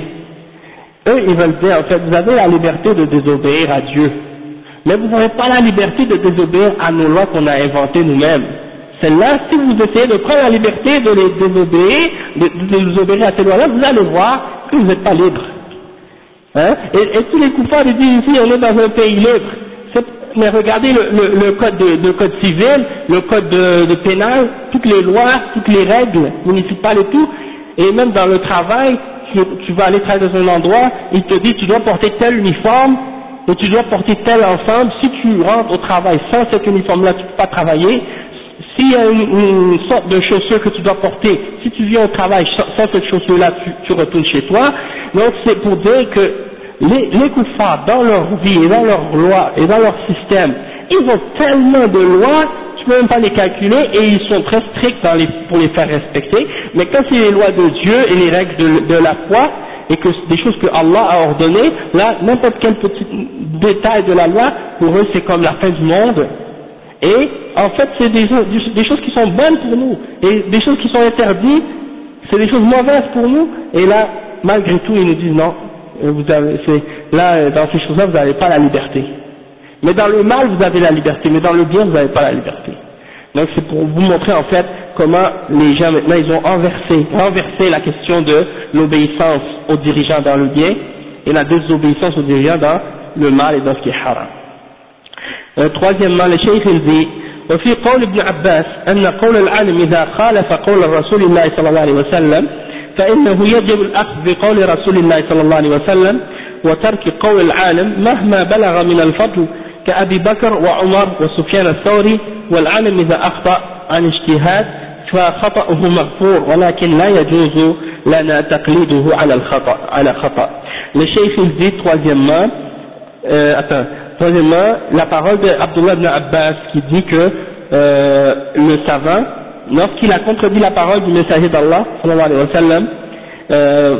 eux ils veulent dire, en fait, vous avez la liberté de désobéir à Dieu, mais vous n'avez pas la liberté de désobéir à nos lois qu'on a inventées nous-mêmes. Celle-là, si vous essayez de prendre la liberté de les désobéir, de, de désobéir à ces lois-là, vous allez voir que vous n'êtes pas libre. Hein? Et, et tous les koufars ils disent ici, on est dans un pays libre. Mais regardez le, le, le code de, le code civil, le code de, de pénal, toutes les lois, toutes les règles municipales et tout, et même dans le travail, tu, tu vas aller travailler dans un endroit, il te dit tu dois porter tel uniforme, et tu dois porter tel ensemble, si tu rentres au travail sans cet uniforme-là, tu ne peux pas travailler. S'il y a une, une sorte de chaussure que tu dois porter, si tu viens au travail sans, sans cette chaussure-là, tu, tu retournes chez toi. Donc c'est pour dire que les, les kuffars, dans leur vie et dans leur loi et dans leur système, ils ont tellement de lois, tu peux même pas les calculer, et ils sont très stricts dans les, pour les faire respecter, mais quand c'est les lois de Dieu et les règles de, de la foi, et que des choses que Allah a ordonnées, là, n'importe quel petit détail de la loi, pour eux c'est comme la fin du monde, et en fait c'est des, des choses qui sont bonnes pour nous, et des choses qui sont interdites, c'est des choses mauvaises pour nous, et là, malgré tout, ils nous disent non, vous avez, c'est, là, dans ces choses-là, vous n'avez pas la liberté. Mais dans le mal, vous avez la liberté, mais dans le bien, vous n'avez pas la liberté. Donc c'est pour vous montrer en fait comment les gens maintenant ils ont renversé, renversé la question de l'obéissance aux dirigeants dans le bien et la désobéissance aux dirigeants dans le mal et dans ce qui est haram. Euh, troisièmement, le cheikh il dit وفي قول ابن عباس أن قول العالم إذا خالف قول رسول الله صلى الله عليه وسلم فإنه يجب الأخذ بقول رسول الله صلى الله عليه وسلم وترك قول العالم مهما بلغ من الفضل كأبي بكر وعمر وسفيان الثوري والعالم إذا أخطأ عن اجتهاد فخطأه مغفور ولكن لا يجوز لنا تقليده على الخطأ على خطأ. Le cheikh il dit troisièmement, euh, attends, troisièmement la parole d'Abdullah ibn Abbas qui dit que euh, le savant, lorsqu'il a contredit la parole du messager d'Allah sallallahu alayhi wa sallam, euh,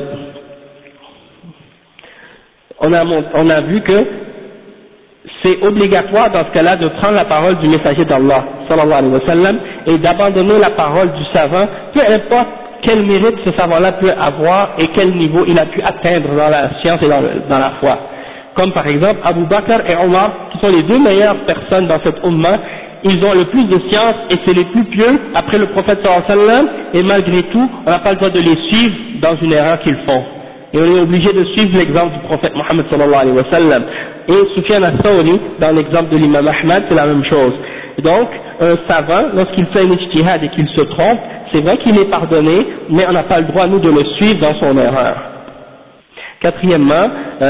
on a, on a vu que c'est obligatoire dans ce cas-là de prendre la parole du messager d'Allah sallallahu alayhi wa sallam et d'abandonner la parole du savant, peu importe quel mérite ce savant-là peut avoir et quel niveau il a pu atteindre dans la science et dans, le, dans la foi. Comme par exemple Abu Bakr et Omar, qui sont les deux meilleures personnes dans cette ummah, ils ont le plus de science et c'est les plus pieux après le prophète sallallahu alayhi wa sallam, et malgré tout, on n'a pas le droit de les suivre dans une erreur qu'ils font. Et on est obligé de suivre l'exemple du prophète Mohammed sallallahu alayhi wa sallam. Et Sufyan al-Thawri, dans l'exemple de l'imam Ahmad, c'est la même chose. Donc, un savant, lorsqu'il fait une ijtihad et qu'il se trompe, c'est vrai qu'il est pardonné, mais on n'a pas le droit, nous, de le suivre dans son erreur. Quatrièmement,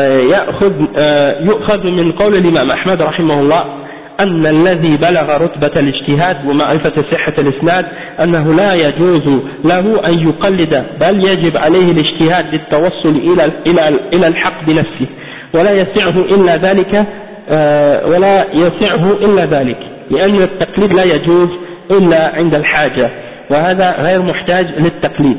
يؤخذ من قول الإمام أحمد رحمه الله أن الذي بلغ رتبة الاجتهاد ومعرفة صحة الإسناد أنه لا يجوز له أن يقلد بل يجب عليه الاجتهاد للتوصل إلى إلى إلى الحق بنفسه ولا يسعه إلا ذلك ولا يسعه إلا ذلك لأن التقليد لا يجوز إلا عند الحاجة وهذا غير محتاج للتقليد.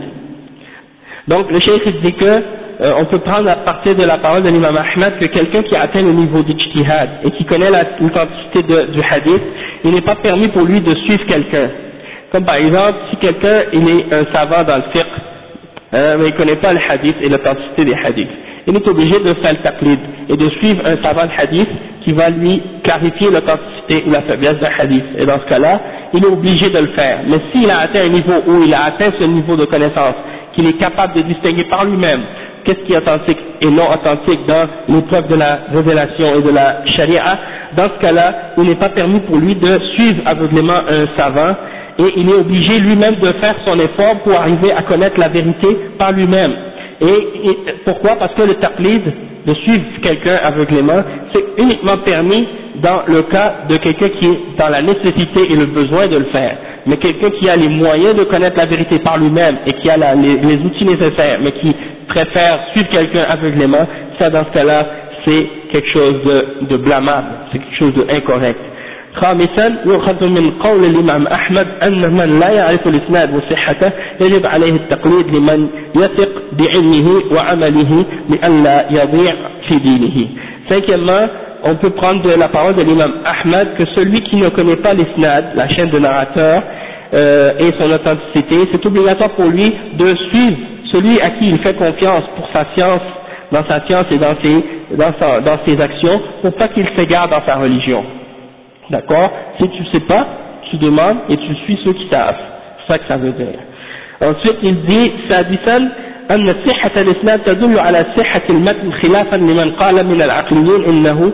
Donc le cheikh dit que Euh, on peut prendre à partir de la parole de l'imam Ahmad que quelqu'un qui atteint le niveau d'ijtihad et qui connaît l'authenticité du hadith, il n'est pas permis pour lui de suivre quelqu'un. Comme par exemple, si quelqu'un il est un savant dans le fiqh, euh, mais il ne connaît pas le hadith et l'authenticité des hadiths, il est obligé de faire le taqlid et de suivre un savant de hadith qui va lui clarifier l'authenticité ou la faiblesse d'un hadith. Et dans ce cas-là, il est obligé de le faire. Mais s'il a atteint un niveau où il a atteint ce niveau de connaissance, qu'il est capable de distinguer par lui-même qu'est-ce qui est authentique et non authentique dans l'épreuve de la révélation et de la charia, dans ce cas-là, il n'est pas permis pour lui de suivre aveuglément un savant et il est obligé lui-même de faire son effort pour arriver à connaître la vérité par lui-même. Et, et pourquoi? Parce que le taqlid, de suivre quelqu'un aveuglément, c'est uniquement permis dans le cas de quelqu'un qui est dans la nécessité et le besoin de le faire. Mais quelqu'un qui a les moyens de connaître la vérité par lui-même et qui a la, les, les outils nécessaires, mais qui préfère suivre quelqu'un aveuglément, ça dans ce cas-là, c'est quelque chose de, de blâmable, c'est quelque chose d'incorrect. خامسا يؤخذ من قول الإمام أحمد أن من لا يعرف الإسناد وصحته يجب عليه التقليد لمن يثق بعلمه وعمله لئلا يضيع في دينه. Cinquièmement, on peut prendre de la parole de l'imam Ahmad que celui qui ne connaît pas l'isnad, la chaîne de narrateur, euh, et son authenticité, c'est obligatoire pour lui de suivre celui à qui il fait confiance pour sa science, dans sa science et dans ses, dans sa, dans ses actions, pour pas qu'il s'égare dans sa religion. D'accord? Si tu ne sais pas, tu demandes et tu suis ceux qui savent. C'est ça que ça veut dire. Ensuite, il dit, سادسا أن صحة الإسناد تدل على صحة المتن خلافا لمن قال من العقليين إنه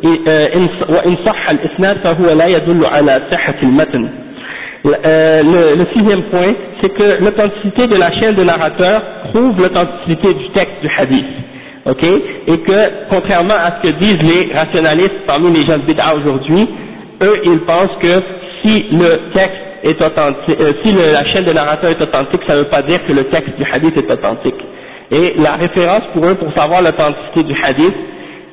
وإن صح الإسناد فهو لا يدل على صحة المتن. Le, le sixième point, c'est que l'authenticité de la chaîne de narrateur prouve l'authenticité du texte du hadith. Ok? Et que, contrairement à ce que disent les rationalistes parmi les gens de bid'a aujourd'hui, eux, ils pensent que si le texte est authentique, euh, si le, la chaîne de narrateur est authentique, ça ne veut pas dire que le texte du hadith est authentique. Et la référence pour eux, pour savoir l'authenticité du hadith,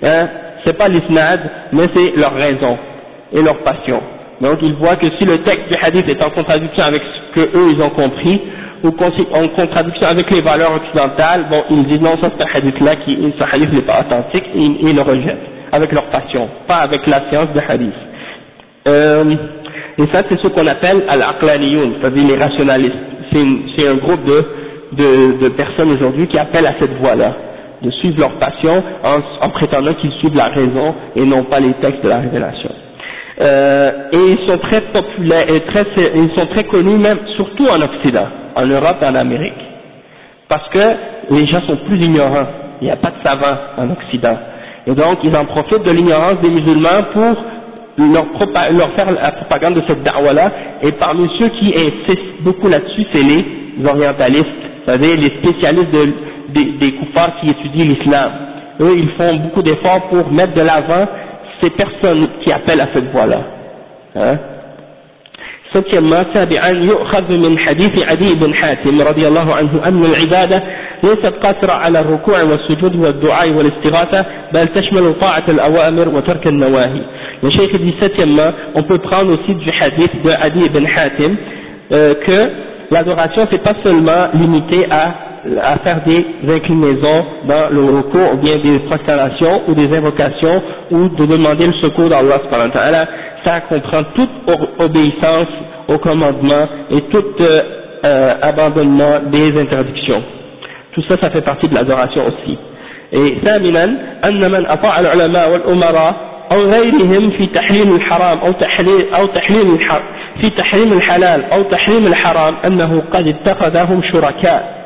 hein, c'est pas l'isnad, mais c'est leur raison et leur passion. Donc ils voient que si le texte du hadith est en contradiction avec ce que eux ils ont compris, ou en contradiction avec les valeurs occidentales, bon, ils disent non, ça c'est un hadith-là, qui, ce hadith n'est pas authentique, et ils, ils le rejettent, avec leur passion, pas avec la science de hadith. Euh, et ça c'est ce qu'on appelle al-aqlaniyun, c'est-à-dire les rationalistes. C'est un groupe de, de, de personnes aujourd'hui qui appellent à cette voie-là, de suivre leur passion en, en prétendant qu'ils suivent la raison et non pas les textes de la révélation. Euh, et ils sont très populaires, et très, ils sont très connus même, surtout en Occident, en Europe et en Amérique, parce que les gens sont plus ignorants, il n'y a pas de savants en Occident, et donc ils en profitent de l'ignorance des musulmans pour leur, leur faire la propagande de cette da'wa-là, et parmi ceux qui insistent beaucoup là-dessus, c'est les orientalistes, c'est-à-dire les spécialistes de, des, des koufars qui étudient l'islam. Eux, ils font beaucoup d'efforts pour mettre de l'avant ces personnes qui appellent à cette voie-là. Hein? Septièmement, سابعا يؤخذ من حديث عدي بن حاتم رضي الله عنه أن العبادة ليست قاصرة على الركوع والسجود والدعاء والاستغاثة بل تشمل طاعة الأوامر وترك النواهي. Le cheikh dit septièmement, on peut prendre aussi du hadith de Adi ibn Hatim euh, que l'adoration c'est pas seulement limité à, à faire des inclinaisons dans le recours ou bien des prostrations ou des invocations ou de demander le secours d'Allah subhanahu wa ta'ala. Ça comprend toute obéissance au commandement et tout euh, euh, abandonnement des interdictions. Tout ça, ça fait partie de l'adoration aussi. Et ثامنا أن من أطاع العلماء والأمراء أو غيرهم في تحليل الحرام أو تحليل أو تحليل الحرام في تحريم الحلال أو تحريم الحرام أنه قد اتخذهم شركاء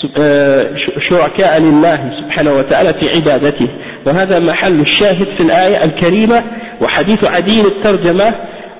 شركاء لله سبحانه وتعالى في عبادته وهذا محل الشاهد في الآية الكريمة وحديث عدي الترجمة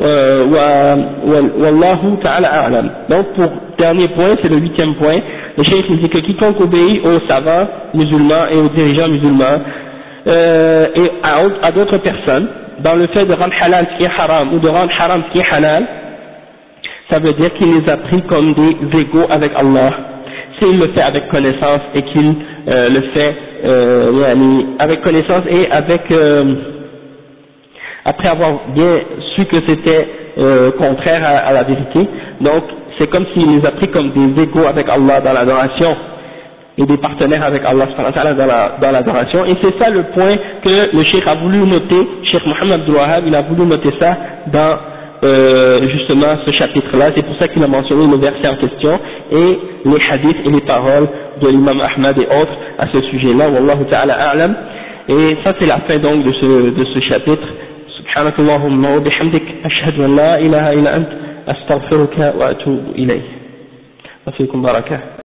والله تعالى أعلم. Donc pour dernier point, c'est le huitième point, le cheikh dit que quiconque obéit aux savants musulmans et aux dirigeants musulmans euh, et à, à d'autres personnes dans le fait de rendre halal ce qui est haram ou de rendre haram ce qui est halal, ça veut dire qu'il les a pris comme des égaux avec Allah. S'il le fait avec connaissance et qu'il euh, le fait euh, avec connaissance et avec euh, après avoir bien su que c'était euh, contraire à, à la vérité, donc c'est comme s'il les a pris comme des égaux avec Allah dans l'adoration et des partenaires avec Allah dans la, dans l'adoration, et c'est ça le point que le cheikh a voulu noter, Cheikh Mohammed Abdul Wahhab, il a voulu noter ça dans Euh, justement ce chapitre-là, c'est pour ça qu'il a mentionné le verset en question et les hadiths et les paroles de l'imam Ahmad et autres à ce sujet-là. Wallahu ta'ala a'lam. Et ça c'est la fin donc de ce, de ce chapitre. Subhanakallahumma wa bihamdik ashhadu an la ilaha illa ant astaghfiruka wa atubu ilayk. Wa fiikum barakah.